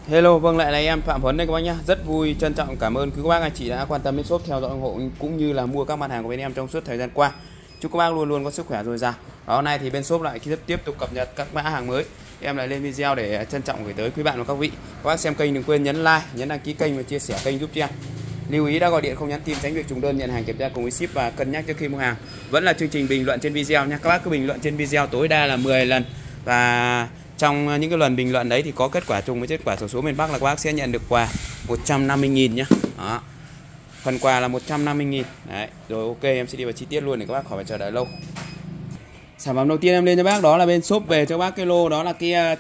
Hello, vâng, lại là em Phạm Huấn đây các bác nhé. Rất vui, trân trọng cảm ơn quý các bác anh chị đã quan tâm đến shop, theo dõi ủng hộ cũng như là mua các mặt hàng của bên em trong suốt thời gian qua. Chúc các bác luôn luôn có sức khỏe dồi dào. Hôm nay thì bên shop lại tiếp tục cập nhật các mã hàng mới. Em lại lên video để trân trọng gửi tới quý bạn và các vị. Các bác xem kênh đừng quên nhấn like, nhấn đăng ký kênh và chia sẻ kênh giúp cho em. Lưu ý đã gọi điện không nhắn tin tránh việc trùng đơn, nhận hàng kiểm tra cùng với ship và cân nhắc trước khi mua hàng. Vẫn là chương trình bình luận trên video nha. Các bác cứ bình luận trên video tối đa là 10 lần và trong những cái lần bình luận đấy thì có kết quả trùng với kết quả xổ số miền Bắc là các bác sẽ nhận được quà 150.000 nhá. Đó. Phần quà là 150.000. Đấy. Rồi ok, em sẽ đi vào chi tiết luôn để các bác khỏi phải chờ đợi lâu. Sản phẩm đầu tiên em lên cho bác đó là bên shop về cho bác cái lô đó là cái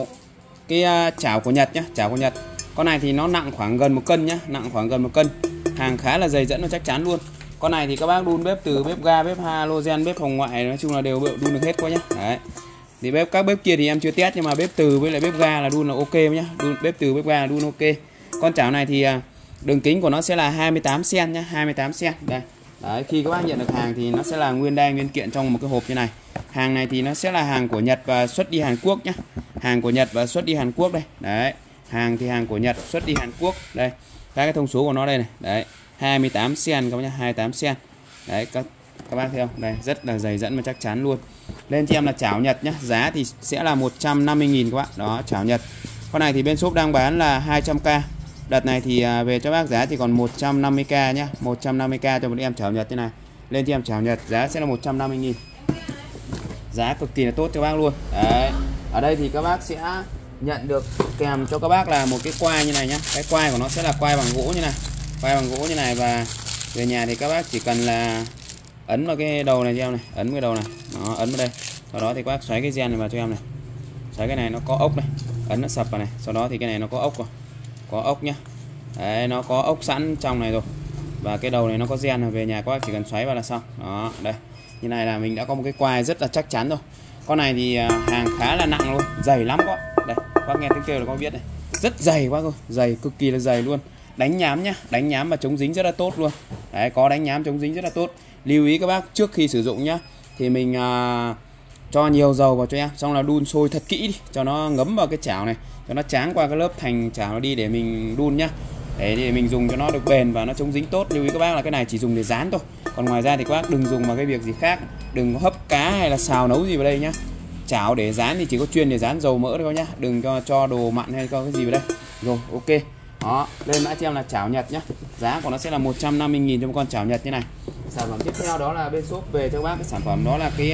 chảo của Nhật nhá, chảo của Nhật. Con này thì nó nặng khoảng gần 1 cân nhá, nặng khoảng gần 1 cân. Hàng khá là dày dẫn và chắc chắn luôn. Con này thì các bác đun bếp từ bếp ga, bếp halogen, bếp hồng ngoại nói chung là đều đun được hết quá nhá. Đấy. Thì các bếp kia thì em chưa test nhưng mà bếp từ với lại bếp ga là đun là ok nhá. Bếp từ bếp ga là đun ok. Con chảo này thì đường kính của nó sẽ là 28 cm nhá, 28 cm. Đây. Đấy, khi các bác nhận được hàng thì nó sẽ là nguyên đai nguyên kiện trong một cái hộp như này. Hàng này thì nó sẽ là hàng của Nhật và xuất đi Hàn Quốc nhá. Hàng của Nhật và xuất đi Hàn Quốc đây. Đấy. Hàng thì hàng của Nhật xuất đi Hàn Quốc. Đây. Cái thông số của nó đây này. Đấy. 28 cm các bác nhá, 28 cm. Đấy, các bác thấy không? Đây, rất là dày dẫn và chắc chắn luôn. Lên cho em là chảo Nhật nhá, giá thì sẽ là 150.000 các bạn. Đó, chảo Nhật. Con này thì bên shop đang bán là 200k. Đợt này thì về cho bác giá thì còn 150k nhá, 150k cho một em chảo Nhật như này. Lên cho em chảo Nhật giá sẽ là 150.000. Giá cực kỳ là tốt cho bác luôn. Đấy. Ở đây thì các bác sẽ nhận được kèm cho các bác là một cái quai như này nhá. Cái quai của nó sẽ là quai bằng gỗ như này. Quai bằng gỗ như này và về nhà thì các bác chỉ cần là ấn vào cái đầu này cho em này, ấn cái đầu này, nó ấn vào đây. Sau đó thì các bác xoáy cái gen này vào cho em này. Xoáy cái này nó có ốc này, ấn nó sập vào này. Sau đó thì cái này nó có ốc rồi. Có ốc nhá. Đấy, nó có ốc sẵn trong này rồi. Và cái đầu này nó có gen rồi, về nhà các bác chỉ cần xoáy vào là xong. Đó, đây. Như này là mình đã có một cái quai rất là chắc chắn rồi. Con này thì hàng khá là nặng luôn, dày lắm quá. Đây, các bác nghe tiếng kêu là có biết này. Rất dày quá rồi, dày cực kỳ là dày luôn. Đánh nhám nhá, đánh nhám và chống dính rất là tốt luôn. Đấy, có đánh nhám chống dính rất là tốt. Lưu ý các bác trước khi sử dụng nhá thì mình cho nhiều dầu vào cho em, xong là đun sôi thật kỹ đi cho nó ngấm vào cái chảo này, cho nó tráng qua cái lớp thành chảo nó đi để mình đun nhá, để mình dùng cho nó được bền và nó chống dính tốt. Lưu ý các bác là cái này chỉ dùng để rán thôi, còn ngoài ra thì các bác đừng dùng vào cái việc gì khác, đừng có hấp cá hay là xào nấu gì vào đây nhá. Chảo để rán thì chỉ có chuyên để rán dầu mỡ thôi nhá, đừng cho đồ mặn hay có cái gì vào đây. Rồi ok. Đó, lên mã cho em là chảo Nhật nhá. Giá của nó sẽ là 150.000 cho một con chảo Nhật như này. Sản phẩm tiếp theo đó là bên shop về cho các bác cái sản phẩm đó là cái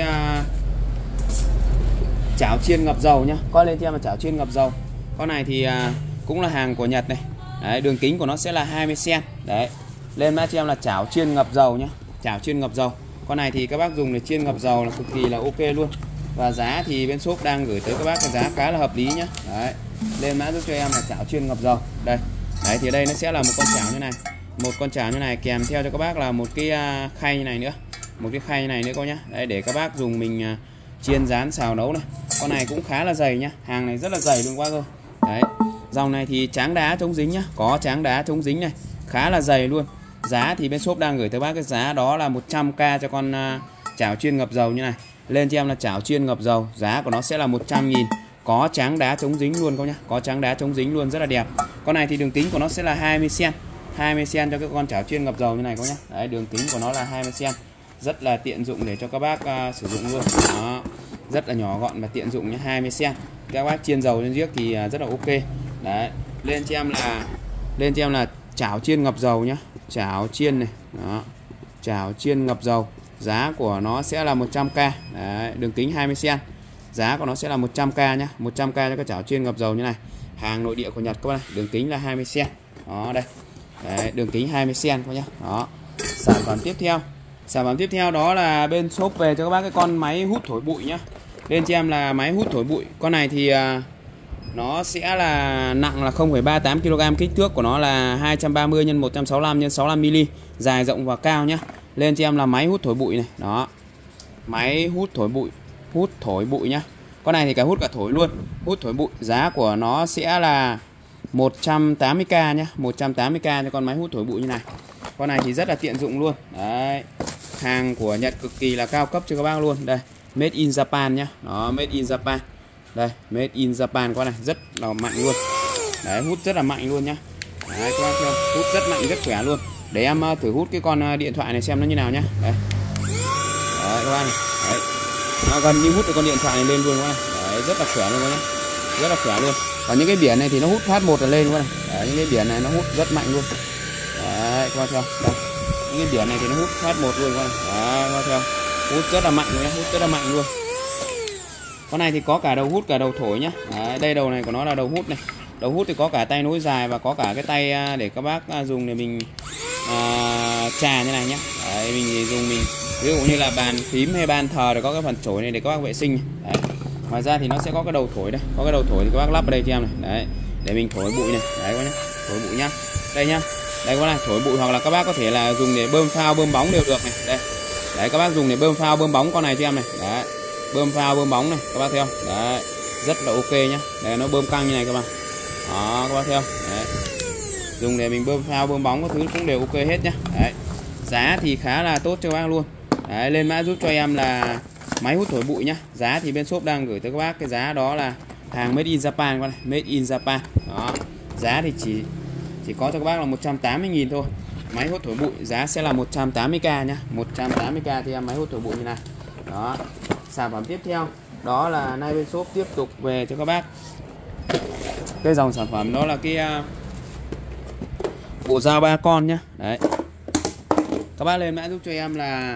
chảo chiên ngập dầu nhá. Coi lên cho em là chảo chiên ngập dầu. Con này thì cũng là hàng của Nhật này. Đấy, đường kính của nó sẽ là 20 cm. Đấy. Lên mã cho em là chảo chiên ngập dầu nhá. Chảo chiên ngập dầu. Con này thì các bác dùng để chiên ngập dầu là cực kỳ là ok luôn. Và giá thì bên shop đang gửi tới các bác cái giá khá là hợp lý nhá. Đấy. Lên mã giúp cho em là chảo chiên ngập dầu. Đây. Đấy thì đây nó sẽ là một con chảo như này. Một con chảo như này kèm theo cho các bác là một cái khay như này nữa. Một cái khay như này nữa cô nhá. Đấy, để các bác dùng mình chiên rán xào nấu này. Con này cũng khá là dày nhá. Hàng này rất là dày luôn quá rồi. Đấy. Dòng này thì tráng đá chống dính nhá. Có tráng đá chống dính này. Khá là dày luôn. Giá thì bên shop đang gửi tới bác cái giá đó là 100k cho con chảo chiên ngập dầu như này. Lên cho em là chảo chiên ngập dầu. Giá của nó sẽ là 100.000. Có tráng đá chống dính luôn các nhá. Có tráng đá chống dính luôn, rất là đẹp. Con này thì đường kính của nó sẽ là 20 cm. 20 cm cho cái con chảo chiên ngập dầu như này các nhá. Đấy, đường kính của nó là 20 cm. Rất là tiện dụng để cho các bác sử dụng luôn. Đó. Rất là nhỏ gọn và tiện dụng nhá, 20 cm. Các bác chiên dầu lên giếc thì rất là ok. Đấy, lên cho em là chảo chiên ngập dầu nhá. Chảo chiên này. Đó. Chảo chiên ngập dầu. Giá của nó sẽ là 100k. Đấy, đường kính 20 cm. Giá của nó sẽ là 100k nhá, 100k cho cái chảo chiên ngập dầu như này. Hàng nội địa của Nhật các bạn này, đường kính là 20 cm. Đó đây. Đấy, đường kính 20 cm các nhá. Đó. Sản phẩm tiếp theo đó là bên shop về cho các bác cái con máy hút thổi bụi nhá. Lên cho em là máy hút thổi bụi. Con này thì nó sẽ là nặng là 0,38 kg, kích thước của nó là 230 x 165 x 65 mm, dài rộng và cao nhá. Lên cho em là máy hút thổi bụi này. Đó. Máy hút thổi bụi nhá. Con này thì cả hút cả thổi luôn. Hút thổi bụi. Giá của nó sẽ là 180k nhá. 180k cho con máy hút thổi bụi như này. Con này thì rất là tiện dụng luôn. Đấy. Hàng của Nhật cực kỳ là cao cấp cho các bác luôn. Đây, made in Japan nhá. Đó, made in Japan. Đây, made in Japan con này rất là mạnh luôn. Đấy, hút rất là mạnh luôn nhá. Đấy, các bác thấy không? Hút rất mạnh, rất khỏe luôn. Để em thử hút cái con điện thoại này xem nó như nào nhá. Đấy. Đấy các bác này. Đấy. Nó gần như hút được con điện thoại này lên luôn các bác này. Đấy, rất là khỏe luôn các bác nhá. Rất là khỏe luôn. Còn những cái biển này thì nó hút phát một là lên các bác này. Đấy, những cái biển này nó hút rất mạnh luôn. Đấy, các bác thấy không? Đây. Những cái biển này thì nó hút phát một luôn các bác này. Đấy, các bác thấy không? Hút rất là mạnh luôn nhá, hút rất là mạnh luôn. Con này thì có cả đầu hút cả đầu thổi nhá. Đấy, đây đầu này của nó là đầu hút này. Đầu hút thì có cả tay nối dài và có cả cái tay để các bác dùng để mình trà như này nhá. Đấy, mình dùng mình ví dụ như là bàn phím hay bàn thờ thì có cái phần chổi này để các bác vệ sinh. Đấy. Ngoài ra thì nó sẽ có cái đầu thổi đây, có cái đầu thổi thì các bác lắp vào đây cho em này. Đấy, để mình thổi bụi này. Đấy các nhá, thổi bụi nhá. Đây nhá. Đây có là thổi bụi hoặc là các bác có thể là dùng để bơm phao bơm bóng đều được này. Đây. Đấy các bác dùng để bơm phao bơm bóng con này cho em này. Đấy. Bơm phao bơm bóng này, các bác thấy không? Đấy, rất là ok nhá. Đây nó bơm căng như này các bạn. Đó, các bác thấy không? Đấy. Dùng để mình bơm phao bơm bóng các thứ cũng đều ok hết nhá. Đấy. Giá thì khá là tốt cho các bác luôn. Đấy, lên mã giúp cho em là máy hút thổi bụi nhá. Giá thì bên shop đang gửi tới các bác cái giá đó là hàng made in Japan các bạn, made in Japan. Đó. Giá thì chỉ có cho các bác là 180.000 thôi. Máy hút thổi bụi giá sẽ là 180k nhá. 180k thì em máy hút thổi bụi như này. Đó. Sản phẩm tiếp theo đó là nay bên shop tiếp tục về cho các bác cái dòng sản phẩm đó là cái bộ dao 3 con nhá. Đấy. Các bác lên mã giúp cho em là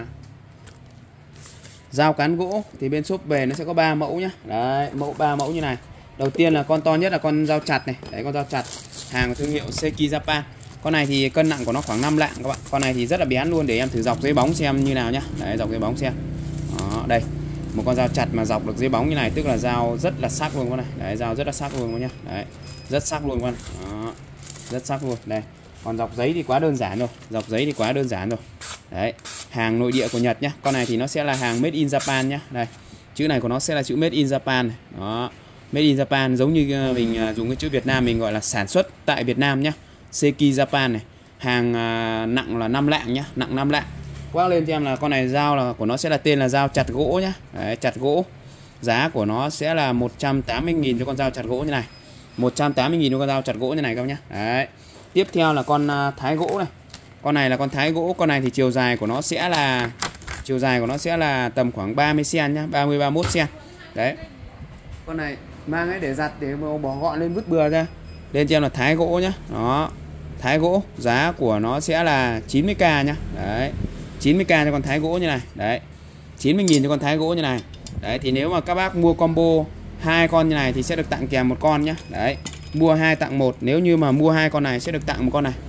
dao cán gỗ thì bên shop về nó sẽ có 3 mẫu nhá. Đấy, 3 mẫu như này. Đầu tiên là con to nhất là con dao chặt này. Đấy, con dao chặt hàng của thương hiệu Seiki Japan. Con này thì cân nặng của nó khoảng 5 lạng các bạn. Con này thì rất là bén luôn, để em thử dọc giấy bóng xem như nào nhá. Đấy, dọc giấy bóng xem. Đó, đây. Một con dao chặt mà dọc được giấy bóng như này tức là dao rất là sắc luôn con này. Đấy, dao rất là sắc luôn con nhá. Đấy, rất sắc luôn con. Đó, rất sắc luôn. Đây. Còn dọc giấy thì quá đơn giản rồi. Dọc giấy thì quá đơn giản rồi. Đấy, hàng nội địa của Nhật nhá. Con này thì nó sẽ là hàng made in Japan nhá. Đây. Chữ này của nó sẽ là chữ made in Japan này. Đó. Made in Japan giống như mình dùng cái chữ Việt Nam mình gọi là sản xuất tại Việt Nam nhá. Seiki Japan này. Hàng nặng là 5 lạng nhá, nặng 5 lạng. Quát lên cho em là con này dao là của nó sẽ là tên là dao chặt gỗ nhá. Đấy, chặt gỗ. Giá của nó sẽ là 180.000 cho con dao chặt gỗ như này. 180.000 cho con dao chặt gỗ như này các bác nhá. Đấy. Tiếp theo là con thái gỗ này. Con này là con thái gỗ, con này thì chiều dài của nó sẽ là tầm khoảng 30 cm nhá, 30 31 cm. Đấy. Con này mang ấy để giặt để bỏ gọn lên vứt bừa ra. Lên cho em là thái gỗ nhá. Đó. Thái gỗ, giá của nó sẽ là 90k nhá. Đấy. 90k cho con thái gỗ như này. Đấy. 90.000 cho con thái gỗ như này. Đấy, thì nếu mà các bác mua combo 2 con như này thì sẽ được tặng kèm một con nhá. Đấy. Mua 2 tặng 1, nếu như mà mua 2 con này sẽ được tặng một con này.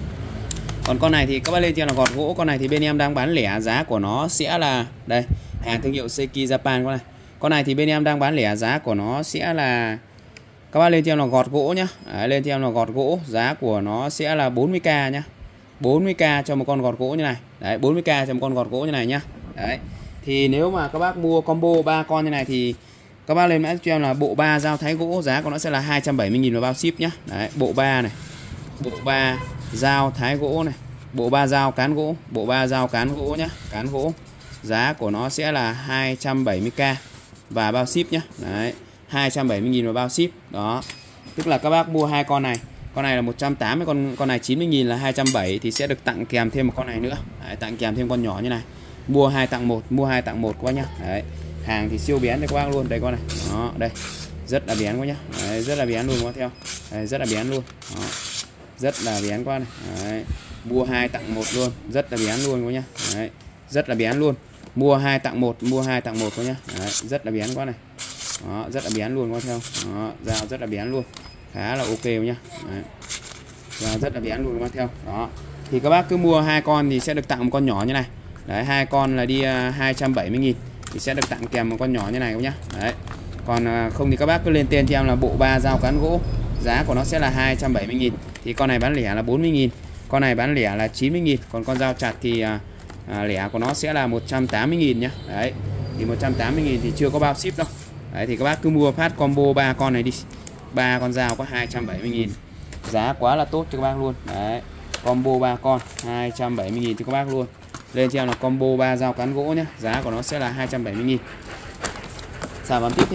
Còn con này thì các bác lên trên là gọt gỗ, con này thì bên em đang bán lẻ, giá của nó sẽ là đây, hàng thương hiệu Seiki Japan con này. Con này thì bên em đang bán lẻ, giá của nó sẽ là các bác lên cho em là gọt gỗ nhá. Đấy, lên cho em là gọt gỗ, giá của nó sẽ là 40k nhá. 40k cho một con gọt gỗ như này. Đấy, 40k cho một con gọt gỗ như này nhá. Đấy. Thì nếu mà các bác mua combo 3 con như này thì các bác lên mã cho em là bộ 3 dao thái gỗ, giá của nó sẽ là 270.000 và bao ship nhá. Đấy, bộ 3 này. Bộ 3 dao thái gỗ này, bộ 3 dao cán gỗ, bộ 3 dao cán gỗ nhá, cán gỗ. Giá của nó sẽ là 270k và bao ship nhá. Đấy, 270.000 và bao ship. Đó. Tức là các bác mua 2 con này. Con này là 180, con này 90.000 là 270 thì sẽ được tặng kèm thêm một con này nữa. Đấy, tặng kèm thêm con nhỏ như này. Mua 2 tặng 1, mua 2 tặng 1 các bác nhá. Đấy. Hàng thì siêu bén cho các bác luôn. Đây con này. Đó, đây. Rất là bén quá nhá. Đấy, rất là bén luôn các bác theo. Đấy, rất là bén luôn. Đó. Rất là bén quá này. Đấy. Mua 2 tặng 1 luôn, rất là bén luôn các nhá. Đấy. Rất là bén luôn. Mua 2 tặng 1, mua 2 tặng 1 các nhá. Đấy. Rất là bén quá này. Đó, rất là bén luôn các theo. Đó, dao rất là bén luôn. Khá là ok nhá. Đấy. Dao rất là bén luôn các theo. Đó. Thì các bác cứ mua 2 con thì sẽ được tặng một con nhỏ như này. Đấy, 2 con là đi 270.000 thì sẽ được tặng kèm một con nhỏ như này các nhá. Đấy. Còn không thì các bác cứ lên tên cho em là bộ 3 dao cán gỗ, giá của nó sẽ là 270.000. Thì con này bán lẻ là 40.000, con này bán lẻ là 90.000, còn con dao chặt thì lẻ của nó sẽ là 180.000 nhá. Đấy. Thì 180.000 thì chưa có bao ship đâu. Đấy, thì các bác cứ mua phát combo 3 con này đi. 3 con dao có 270.000. Giá quá là tốt cho các bác luôn. Đấy. Combo 3 con 270.000 cho các bác luôn. Lên cho em là combo 3 dao cán gỗ nhé. Giá của nó sẽ là 270.000. Sản phẩm tiếp theo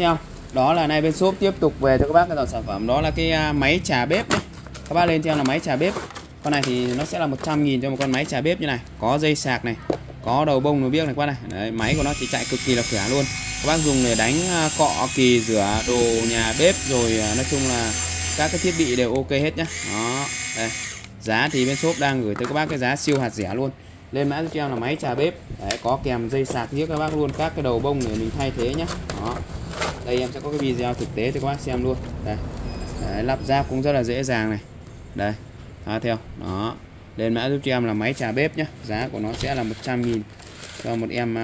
Đó là nay bên shop tiếp tục về cho các bác cái dòng sản phẩm, đó là cái máy trà bếp đấy. Các bác lên cho em là máy trà bếp. Con này thì nó sẽ là 100.000 cho một con máy trà bếp như này, có dây sạc này, có đầu bông nồi biếc này các bác này. Đấy, máy của nó thì chạy cực kỳ là khỏe luôn. Các bác dùng để đánh cọ kỳ, rửa đồ nhà bếp, rồi nói chung là các cái thiết bị đều ok hết nhá. Đó, đây. Giá thì bên shop đang gửi tới các bác cái giá siêu hạt rẻ luôn. Lên mã cho em là máy trà bếp. Đấy, có kèm dây sạc thiết các bác luôn, các cái đầu bông để mình thay thế nhá. Đó. Đây em sẽ có cái video thực tế cho các bác xem luôn. Đây. Đấy, lắp ráp cũng rất là dễ dàng này. Đây. Theo. Đó. Lên mã giúp cho em là máy trà bếp nhá. Giá của nó sẽ là 100.000 cho một em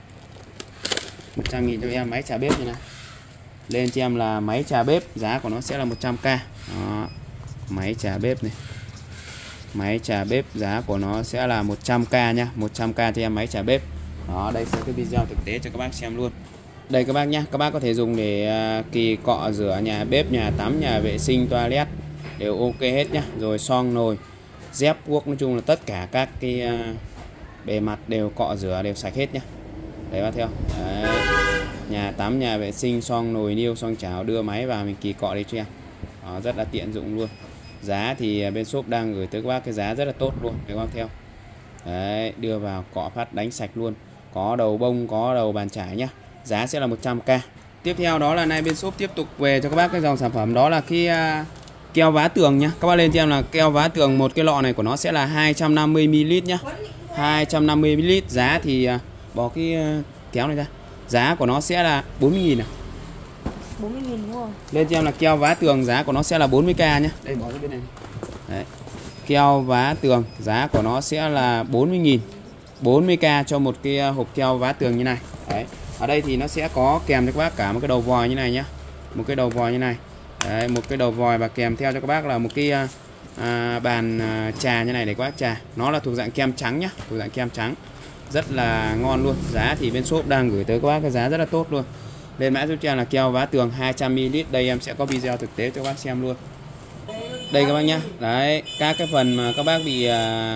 100.000 cho em máy trà bếp như này. Lên cho em là máy trà bếp, giá của nó sẽ là 100k. Đó. Máy trà bếp này. Máy trà bếp giá của nó sẽ là 100k nhá, 100k cho em máy trà bếp. Đó, đây sẽ cái video thực tế cho các bác xem luôn. Đây các bác nhá, các bác có thể dùng để kỳ cọ rửa nhà bếp, nhà tắm, nhà vệ sinh, toilet đều ok hết nhá. Rồi xoong nồi, dép guốc, nói chung là tất cả các cái bề mặt đều cọ rửa đều sạch hết nhá. Đấy bác theo. Đấy. Nhà tắm, nhà vệ sinh, xoong nồi niêu, xoong chảo, đưa máy vào mình kỳ cọ đây cho em. Đó, rất là tiện dụng luôn. Giá thì bên shop đang gửi tới các bác cái giá rất là tốt luôn, các bác theo. Đấy, đưa vào cọ phát đánh sạch luôn. Có đầu bông, có đầu bàn chải nhá. Giá sẽ là 100k. Tiếp theo đó là nay bên shop tiếp tục về cho các bác cái dòng sản phẩm, đó là cái keo vá tường nhá. Các bác lên cho em là keo vá tường, một cái lọ này của nó sẽ là 250ml nhá. 250ml. Giá thì bỏ cái kéo này ra. Giá của nó sẽ là 40.000 à. 40.000 đúng không? Lên cho em là keo vá tường, giá của nó sẽ là 40k nhá. Đây, bỏ cái bên này. Đấy. Keo vá tường, giá của nó sẽ là 40.000. 40k cho một cái hộp keo vá tường như này. Đấy. Ở đây thì nó sẽ có kèm cho các bác cả một cái đầu vòi như này nhá. Một cái đầu vòi như này. Đấy, một cái đầu vòi và kèm theo cho các bác là một cái bàn trà như này để các bác trà. Nó là thuộc dạng kem trắng nhá, thuộc dạng kem trắng. Rất là ngon luôn. Giá thì bên shop đang gửi tới các bác cái giá rất là tốt luôn. Lên mã giúp cho em là keo vá tường 200ml. Đây em sẽ có video thực tế cho các bác xem luôn. Đây các bác nhá. Đấy, các cái phần mà các bác bị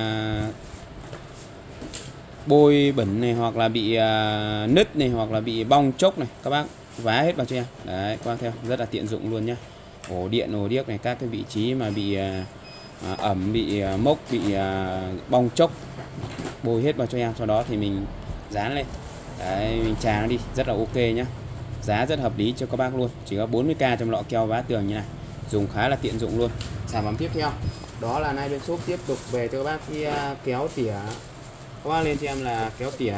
bôi bẩn này, hoặc là bị nứt này, hoặc là bị bong chốc này, các bác vá hết vào cho em. Đấy, các bác theo, rất là tiện dụng luôn nhá. Ổ điện, ổ điếc này, các cái vị trí mà bị ẩm, bị mốc, bị bong chốc, bôi hết vào cho em. Sau đó thì mình dán lên. Đấy, mình trà nó đi, rất là ok nhá. Giá rất hợp lý cho các bác luôn, chỉ có 40k trong lọ keo vá tường như này, dùng khá là tiện dụng luôn. Sản phẩm tiếp theo đó là nay bên shop tiếp tục về cho các bác cái kéo tỉa. Các bác lên cho em là kéo tỉa.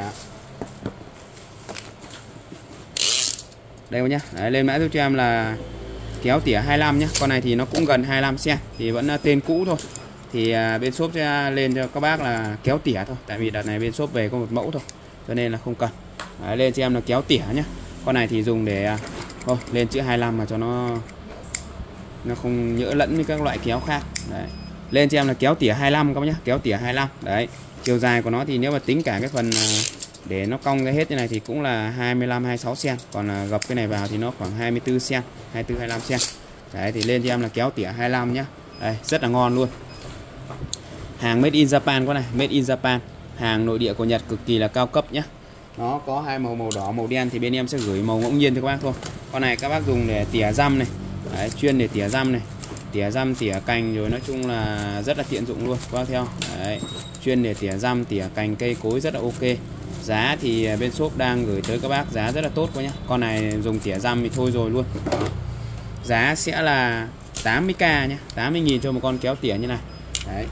Đây nhá. Đấy, lên mã giúp cho em là kéo tỉa 25 nhá. Con này thì nó cũng gần 25 cm, thì vẫn tên cũ thôi. Thì bên shop sẽ lên cho các bác là kéo tỉa thôi, tại vì đợt này bên shop về có một mẫu thôi, cho nên là không cần. Đấy, lên cho em là kéo tỉa nhá. Con này thì dùng để thôi lên chữ 25 mà cho nó không nhỡ lẫn với các loại kéo khác. Đấy. Lên cho em là kéo tỉa 25 các bác nhá, kéo tỉa 25. Đấy. Chiều dài của nó thì nếu mà tính cả cái phần để nó cong ra hết như này thì cũng là 25-26 cm, còn gập cái này vào thì nó khoảng 24 cm, 24-25 cm. Đấy, thì lên cho em là kéo tỉa 25 nhá. Đây, rất là ngon luôn. Hàng made in Japan con này, made in Japan. Hàng nội địa của Nhật cực kỳ là cao cấp nhá. Nó có hai màu, màu đỏ, màu đen, thì bên em sẽ gửi màu ngẫu nhiên cho các bác thôi. Con này các bác dùng để tỉa răm này. Đấy, chuyên để tỉa răm này, tỉa răm, tỉa cành, rồi nói chung là rất là tiện dụng luôn các bác theo. Đấy, chuyên để tỉa răm, tỉa cành, cây cối rất là ok. Giá thì bên shop đang gửi tới các bác giá rất là tốt quá nhá. Con này dùng tỉa răm thì thôi rồi luôn. Đó. Giá sẽ là 80k nhé, 80.000 cho một con kéo tỉa như này. Đấy.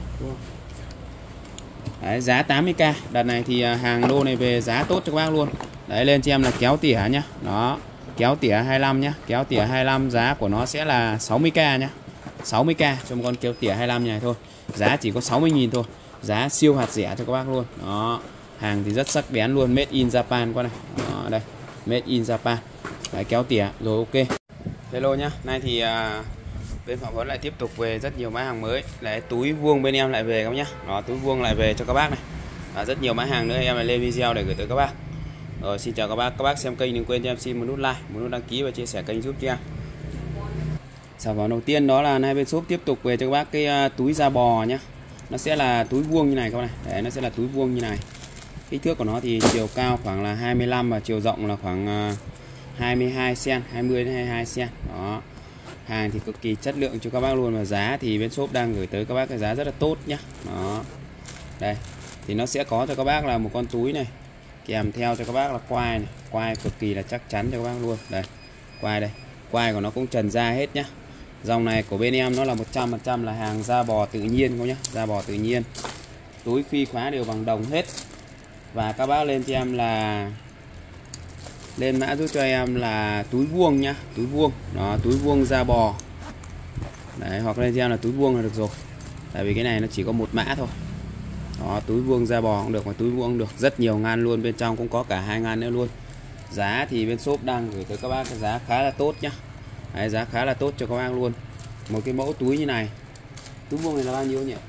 Đấy, giá 80k. Đợt này thì hàng lô này về giá tốt cho các bác luôn. Đấy, lên cho em là kéo tỉa nhá. Đó, kéo tỉa 25 nhá. Kéo tỉa 25 giá của nó sẽ là 60k nhá. 60k cho một con kéo tỉa 25 như này thôi. Giá chỉ có 60.000 thôi. Giá siêu hạt rẻ cho các bác luôn. Đó. Hàng thì rất sắc bén luôn, made in Japan con này. Đó, đây, made in Japan. Đấy, kéo tỉa rồi ok. Hello nhá. Nay thì bên Phạm Huấn lại tiếp tục về rất nhiều mã hàng mới. Đấy, túi vuông bên em lại về các bác nhá. Đó, túi vuông lại về cho các bác này. Rất nhiều mã hàng nữa em lại lên video để gửi tới các bác. Rồi, xin chào các bác xem kênh đừng quên cho em xin một nút like, một nút đăng ký và chia sẻ kênh giúp cho em. Sản phẩm đầu tiên đó là nay bên shop tiếp tục về cho các bác cái túi da bò nhá. Nó sẽ là túi vuông như này các bác này. Đấy, nó sẽ là túi vuông như này. Kích thước của nó thì chiều cao khoảng là 25 và chiều rộng là khoảng 22 cm, 20 đến 22 cm. Đó. Hàng thì cực kỳ chất lượng cho các bác luôn, và giá thì bên shop đang gửi tới các bác cái giá rất là tốt nhá. Đó. Đây, thì nó sẽ có cho các bác là một con túi này, kèm theo cho các bác là quai này, quai cực kỳ là chắc chắn cho các bác luôn. Đây, quai đây, quai của nó cũng trần da hết nhá. Dòng này của bên em nó là 100% là hàng da bò tự nhiên các nhá, da bò tự nhiên. Túi phi khóa đều bằng đồng hết. Và các bác lên cho em là lên mã giúp cho em là túi vuông nhá, túi vuông. Đó, túi vuông da bò. Đấy, hoặc lên cho em là túi vuông là được rồi. Tại vì cái này nó chỉ có một mã thôi. Đó, túi vuông da bò cũng được, mà túi vuông cũng được, rất nhiều ngăn luôn, bên trong cũng có cả 2 ngăn nữa luôn. Giá thì bên shop đang gửi tới các bác cái giá khá là tốt nhá. Đấy, giá khá là tốt cho các bác luôn. Một cái mẫu túi như này, túi vuông này là bao nhiêu nhỉ?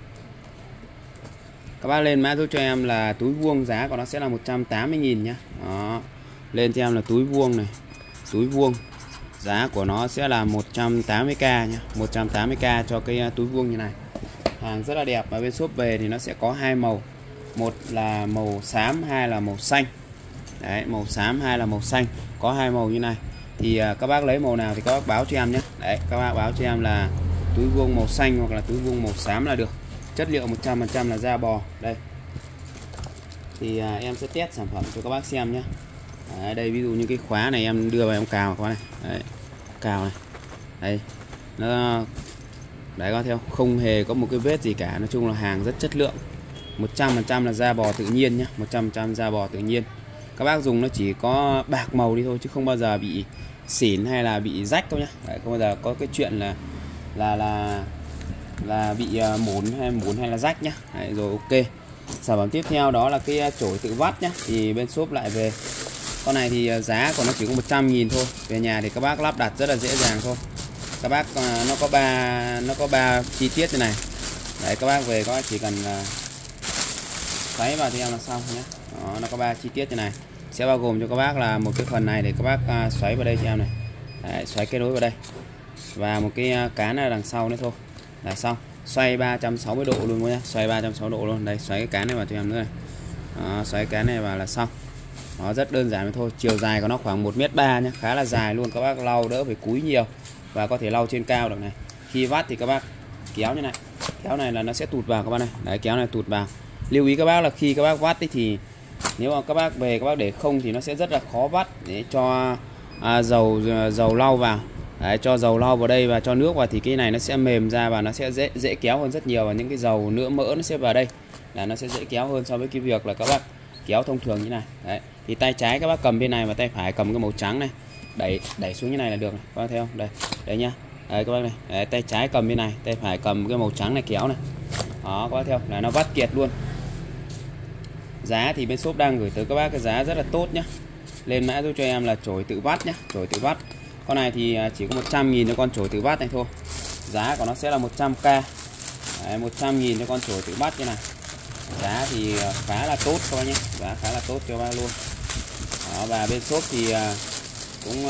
Các bác lên mã giúp cho em là túi vuông, giá của nó sẽ là 180.000 nhá. Đó, lên cho em là túi vuông này, túi vuông, giá của nó sẽ là 180k nhá, 180k cho cái túi vuông như này. Hàng rất là đẹp, và bên shop về thì nó sẽ có 2 màu, một là màu xám, hai là màu xanh. Đấy, màu xám, hai là màu xanh, có 2 màu như này. Thì các bác lấy màu nào thì các bác báo cho em nhé. Đấy, các bác báo cho em là túi vuông màu xanh hoặc là túi vuông màu xám là được. Chất liệu 100% là da bò. Đây, thì em sẽ test sản phẩm cho các bác xem nhé. Đây, ví dụ như cái khóa này em đưa vào em cào các bác này. Đấy, cào này. Đây, nó đấy, có theo không hề có một cái vết gì cả. Nói chung là hàng rất chất lượng, 100% là da bò tự nhiên nhé, 100% da bò tự nhiên. Các bác dùng nó chỉ có bạc màu đi thôi, chứ không bao giờ bị xỉn hay là bị rách đâu nhá. Đấy, không bao giờ có cái chuyện là bị mủn hay là rách nhá. Đấy, rồi ok. Sản phẩm tiếp theo đó là cái chổi tự vắt nhá. Thì bên shop lại về con này thì giá của nó chỉ có 100.000 thôi. Về nhà thì các bác lắp đặt rất là dễ dàng thôi. Các bác nó có 3 chi tiết như này. Đấy, các bác về có chỉ cần xoáy vào thì em là xong nhé. Đó, nó có 3 chi tiết như này, sẽ bao gồm cho các bác là một cái phần này để các bác xoáy vào đây cho em này. Đấy, xoáy kết nối vào đây, và một cái cán ở đằng sau nữa thôi là xong. Xoay 360 độ luôn nhé, xoay 360 độ luôn. Đây, xoáy cái cán này vào cho em nữa này. Đó, xoáy cái này vào là xong. Nó rất đơn giản thôi. Chiều dài của nó khoảng 1m3 nhé, khá là dài luôn. Các bác lau đỡ phải cúi nhiều, và có thể lau trên cao được này. Khi vắt thì các bác kéo như này, kéo này là nó sẽ tụt vào các bác này. Đấy, kéo này tụt vào. Lưu ý các bác là khi các bác vắt thì nếu mà các bác về các bác để không thì nó sẽ rất là khó vắt. Để cho dầu lau vào. Đấy, cho dầu lau vào đây và cho nước vào thì cái này nó sẽ mềm ra và nó sẽ dễ kéo hơn rất nhiều, và những cái dầu nữa mỡ nó sẽ vào đây là nó sẽ dễ kéo hơn so với cái việc là các bác kéo thông thường như này. Đấy, thì tay trái các bác cầm bên này và tay phải cầm cái màu trắng này, đẩy xuống như này là được này. Các bác thấy không? Đây, đấy nhá. Đấy các bác này. Đấy, tay trái cầm bên này, tay phải cầm cái màu trắng này kéo này. Đó, các bác theo là nó vắt kiệt luôn. Giá thì bên shop đang gửi tới các bác cái giá rất là tốt nhá. Lên mã giúp cho em là chổi tự vắt nhá, chổi tự vắt. Con này thì chỉ có 100.000 cho con chổi tự vắt này thôi. Giá của nó sẽ là 100k. Đấy, 100.000 cho con chổi tự vắt như này. Giá thì khá là tốt các bác nhé, giá khá là tốt cho bác luôn. Đó, và bên shop thì cũng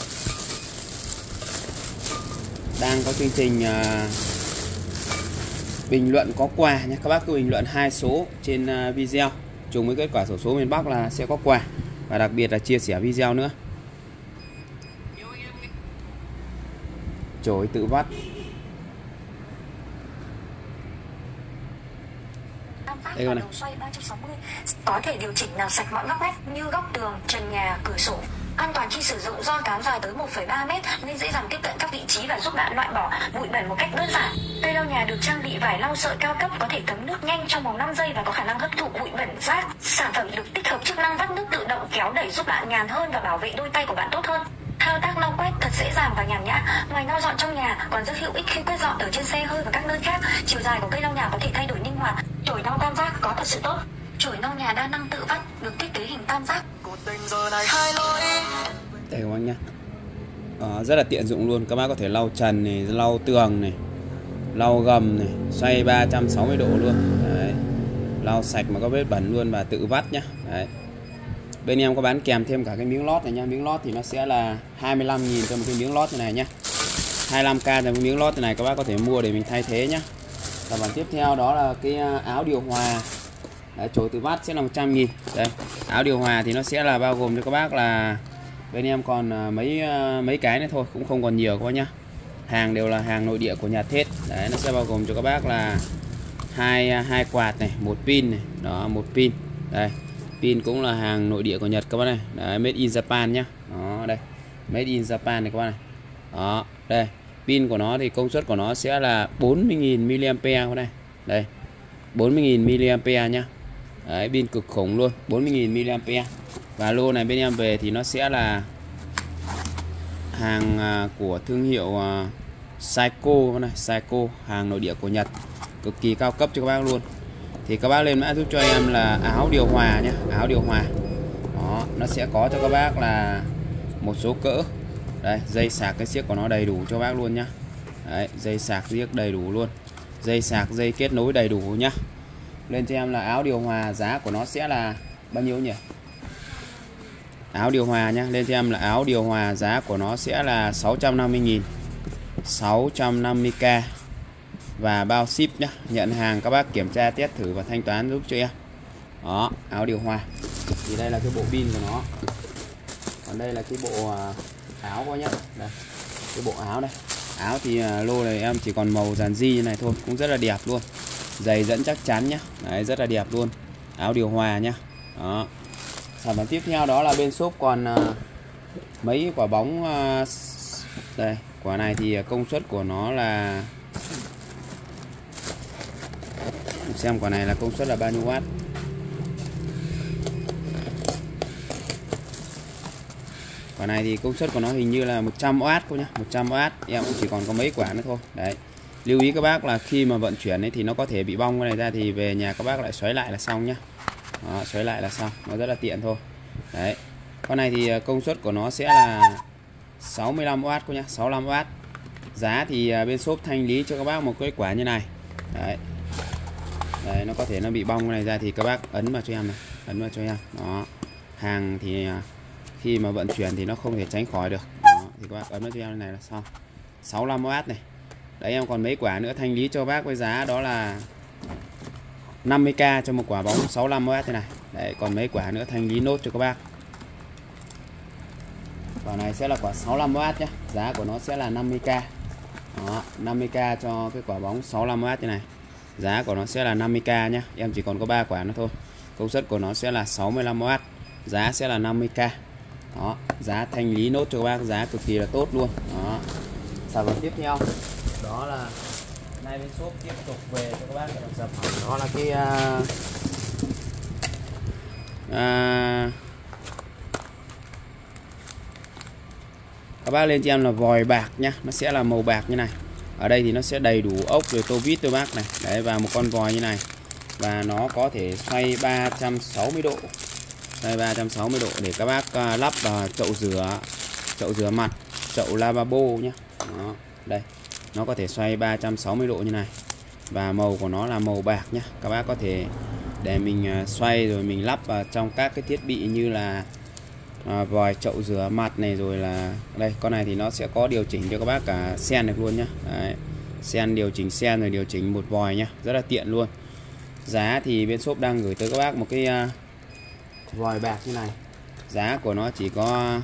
đang có chương trình bình luận có quà nhé. Các bác cứ bình luận 2 số trên video trùng với kết quả xổ số miền Bắc là sẽ có quà, và đặc biệt là chia sẻ video nữa. Chổi tự vắt. Đây con này. Có thể điều chỉnh làm sạch mọi ngóc ngách như góc tường, trần nhà, cửa sổ. An toàn khi sử dụng do cán dài tới 1,3 m nên dễ dàng tiếp cận các vị trí và giúp bạn loại bỏ bụi bẩn một cách đơn giản. Cây lau nhà được trang bị vải lau sợi cao cấp có thể thấm nước nhanh trong vòng 5 giây và có khả năng hấp thụ bụi bẩn rác. Sản phẩm được tích hợp chức năng vắt nước tự động kéo đẩy giúp bạn nhàn hơn và bảo vệ đôi tay của bạn tốt hơn. Thao tác lau quét thật dễ dàng và nhàn nhã. Ngoài lau dọn trong nhà còn rất hữu ích khi quét dọn ở trên xe hơi và các nơi khác. Chiều dài của cây lau nhà có thể thay đổi linh hoạt. Chổi lau tam giác có thật sự tốt. Chổi lau nhà đa năng tự vắt được thiết kế hình tam giác. Đây các bác nhá. Rất là tiện dụng luôn. Các bác có thể lau trần này, lau tường này, lau gầm này, xoay 360 độ luôn. Đấy, lau sạch mà có vết bẩn luôn và tự vắt nhá. Đấy, bên em có bán kèm thêm cả cái miếng lót này nha. Miếng lót thì nó sẽ là 25.000 cho một cái miếng lót như này nhá. 25k cho một miếng lót như này, các bác có thể mua để mình thay thế nhá. Sản phẩm tiếp theo đó là cái áo điều hòa. Đấy, chổi tự vắt sẽ là 100.000. Đây, áo điều hòa thì nó sẽ là bao gồm cho các bác là Bên em còn mấy cái nữa thôi, cũng không còn nhiều các bác nhá. Hàng đều là hàng nội địa của Nhật hết. Đấy, nó sẽ bao gồm cho các bác là hai quạt này, một pin này, đó, một pin. Đây, pin cũng là hàng nội địa của Nhật các bác này. Đấy, made in Japan nhá. Đó, đây. Made in Japan này các bác này. Đó, đây. Pin của nó thì công suất của nó sẽ là 40.000 mAh này. Đây. 40.000 mAh nhá. Đấy, pin cực khủng luôn, 40.000 mAh. Và lô này bên em về thì nó sẽ là hàng của thương hiệu Seiko này, Seiko, hàng nội địa của Nhật, cực kỳ cao cấp cho các bác luôn. Thì các bác lên mã giúp cho em là áo điều hòa nhé, áo điều hòa. Đó, nó sẽ có cho các bác là một số cỡ. Đây, dây sạc cái xiếc của nó đầy đủ cho bác luôn nhá. Đấy, dây sạc xiếc đầy đủ luôn. Dây sạc, dây kết nối đầy đủ nhá. Lên cho em là áo điều hòa, giá của nó sẽ là bao nhiêu nhỉ? Áo điều hòa nhá, lên cho em là áo điều hòa, giá của nó sẽ là 650.000, 650k và bao ship nhá. Nhận hàng các bác kiểm tra test thử và thanh toán giúp cho em. Đó, áo điều hòa. Thì đây là cái bộ pin của nó. Còn đây là cái bộ áo của nhá. Đây, cái bộ áo đây. Áo thì lô này em chỉ còn màu dàn di như này thôi, cũng rất là đẹp luôn. Giày dẫn chắc chắn nhá. Đấy, rất là đẹp luôn. Áo điều hòa nhá. Đó. Sản phẩm tiếp theo đó là bên shop còn mấy quả bóng. Đây, quả này thì công suất của nó là, xem quả này là công suất là bao nhiêu watt. Quả này thì công suất của nó hình như là 100W thôi nhá, 100W. Em cũng chỉ còn có mấy quả nữa thôi. Đấy. Lưu ý các bác là khi mà vận chuyển ấy thì nó có thể bị bong cái này ra, thì về nhà các bác lại xoáy lại là xong nhá. Đó, xoáy lại là xong, nó rất là tiện thôi. Đấy. Con này thì công suất của nó sẽ là 65W cô nhá, 65W. Giá thì bên shop thanh lý cho các bác một cái quả như này. Đấy. Đấy, nó có thể nó bị bong cái này ra thì các bác ấn vào cho em này, ấn vào cho em. Đó. Hàng thì khi mà vận chuyển thì nó không thể tránh khỏi được. Đó, thì các bác ấn vào cho em này là xong. 65W này. Đấy, em còn mấy quả nữa thanh lý cho bác với giá đó là 50k cho một quả bóng 65W thế này. Đấy, còn mấy quả nữa thanh lý nốt cho các bác. Quả này sẽ là quả 65W nhé. Giá của nó sẽ là 50k. Đó, 50k cho cái quả bóng 65W thế này. Giá của nó sẽ là 50k nhé. Em chỉ còn có 3 quả nữa thôi. Công suất của nó sẽ là 65W. Giá sẽ là 50k. Đó, giá thanh lý nốt cho các bác, giá cực kỳ là tốt luôn. Đó. Sản phẩm tiếp theo đó là nay bên shop tiếp tục về cho các bác cái sản phẩm đó là cái các bác lên cho em là vòi bạc nhá, nó sẽ là màu bạc như này. Ở đây thì nó sẽ đầy đủ ốc rồi tô vít cho bác này. Đấy, và một con vòi như này, và nó có thể xoay 360 độ, xoay 360 độ để các bác lắp vào chậu rửa mặt, chậu lavabo nhá. Đó, đây, nó có thể xoay 360 độ như này, và màu của nó là màu bạc nhá. Các bác có thể để mình xoay rồi mình lắp vào trong các cái thiết bị như là vòi chậu rửa mặt này, rồi là đây, con này thì nó sẽ có điều chỉnh cho các bác cả sen được luôn nhá. Đấy, sen, điều chỉnh sen rồi điều chỉnh một vòi nhá, rất là tiện luôn. Giá thì bên shop đang gửi tới các bác một cái vòi bạc như này. Giá của nó chỉ có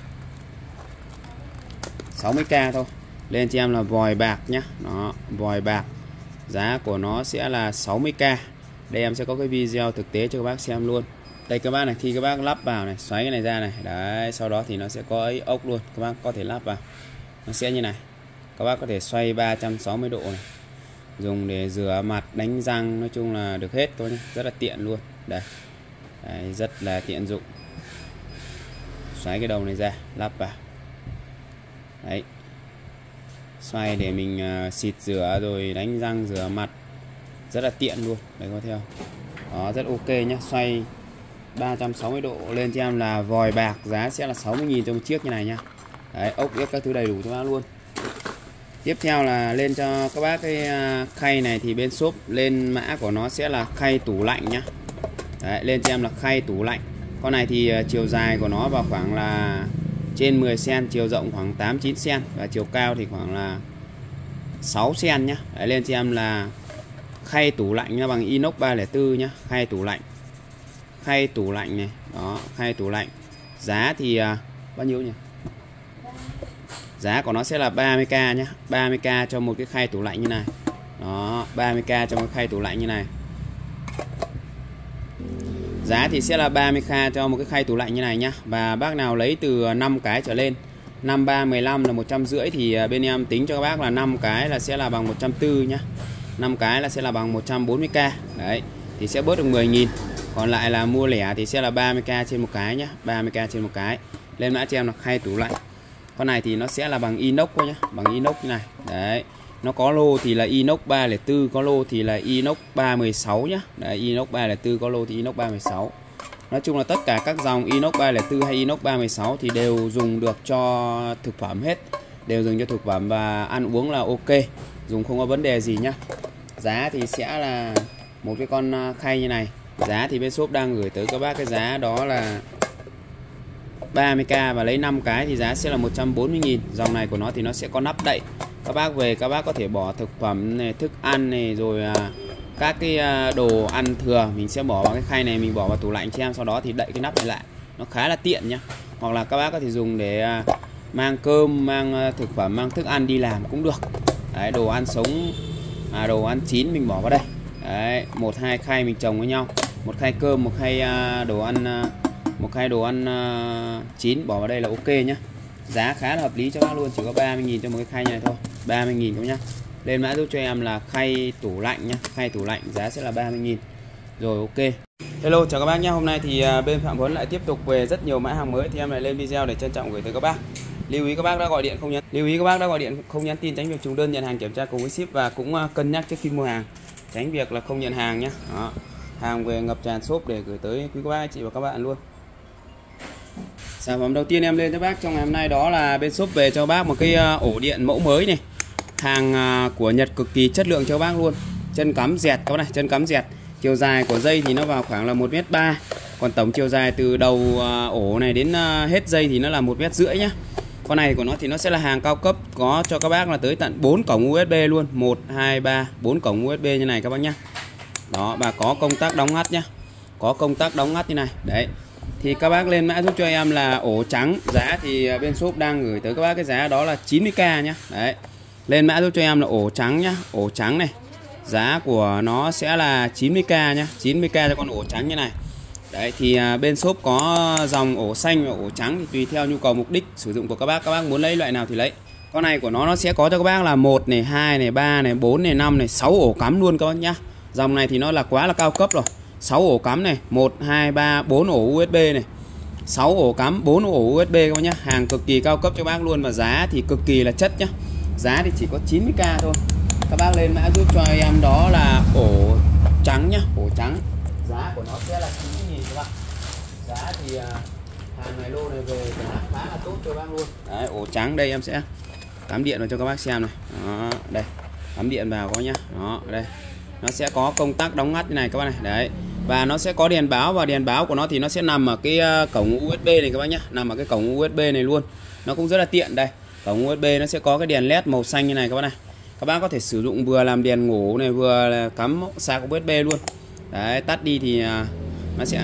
60k thôi. Lên cho em là vòi bạc nhá. Đó, vòi bạc. Giá của nó sẽ là 60k. Đây em sẽ có cái video thực tế cho các bác xem luôn. Đây các bác này, khi các bác lắp vào này, xoáy cái này ra này. Đấy, sau đó thì nó sẽ có ấy ốc luôn. Các bác có thể lắp vào. Nó sẽ như này. Các bác có thể xoay 360 độ này. Dùng để rửa mặt, đánh răng, nói chung là được hết thôi nhé. Rất là tiện luôn. Đây. Đấy, rất là tiện dụng. Xoáy cái đầu này ra, lắp vào. Đấy. Xoay để mình xịt rửa rồi đánh răng, rửa mặt, rất là tiện luôn. Đấy, có theo. Đó, rất ok nhé. Xoay 360 độ. Lên cho em là vòi bạc, giá sẽ là 60.000 cho một chiếc như này nha. Đấy, ốc yếc các thứ đầy đủ cho bác luôn. Tiếp theo là lên cho các bác cái khay này thì bên shop lên mã của nó sẽ là khay tủ lạnh nhá. Đấy, lên cho em là khay tủ lạnh. Con này thì chiều dài của nó vào khoảng là trên 10 cm, chiều rộng khoảng 8-9 cm và chiều cao thì khoảng là 6 cm nhá. Đấy, lên cho em là khay tủ lạnh nha, bằng inox 304 nhá, khay tủ lạnh. Khay tủ lạnh này, đó, khay tủ lạnh. Giá thì bao nhiêu nhỉ? Giá của nó sẽ là 30k nhá, 30k cho một cái khay tủ lạnh như này. Đó, 30k cho một khay tủ lạnh như này. Giá thì sẽ là 30k cho một cái khay tủ lạnh như này nhá. Và bác nào lấy từ 5 cái trở lên, 5 3 15 là 150 thì bên em tính cho các bác là 5 cái là sẽ là bằng 140 nhá. 5 cái là sẽ là bằng 140k. Đấy, thì sẽ bớt được 10.000. Còn lại là mua lẻ thì sẽ là 30k trên một cái nhá, 30k trên một cái. Lên mã cho em là khay tủ lạnh. Con này thì nó sẽ là bằng inox thôi nhá, bằng inox như này. Đấy. Nó có lô thì là inox 304, có lô thì là inox 316 nhá. Đấy, inox 304 có lô thì inox 316. Nói chung là tất cả các dòng inox 304 hay inox 316 thì đều dùng được cho thực phẩm hết. Đều dùng cho thực phẩm và ăn uống là ok, dùng không có vấn đề gì nhá. Giá thì sẽ là một cái con khay như này. Giá thì bên shop đang gửi tới các bác cái giá đó là 30k và lấy 5 cái thì giá sẽ là 140.000. Dòng này của nó thì nó sẽ có nắp đậy. Các bác về các bác có thể bỏ thực phẩm này, thức ăn này, rồi các cái đồ ăn thừa mình sẽ bỏ vào cái khay này, mình bỏ vào tủ lạnh cho em, sau đó thì đậy cái nắp này lại. Nó khá là tiện nhá. Hoặc là các bác có thể dùng để mang cơm, mang thực phẩm, mang thức ăn đi làm cũng được. Đấy, đồ ăn sống, đồ ăn chín mình bỏ vào đây. Đấy, 1-2 khay mình chồng với nhau. Một khay cơm, một khay đồ ăn, một khay đồ ăn chín bỏ vào đây là ok nhá. Giá khá là hợp lý cho bác luôn, chỉ có 30.000 cho một cái khay này thôi, 30.000 các nhá. Lên mã giúp cho em là khay tủ lạnh nhá, khay tủ lạnh giá sẽ là 30.000. Rồi ok. Hello, chào các bác nhé. Hôm nay thì bên Phạm Huấn lại tiếp tục về rất nhiều mã hàng mới thì em lại lên video để trân trọng gửi tới các bác. Lưu ý các bác đã gọi điện không nhắn tin, tránh việc trùng đơn, nhận hàng kiểm tra cùng với ship, và cũng cân nhắc trước khi mua hàng, tránh việc là không nhận hàng nhé. Đó. Hàng về ngập tràn shop để gửi tới quý các bác, chị và các bạn luôn. Sản phẩm đầu tiên em lên cho bác trong ngày hôm nay đó là bên shop về cho bác một cái ổ điện mẫu mới này. Hàng của Nhật cực kỳ chất lượng cho bác luôn. Chân cắm dẹt các bác này, chân cắm dẹt. Chiều dài của dây thì nó vào khoảng là 1m3. Còn tổng chiều dài từ đầu ổ này đến hết dây thì nó là 1m50 nhá. Con này của nó thì nó sẽ là hàng cao cấp, có cho các bác là tới tận 4 cổng USB luôn, 1 2 3 4 cổng USB như này các bác nhá. Đó, và có công tắc đóng ngắt nhá. Có công tắc đóng ngắt như này. Đấy. Thì các bác lên mã giúp cho em là ổ trắng. Giá thì bên shop đang gửi tới các bác cái giá đó là 90k nhá. Đấy. Lên mã giúp cho em là ổ trắng nhá. Ổ trắng này. Giá của nó sẽ là 90k nhá. 90k cho con ổ trắng như này. Đấy, thì bên shop có dòng ổ xanh và ổ trắng thì tùy theo nhu cầu mục đích sử dụng của các bác muốn lấy loại nào thì lấy. Con này của nó sẽ có cho các bác là 1 này, 2 này, 3 này, 4 này, 5 này, 6 ổ cắm luôn các bác nhá. Dòng này thì nó là quá là cao cấp rồi. 6 ổ cắm này, 1 2 3 4 ổ USB này. 6 ổ cắm, 4 ổ USB các bác nhá. Hàng cực kỳ cao cấp cho bác luôn và giá thì cực kỳ là chất nhá. Giá thì chỉ có 90k thôi. Các bác lên mã giúp cho em đó là ổ trắng nhá, ổ trắng. Giá của nó sẽ là 90.000 các bạn. Giá thì hàng này lô này về giá khá là tốt cho bác luôn. Đấy, ổ trắng đây em sẽ cắm điện vào cho các bác xem này. Đó, đây. Cắm điện vào có nhá. Đó, đây. Nó sẽ có công tắc đóng ngắt như này các bác này. Đấy. Và nó sẽ có đèn báo, và đèn báo của nó thì nó sẽ nằm ở cái cổng USB này các bác nhá, nằm ở cái cổng USB này luôn. Nó cũng rất là tiện đây. Cổng USB nó sẽ có cái đèn LED màu xanh như này các bác này. Các bác có thể sử dụng vừa làm đèn ngủ này, vừa là cắm sạc USB luôn. Đấy, tắt đi thì nó sẽ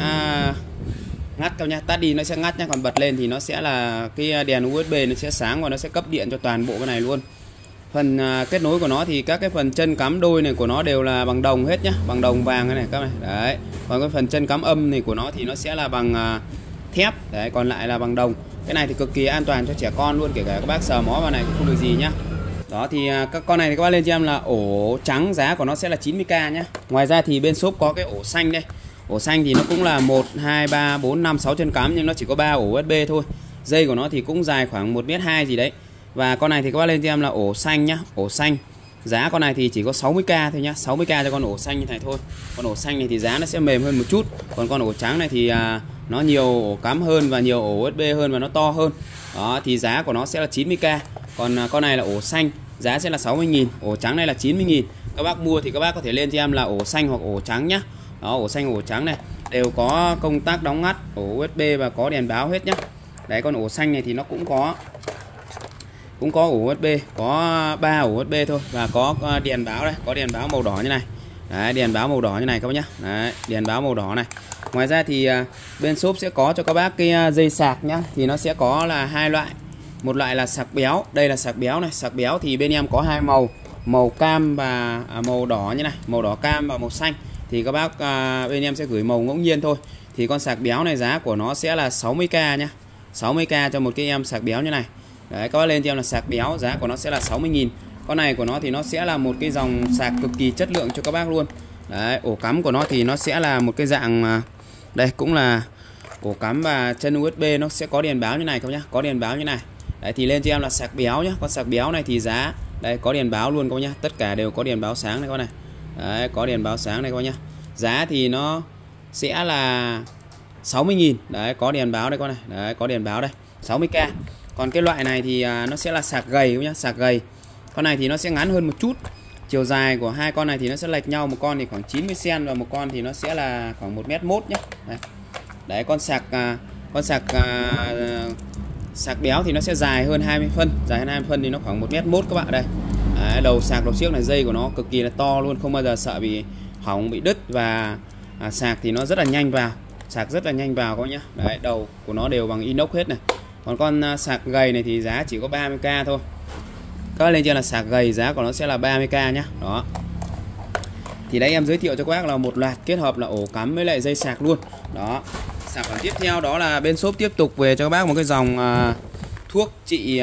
ngắt các nhá, tắt đi nó sẽ ngắt nhá, còn bật lên thì nó sẽ là cái đèn USB nó sẽ sáng và nó sẽ cấp điện cho toàn bộ cái này luôn. Phần kết nối của nó thì các cái phần chân cắm đôi này của nó đều là bằng đồng hết nhá, bằng đồng vàng cái này các bạn. Đấy. Còn cái phần chân cắm âm này của nó thì nó sẽ là bằng thép, đấy, còn lại là bằng đồng. Cái này thì cực kỳ an toàn cho trẻ con luôn, kể cả các bác sờ mó vào này cũng không được gì nhá. Đó thì các con này thì các bác lên cho em là ổ trắng, giá của nó sẽ là 90k nhá. Ngoài ra thì bên shop có cái ổ xanh đây. Ổ xanh thì nó cũng là 1 2 3 4 5 6 chân cắm nhưng nó chỉ có 3 ổ USB thôi. Dây của nó thì cũng dài khoảng 1m2 gì đấy. Và con này thì các bác lên cho em là ổ xanh nhá, ổ xanh. Giá con này thì chỉ có 60k thôi nhá, 60k cho con ổ xanh như này thôi. Con ổ xanh này thì giá nó sẽ mềm hơn một chút. Còn con ổ trắng này thì nó nhiều ổ cắm hơn và nhiều ổ USB hơn và nó to hơn. Đó thì giá của nó sẽ là 90k. Còn con này là ổ xanh, giá sẽ là 60.000. Ổ trắng này là 90.000. Các bác mua thì các bác có thể lên cho em là ổ xanh hoặc ổ trắng nhá. Đó, ổ xanh ổ trắng này đều có công tắc đóng ngắt, ổ USB và có đèn báo hết nhá. Đấy, con ổ xanh này thì nó cũng có ổ USB, có 3 ổ USB thôi và có đèn báo đây, có đèn báo màu đỏ như này. Đấy, đèn báo màu đỏ như này các bác nhá. Đấy, đèn báo màu đỏ này. Ngoài ra thì bên shop sẽ có cho các bác cái dây sạc nhá. Thì nó sẽ có là hai loại. Một loại là sạc béo, đây là sạc béo này. Sạc béo thì bên em có hai màu, màu cam và màu đỏ như này, màu đỏ cam và màu xanh. Thì các bác bên em sẽ gửi màu ngẫu nhiên thôi. Thì con sạc béo này giá của nó sẽ là 60k nhá. 60k cho một cái em sạc béo như này. Đấy, các bác lên cho em là sạc béo, giá của nó sẽ là 60.000. Con này của nó thì nó sẽ là một cái dòng sạc cực kỳ chất lượng cho các bác luôn. Đấy, ổ cắm của nó thì nó sẽ là một cái dạng đây cũng là ổ cắm và chân USB, nó sẽ có đèn báo như này các bác nhá, có đèn báo như này. Đấy, thì lên cho em là sạc béo nhá. Con sạc béo này thì giá đây có đèn báo luôn các bác nhá, tất cả đều có đèn báo sáng này các bác này. Đấy, có đèn báo sáng này các bác nhá. Giá thì nó sẽ là 60.000. Đấy, có đèn báo đây con này. Đấy, có đèn báo đây, 60k. Còn cái loại này thì nó sẽ là sạc gầy nhá, sạc gầy. Con này thì nó sẽ ngắn hơn một chút. Chiều dài của hai con này thì nó sẽ lệch nhau, một con thì khoảng 90 cm và một con thì nó sẽ là khoảng 1m1 nhé. Đấy. Đấy, con sạc béo thì nó sẽ dài hơn 20 phân, dài hơn 20 phân thì nó khoảng 1m1 các bạn đây. Đấy, đầu sạc đầu xiếc này, dây của nó cực kỳ là to luôn, không bao giờ sợ bị hỏng, bị đứt, và sạc thì nó rất là nhanh vào, sạc rất là nhanh vào các bác nhá. Đấy, đầu của nó đều bằng inox hết này. Còn con sạc gầy này thì giá chỉ có 30k thôi. Các bác lên trên là sạc gầy, giá của nó sẽ là 30k nhá. Đó. Thì đấy em giới thiệu cho các bác là một loạt kết hợp là ổ cắm với lại dây sạc luôn. Đó. Sản phẩm tiếp theo đó là bên shop tiếp tục về cho các bác một cái dòng thuốc trị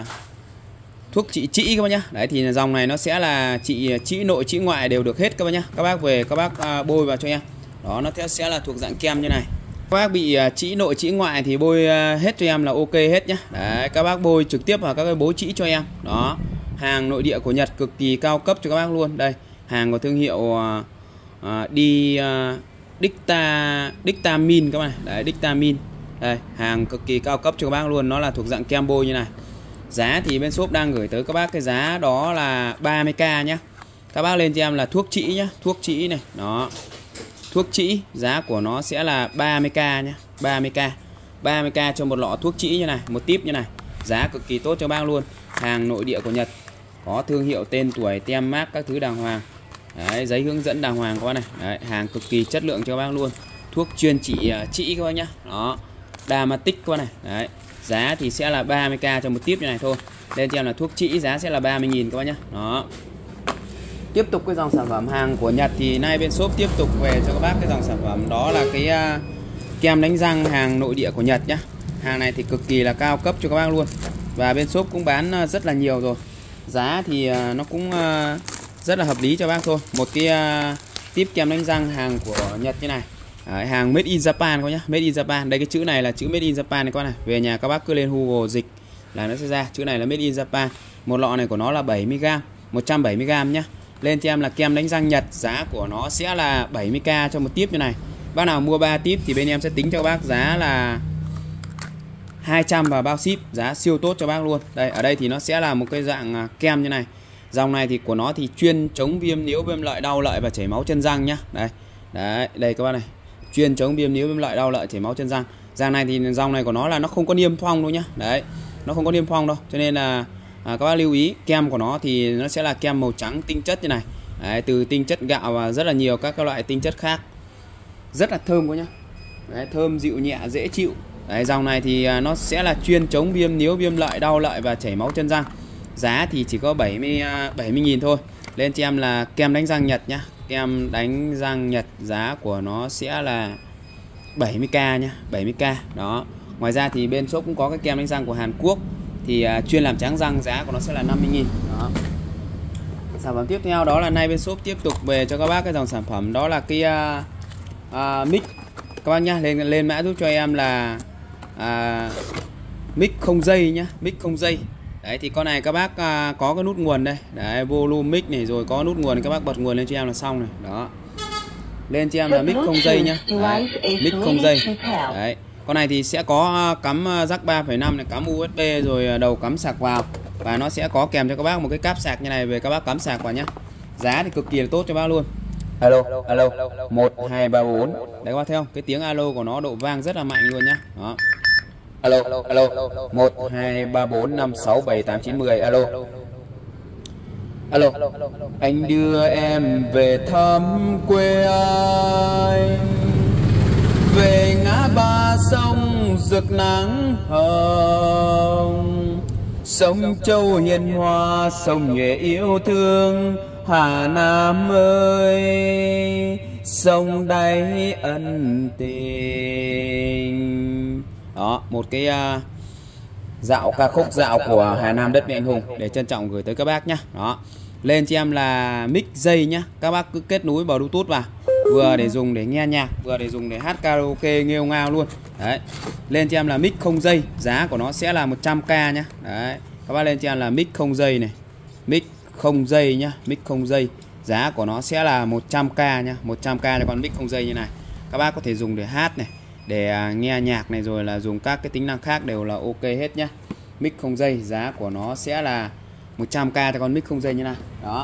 trĩ các bác nhá. Đấy, thì dòng này nó sẽ là trị trĩ nội trĩ ngoại đều được hết các bác nhá. Các bác về các bác bôi vào cho em. Đó, nó sẽ là thuộc dạng kem như này. Các bác bị trĩ nội trĩ ngoại thì bôi hết cho em là ok hết nhá. Đấy, các bác bôi trực tiếp vào các cái bố trĩ cho em. Đó. Hàng nội địa của Nhật cực kỳ cao cấp cho các bác luôn. Đây, hàng của thương hiệu Dictamin các bạn này. Đấy, Dictamin. Đây, hàng cực kỳ cao cấp cho các bác luôn, nó là thuộc dạng kem bôi như này. Giá thì bên shop đang gửi tới các bác cái giá đó là 30k nhá. Các bác lên cho em là thuốc trĩ nhá, thuốc trĩ này. Đó. Thuốc trĩ, giá của nó sẽ là 30k nhá, 30k. 30k cho một lọ thuốc trĩ như này, một tip như này. Giá cực kỳ tốt cho bác luôn. Hàng nội địa của Nhật. Có thương hiệu, tên tuổi, tem mác các thứ đàng hoàng. Đấy, giấy hướng dẫn đàng hoàng các bác này. Đấy, hàng cực kỳ chất lượng cho bác luôn. Thuốc chuyên trị trĩ các bác nhá. Đó. Dermatic các bác này. Đấy. Giá thì sẽ là 30k cho một tip như này thôi. Lên cho em là thuốc trĩ, giá sẽ là 30.000 các bác nhá. Đó. Tiếp tục cái dòng sản phẩm hàng của Nhật thì nay bên shop tiếp tục về cho các bác cái dòng sản phẩm đó là cái kem đánh răng hàng nội địa của Nhật nhá. Hàng này thì cực kỳ là cao cấp cho các bác luôn. Và bên shop cũng bán rất là nhiều rồi. Giá thì nó cũng rất là hợp lý cho bác thôi. Một cái tip kem đánh răng hàng của Nhật như này. Đấy, hàng Made in Japan các nhá, Made in Japan. Đây cái chữ này là chữ Made in Japan này các này. Về nhà các bác cứ lên Google dịch là nó sẽ ra. Chữ này là Made in Japan. Một lọ này của nó là 70g, 170g nhá. Lên cho em là kem đánh răng Nhật, giá của nó sẽ là 70k cho một tip như này. Bác nào mua 3 tip thì bên em sẽ tính cho các bác giá là 200 và bao ship, giá siêu tốt cho bác luôn. Đây, ở đây thì nó sẽ là một cái dạng kem như này. Dòng này thì của nó thì chuyên chống viêm níu, viêm lợi, đau lợi và chảy máu chân răng nhá. Đây. Đấy, đây các bác này. Chuyên chống viêm níu, viêm lợi, đau lợi, chảy máu chân răng. Dòng này thì dòng này của nó là nó không có niêm phong đâu nhá. Đấy. Nó không có niêm phong đâu. Cho nên là các bác lưu ý, kem của nó thì nó sẽ là kem màu trắng tinh chất như này. Đấy, từ tinh chất gạo và rất là nhiều các loại tinh chất khác. Rất là thơm quá nhá. Đấy, thơm dịu nhẹ dễ chịu. Đấy, dòng này thì nó sẽ là chuyên chống viêm níu, viêm lợi, đau lợi và chảy máu chân răng. Giá thì chỉ có 70.000 thôi. Lên cho em là kem đánh răng Nhật nhá. Kem đánh răng Nhật, giá của nó sẽ là 70k nhá, 70k. Đó. Ngoài ra thì bên shop cũng có cái kem đánh răng của Hàn Quốc thì chuyên làm trắng răng, giá của nó sẽ là 50.000. Đó. Sản phẩm tiếp theo đó là nay bên shop tiếp tục về cho các bác cái dòng sản phẩm đó là cái mic các bác nhá. Lên mã giúp cho em là mic không dây nhá, mic không dây. Đấy, thì con này các bác có cái nút nguồn đây. Đấy, volume mic này, rồi có nút nguồn, các bác bật nguồn lên cho em là xong này. Đó. Lên cho em là mic không dây nhá. Đấy, mic không dây. Đấy. Con này thì sẽ có cắm jack 3.5 này, cắm USB rồi đầu cắm sạc vào. Và nó sẽ có kèm cho các bác một cái cáp sạc như này về các bác cắm sạc vào nhá. Giá thì cực kỳ là tốt cho bác luôn. Alo, alo, 1 2 3 4. Đấy các bác thấy không? Cái tiếng alo của nó độ vang rất là mạnh luôn nhá. Đó. Alo, alo, 1 2 3 4 5 6 7 8 9 10. Alo. Alo, anh đưa em về thăm quê anh, về ngã ba sông rực nắng hồng, sông Châu hiền hòa, sông Nhuệ yêu thương. Hà Nam ơi, sông đáy ân tình. Đó, một cái ca khúc dạo của Hà Nam đất mẹ anh hùng để trân trọng gửi tới các bác nhá. Đó, lên cho em là mic dây nhá, các bác cứ kết nối vào Bluetooth vào, vừa để dùng để nghe nhạc, vừa để dùng để hát karaoke nghêu ngao luôn. Đấy, lên cho em là mic không dây, giá của nó sẽ là 100k nhá. Đấy, các bác lên cho em là mic không dây này, mic không dây nhá, mic không dây, giá của nó sẽ là 100k nhá, 100k cho con mic không dây như này. Các bác có thể dùng để hát này, để nghe nhạc này, rồi là dùng các cái tính năng khác đều là ok hết nhá. Mic không dây giá của nó sẽ là 100k cho con mic không dây như này. Đó.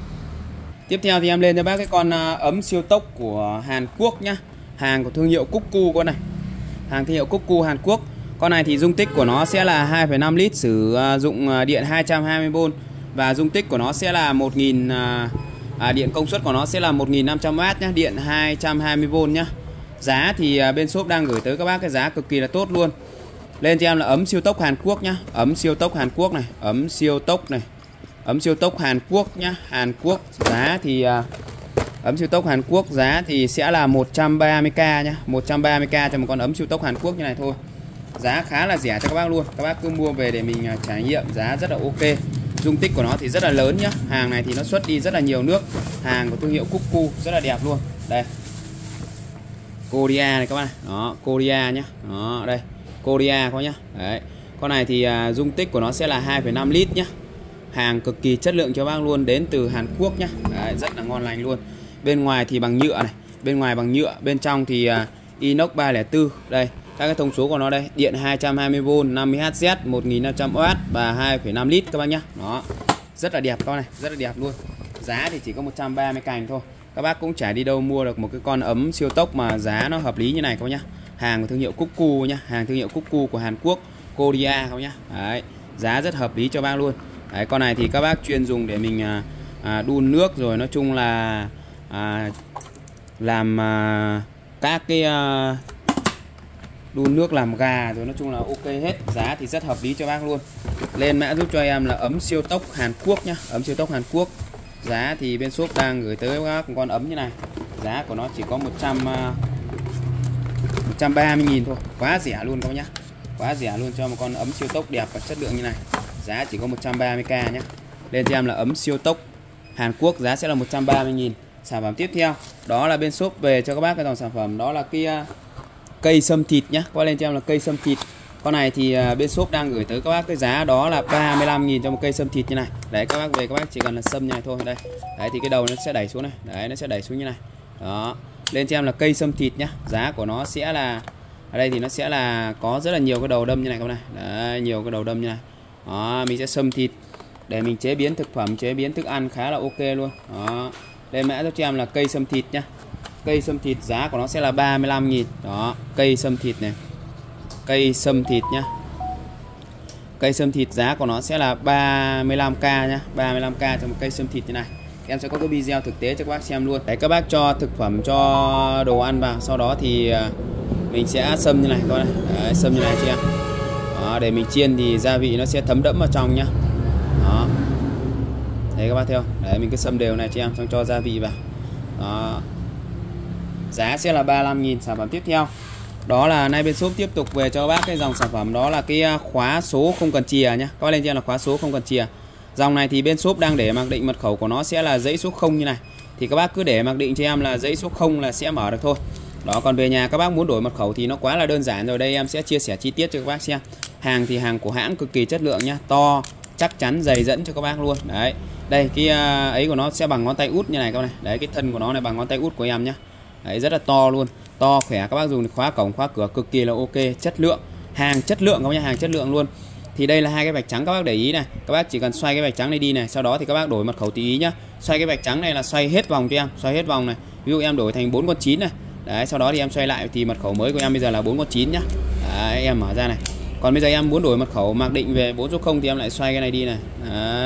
Tiếp theo thì em lên cho bác cái con ấm siêu tốc của Hàn Quốc nhá. Hàng của thương hiệu Cuckoo con này. Hàng thương hiệu Cuckoo Hàn Quốc. Con này thì dung tích của nó sẽ là 2,5 lít, sử dụng điện 220V và dung tích của nó sẽ là 1000 điện công suất của nó sẽ là 1500W nhá, điện 220V nhá. Giá thì bên shop đang gửi tới các bác cái giá cực kỳ là tốt luôn. Lên cho em là ấm siêu tốc Hàn Quốc nhá, ấm siêu tốc Hàn Quốc này, ấm siêu tốc này, ấm siêu tốc Hàn Quốc nhá, Hàn Quốc. Giá thì ấm siêu tốc Hàn Quốc giá thì sẽ là 130k nhá, 130k cho một con ấm siêu tốc Hàn Quốc như này thôi. Giá khá là rẻ cho các bác luôn, các bác cứ mua về để mình trải nghiệm, giá rất là ok. Dung tích của nó thì rất là lớn nhá. Hàng này thì nó xuất đi rất là nhiều nước. Hàng của thương hiệu Cuckoo rất là đẹp luôn. Đây, Korea này các bạn. Đó, Korea nhá. Đó, đây, Korea có nhá. Đấy, con này thì dung tích của nó sẽ là 2,5 lít nhá. Hàng cực kỳ chất lượng cho bác luôn, đến từ Hàn Quốc nhá. Đấy, rất là ngon lành luôn. Bên ngoài thì bằng nhựa này, bên ngoài bằng nhựa, bên trong thì inox 304. Đây, các cái thông số của nó đây, điện 220V, 50Hz, 1500W và 2,5 lít các bác nhá. Đó, rất là đẹp con này, rất là đẹp luôn. Giá thì chỉ có 130k thôi. Các bác cũng chả đi đâu mua được một cái con ấm siêu tốc mà giá nó hợp lý như này các bác nhá. Hàng của thương hiệu Cuckoo nhá, hàng thương hiệu Cuckoo của Hàn Quốc, Korea các bác nhá. Đấy, giá rất hợp lý cho bác luôn. Đấy, con này thì các bác chuyên dùng để mình đun nước, rồi nói chung là làm các cái đun nước, làm gà, rồi nói chung là ok hết. Giá thì rất hợp lý cho bác luôn. Lên mã giúp cho em là ấm siêu tốc Hàn Quốc nhá, ấm siêu tốc Hàn Quốc. Giá thì bên shop đang gửi tới các con ấm như này. Giá của nó chỉ có 130.000 thôi, quá rẻ luôn các bác nhá. Quá rẻ luôn cho một con ấm siêu tốc đẹp và chất lượng như này. Giá chỉ có 130k nhé. Lên cho em là ấm siêu tốc Hàn Quốc, giá sẽ là 130.000. Sản phẩm tiếp theo đó là bên shop về cho các bác cái dòng sản phẩm đó là cái cây sâm thịt nhá. Qua lên cho em là cây sâm thịt. Con này thì bên shop đang gửi tới các bác cái giá đó là 35.000 cho một cây sâm thịt như này. Đấy, các bác về các bác chỉ cần là sâm như này thôi. Đây. Đấy thì cái đầu nó sẽ đẩy xuống này. Đấy, nó sẽ đẩy xuống như này. Đó. Lên cho em là cây sâm thịt nhá. Giá của nó sẽ là, ở đây thì nó sẽ là có rất là nhiều cái đầu đâm như này các bạn này. Đấy, nhiều cái đầu đâm như này. Đó, mình sẽ sâm thịt để mình chế biến thực phẩm, chế biến thức ăn khá là ok luôn. Đó. Lên mã cho em là cây sâm thịt nhá. Cây sâm thịt giá của nó sẽ là 35.000. Đó, cây sâm thịt này. Cây sâm thịt nhá. Cây sâm thịt giá của nó sẽ là 35k nhá, 35k cho một cây sâm thịt như này. Em sẽ có cái video thực tế cho các bác xem luôn. Đấy, các bác cho thực phẩm, cho đồ ăn vào, sau đó thì mình sẽ sâm như này các bác này. Đấy, sâm như này cho em. Đó, để mình chiên thì gia vị nó sẽ thấm đẫm vào trong nhá. Đó. Đấy các bác thấy không? Đấy, mình cứ sâm đều này cho em, xong cho gia vị vào. Đó. Giá sẽ là 35.000. Sản phẩm tiếp theo đó là nay bên shop tiếp tục về cho các bác cái dòng sản phẩm đó là cái khóa số không cần chìa nhá. Các bác lên cho em là khóa số không cần chìa. Dòng này thì bên shop đang để mặc định mật khẩu của nó sẽ là dãy số 0 như này. Thì các bác cứ để mặc định cho em là dãy số 0 là sẽ mở được thôi. Đó, còn về nhà các bác muốn đổi mật khẩu thì nó quá là đơn giản rồi. Đây em sẽ chia sẻ chi tiết cho các bác xem. Hàng thì hàng của hãng cực kỳ chất lượng nhá, to, chắc chắn, dày dẫn cho các bác luôn. Đấy. Đây cái ấy của nó sẽ bằng ngón tay út như này các bác này. Đấy, cái thân của nó này bằng ngón tay út của em nhá. Đấy, rất là to luôn, to khỏe, các bác dùng khóa cổng, khóa cửa cực kỳ là ok, chất lượng, hàng chất lượng các bác nhá, hàng chất lượng luôn. Thì đây là hai cái vạch trắng, các bác để ý này, các bác chỉ cần xoay cái vạch trắng này đi này, sau đó thì các bác đổi mật khẩu tí ý nhá. Xoay cái vạch trắng này là xoay hết vòng cho em, xoay hết vòng này. Ví dụ em đổi thành 4 con 9 này. Đấy, sau đó thì em xoay lại thì mật khẩu mới của em bây giờ là 4 con 9 nhá. Đấy, em mở ra này. Còn bây giờ em muốn đổi mật khẩu mặc định về 4 số 0 thì em lại xoay cái này đi này. Đấy,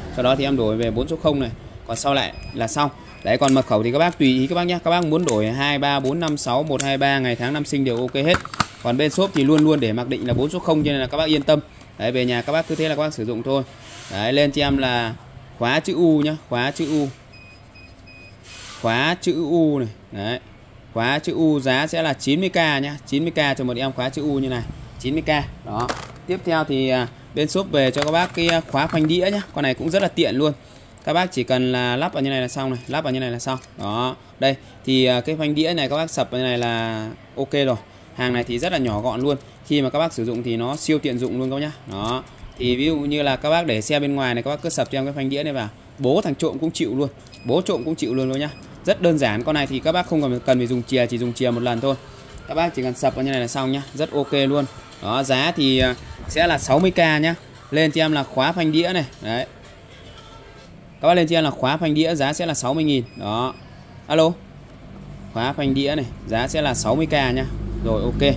Sau đó thì em đổi về 4 số 0 này, còn sau lại là xong. Đấy, còn mật khẩu thì các bác tùy ý các bác nhé. Các bác muốn đổi 2, 3, 4, 5, 6, 1, 2, 3, ngày tháng năm sinh đều ok hết. Còn bên shop thì luôn luôn để mặc định là 4 số 0, cho nên là các bác yên tâm. Đấy, về nhà các bác cứ thế là các bác sử dụng thôi. Đấy, lên cho em là khóa chữ U nhá, khóa chữ U. Khóa chữ U này. Đấy. Khóa chữ U giá sẽ là 90k nhá, 90k cho một em khóa chữ U như này, 90k. Đó. Tiếp theo thì bên shop về cho các bác cái khóa phanh đĩa nhá. Con này cũng rất là tiện luôn. Các bác chỉ cần là lắp vào như này là xong này, lắp vào như này là xong. Đó. Đây thì cái phanh đĩa này các bác sập như này là ok rồi. Hàng này thì rất là nhỏ gọn luôn. Khi mà các bác sử dụng thì nó siêu tiện dụng luôn các bác nhá. Đó. Thì ví dụ như là các bác để xe bên ngoài này, các bác cứ sập cho em cái phanh đĩa này vào, bố thằng trộm cũng chịu luôn. Bố trộm cũng chịu luôn nhá. Rất đơn giản. Con này thì các bác không cần phải dùng chìa, chỉ dùng chìa một lần thôi. Các bác chỉ cần sập vào như này là xong nhá. Rất ok luôn. Đó, giá thì sẽ là 60k nhá. Lên cho em là khóa phanh đĩa này. Đấy. Các bác lên cho em là khóa phanh đĩa giá sẽ là 60.000. Đó. Alo. Khóa phanh đĩa này, giá sẽ là 60k nhá. Rồi ok.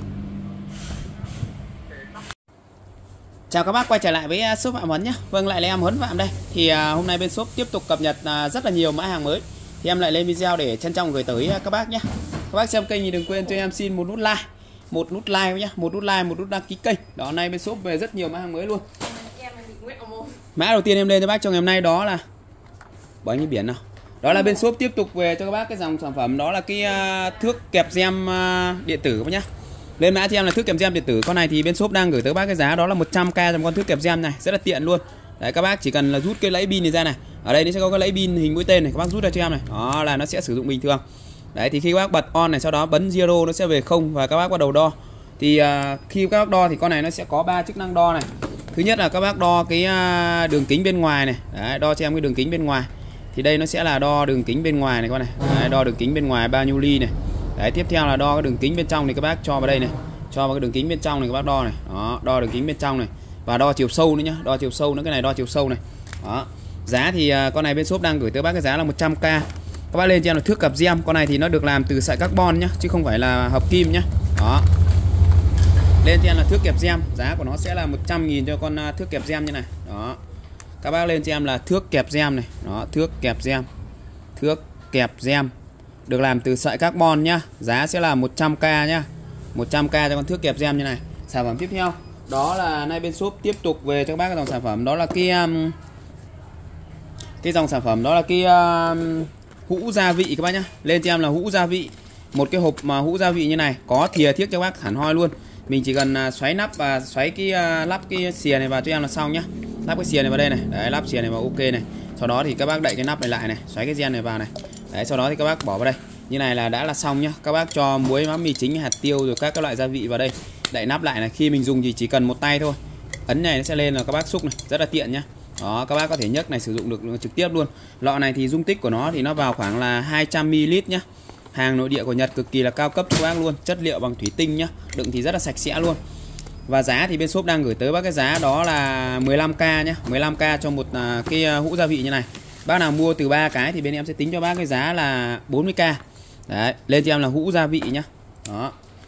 Chào các bác, quay trở lại với shop Phạm Huấn nhé. Vâng, lại là em Huấn Phạm đây. Thì hôm nay bên shop tiếp tục cập nhật rất là nhiều mã hàng mới. Thì em lại lên video để trân trọng gửi tới các bác nhé. Các bác xem kênh thì đừng quên cho em xin một nút like, một nút like nhé, một nút like, một nút đăng ký kênh. Đó, nay bên shop về rất nhiều mã hàng mới luôn. Mã đầu tiên em lên cho bác trong ngày hôm nay đó là bánh như biển nào. Đó là bên shop tiếp tục về cho các bác cái dòng sản phẩm đó là cái thước kẹp gem điện tử các bác nhé. Lên mã cho em là thước kẹp gem điện tử. Con này thì bên shop đang gửi tới bác cái giá đó là 100k trong con thước kẹp gem này, rất là tiện luôn. Đấy, các bác chỉ cần là rút cái lẫy pin này ra này. Ở đây nó sẽ có cái lẫy pin hình mũi tên này, các bác rút ra cho em này. Đó là nó sẽ sử dụng bình thường. Đấy, thì khi các bác bật on này, sau đó bấm zero nó sẽ về 0 và các bác bắt đầu đo. Thì khi các bác đo thì con này nó sẽ có 3 chức năng đo này. Thứ nhất là các bác đo cái đường kính bên ngoài này. Đấy, đo cho em cái đường kính bên ngoài. Thì đây nó sẽ là đo đường kính bên ngoài này các bạn này. Đấy, đo đường kính bên ngoài bao nhiêu ly này. Đấy, tiếp theo là đo cái đường kính bên trong thì các bác cho vào đây này. Cho vào cái đường kính bên trong này các bác đo này. Đó, đo đường kính bên trong này. Và đo chiều sâu nữa nhá, đo chiều sâu nữa, cái này đo chiều sâu này. Đó. Giá thì con này bên shop đang gửi tới bác cái giá là 100k. Các bác lên cho em là thước kẹp gem. Con này thì nó được làm từ sợi carbon nhá, chứ không phải là hợp kim nhá. Đó. Lên cho em là thước kẹp gem, giá của nó sẽ là 100.000 cho con thước kẹp gem như này. Đó. Các bác lên cho em là thước kẹp gem này. Đó, thước kẹp gem. Thước kẹp gem được làm từ sợi carbon nhá. Giá sẽ là 100k nhá. 100k cho con thước kẹp gem như này. Sản phẩm tiếp theo đó là nay bên shop tiếp tục về cho các bác cái dòng sản phẩm đó là cái dòng sản phẩm đó là cái hũ gia vị các bác nhá. Lên cho em là hũ gia vị. Một cái hộp mà hũ gia vị như này, có thìa thiếc cho các bác hẳn hoi luôn. Mình chỉ cần xoáy nắp và xoáy cái lắp cái xìa này vào cho em là xong nhá. Lắp cái xìa này vào đây này. Đấy, lắp xìa này vào ok này. Sau đó thì các bác đậy cái nắp này lại này, xoáy cái gen này vào này. Đấy, sau đó thì các bác bỏ vào đây. Như này là đã là xong nhá. Các bác cho muối, mắm, mì chính, hạt tiêu rồi các loại gia vị vào đây. Đậy nắp lại này, khi mình dùng thì chỉ cần một tay thôi. Ấn này nó sẽ lên là các bác xúc này, rất là tiện nhá. Đó, các bác có thể nhấc này sử dụng được trực tiếp luôn. Lọ này thì dung tích của nó thì nó vào khoảng là 200 ml nhá. Hàng nội địa của Nhật cực kỳ là cao cấp cho các bác luôn, chất liệu bằng thủy tinh nhá, đựng thì rất là sạch sẽ luôn. Và giá thì bên shop đang gửi tới bác cái giá đó là 15k nhá, 15k cho một cái hũ gia vị như này. Bác nào mua từ 3 cái thì bên em sẽ tính cho bác cái giá là 40k. Đấy, lên cho em là hũ gia vị nhá. Đó.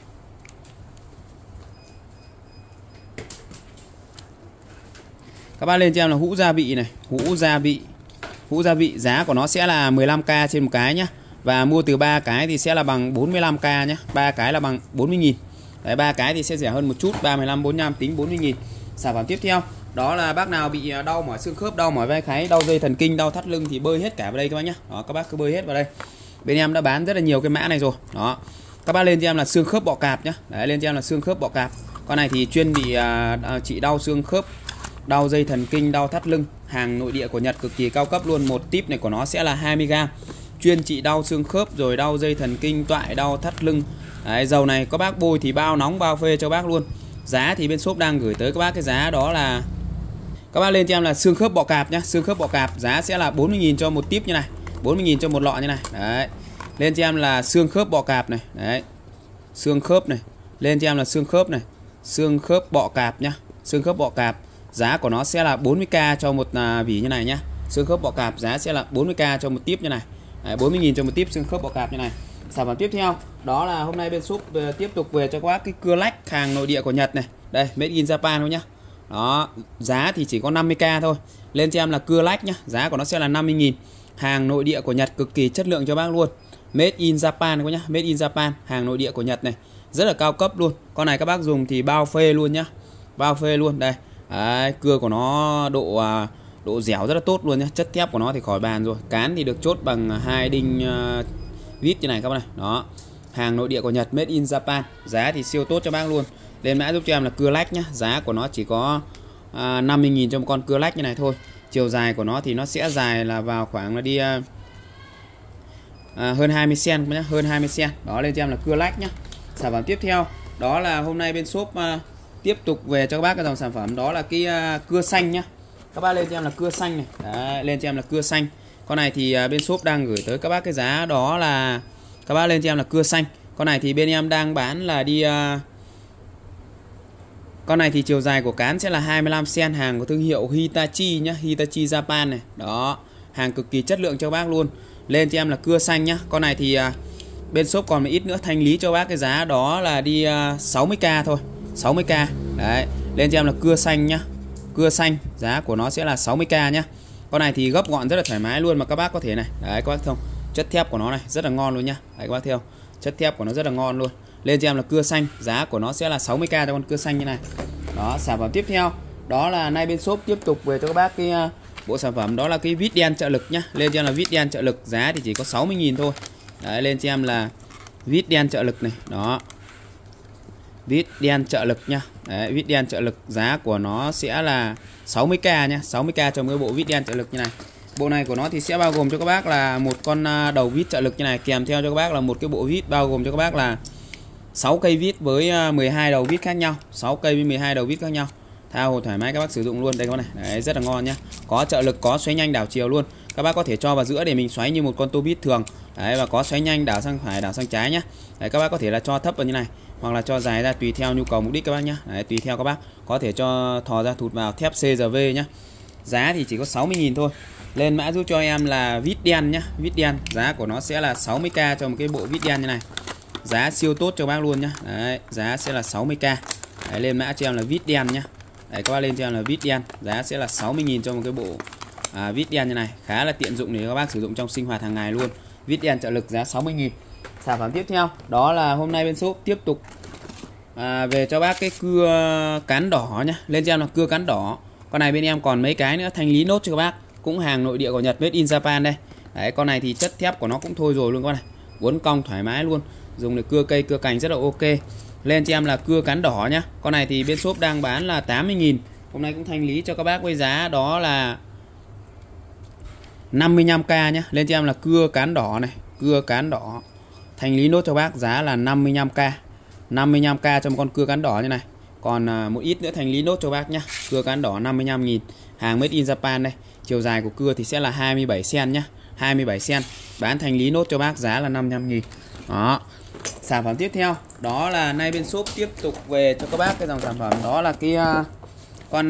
Các bác lên cho em là hũ gia vị này, hũ gia vị. Hũ gia vị giá của nó sẽ là 15k trên một cái nhá. Và mua từ 3 cái thì sẽ là bằng 45k nhé. 3 cái là bằng 40.000. Đấy, 3 cái thì sẽ rẻ hơn một chút, 3, 15, 45 tính 40.000. Sản phẩm tiếp theo đó là bác nào bị đau mỏi xương khớp, đau mỏi vai gáy, đau dây thần kinh, đau thắt lưng thì bơi hết cả vào đây các bác nhé. Đó, các bác cứ bơi hết vào đây. Bên em đã bán rất là nhiều cái mã này rồi. Đó. Các bác lên cho em là xương khớp bọ cạp nhé. Đấy, lên cho em là xương khớp bọ cạp. Con này thì chuyên bị trị đau xương khớp, đau dây thần kinh, đau thắt lưng. Hàng nội địa của Nhật cực kỳ cao cấp luôn. Một tip này của nó sẽ là 20g. Chuyên trị đau xương khớp rồi đau dây thần kinh, toại, đau thắt lưng. Đấy, dầu này có bác bôi thì bao nóng bao phê cho bác luôn. Giá thì bên shop đang gửi tới các bác cái giá đó là, các bác lên cho em là xương khớp bọ cạp nhá, xương khớp bọ cạp giá sẽ là 40.000 cho một tip như này, 40.000 cho một lọ như này. Đấy. Lên cho em là xương khớp bọ cạp này. Đấy. Xương khớp này. Lên cho em là xương khớp này. Xương khớp bọ cạp nhá. Xương khớp bọ cạp giá của nó sẽ là 40k cho một vỉ như này nhá. Xương khớp bọ cạp giá sẽ là 40k cho một tip như này. 40.000 cho một tip xương khớp bọ cạp như này. Sản phẩm tiếp theo đó là hôm nay bên shop tiếp tục về cho các bác cái cưa lách hàng nội địa của Nhật này. Đây, made in Japan thôi nhá. Đó, giá thì chỉ có 50k thôi. Lên cho em là cưa lách nhá, giá của nó sẽ là 50.000. Hàng nội địa của Nhật cực kỳ chất lượng cho bác luôn. Made in Japan các nhá, Made in Japan, hàng nội địa của Nhật này, rất là cao cấp luôn. Con này các bác dùng thì bao phê luôn nhá. Bao phê luôn đây. Đấy, cưa của nó độ dẻo rất là tốt luôn nhá, chất thép của nó thì khỏi bàn rồi. Cán thì được chốt bằng 2 đinh vít như này các bác này. Đó. Hàng nội địa của Nhật, Made in Japan, giá thì siêu tốt cho bác luôn. Lên mã giúp cho em là cưa lách nhá, giá của nó chỉ có 50.000 cho một con cưa lách như này thôi. Chiều dài của nó thì nó sẽ dài là vào khoảng là đi hơn 20 cm nhá, hơn 20 cm. Đó, lên cho em là cưa lách nhá. Sản phẩm tiếp theo đó là hôm nay bên shop tiếp tục về cho các bác cái dòng sản phẩm đó là cái cưa xanh nhá. Các bác lên cho em là cưa xanh này. Đấy, lên cho em là cưa xanh. Con này thì bên shop đang gửi tới các bác cái giá đó là các bác lên cho em là cưa xanh. Con này thì bên em đang bán là đi con này thì chiều dài của cán sẽ là 25 cm, hàng của thương hiệu Hitachi nhá, Hitachi Japan này. Đó, hàng cực kỳ chất lượng cho bác luôn. Lên cho em là cưa xanh nhá. Con này thì bên shop còn một ít nữa thanh lý cho bác cái giá đó là đi 60k thôi, 60k. Đấy, lên cho em là cưa xanh nhá. Cưa xanh, giá của nó sẽ là 60k nhá. Con này thì gấp gọn rất là thoải mái luôn mà các bác có thể này. Đấy các bác thấy không? Chất thép của nó này rất là ngon luôn nhá. Đấy các bác thấy không? Chất thép của nó rất là ngon luôn. Lên cho em là cưa xanh, giá của nó sẽ là 60k cho con cưa xanh như này. Đó, sản phẩm tiếp theo đó là nay bên shop tiếp tục về cho các bác cái bộ sản phẩm đó là cái vít đen trợ lực nhá. Lên cho em là vít đen trợ lực, giá thì chỉ có 60.000 thôi. Đấy, lên cho em là vít đen trợ lực này. Đó, vít đen trợ lực nhá. Đấy, vít đen trợ lực, giá của nó sẽ là 60k nhá, 60k cho cái bộ vít đen trợ lực như này. Bộ này của nó thì sẽ bao gồm cho các bác là một con đầu vít trợ lực như này, kèm theo cho các bác là một cái bộ vít bao gồm cho các bác là 6 cây vít với 12 đầu vít khác nhau, 6 cây với 12 đầu vít khác nhau. Tha hồ thoải mái các bác sử dụng luôn đây các bác này. Đấy, rất là ngon nhá. Có trợ lực, có xoáy nhanh đảo chiều luôn. Các bác có thể cho vào giữa để mình xoáy như một con tô vít thường. Đấy, và có xoáy nhanh đảo sang phải, đảo sang trái nhá. Đấy, các bác có thể là cho thấp vào như này hoặc là cho dài ra tùy theo nhu cầu mục đích các bác nhá. Đấy, tùy theo các bác. Có thể cho thò ra thụt vào thép CRV nhá. Giá thì chỉ có 60.000 thôi. Lên mã giúp cho em là vít đen nhá, vít đen, giá của nó sẽ là 60k cho một cái bộ vít đen như này. Giá siêu tốt cho bác luôn nhá. Đấy, giá sẽ là 60k. Đấy, lên mã cho em là vít đen nhá. Đấy, các bác lên cho em là vít đen, giá sẽ là 60.000 cho một cái bộ vít đen như này, khá là tiện dụng để các bác sử dụng trong sinh hoạt hàng ngày luôn. Vít đen trợ lực giá 60.000. Sản phẩm tiếp theo đó là hôm nay bên shop tiếp tục về cho bác cái cưa cán đỏ nhá. Lên cho em là cưa cán đỏ. Con này bên em còn mấy cái nữa thanh lý nốt cho các bác, cũng hàng nội địa của Nhật, Made in Japan đây. Đấy, con này thì chất thép của nó cũng thôi rồi luôn các bác này, uốn cong thoải mái luôn, dùng để cưa cây cưa cành rất là ok. Lên cho em là cưa cán đỏ nhá. Con này thì bên shop đang bán là 80.000. Hôm nay cũng thanh lý cho các bác với giá đó là 55k nhá. Lên cho em là cưa cán đỏ này, cưa cán đỏ. Thanh lý nốt cho bác giá là 55k. 55k cho một con cưa cán đỏ như này. Còn một ít nữa thanh lý nốt cho bác nhá. Cưa cán đỏ 55.000. Hàng Made in Japan đây. Chiều dài của cưa thì sẽ là 27 cm nhá. 27 cm. Bán thanh lý nốt cho bác giá là 55.000. Đó. Sản phẩm tiếp theo đó là nay bên shop tiếp tục về cho các bác cái dòng sản phẩm đó là cái con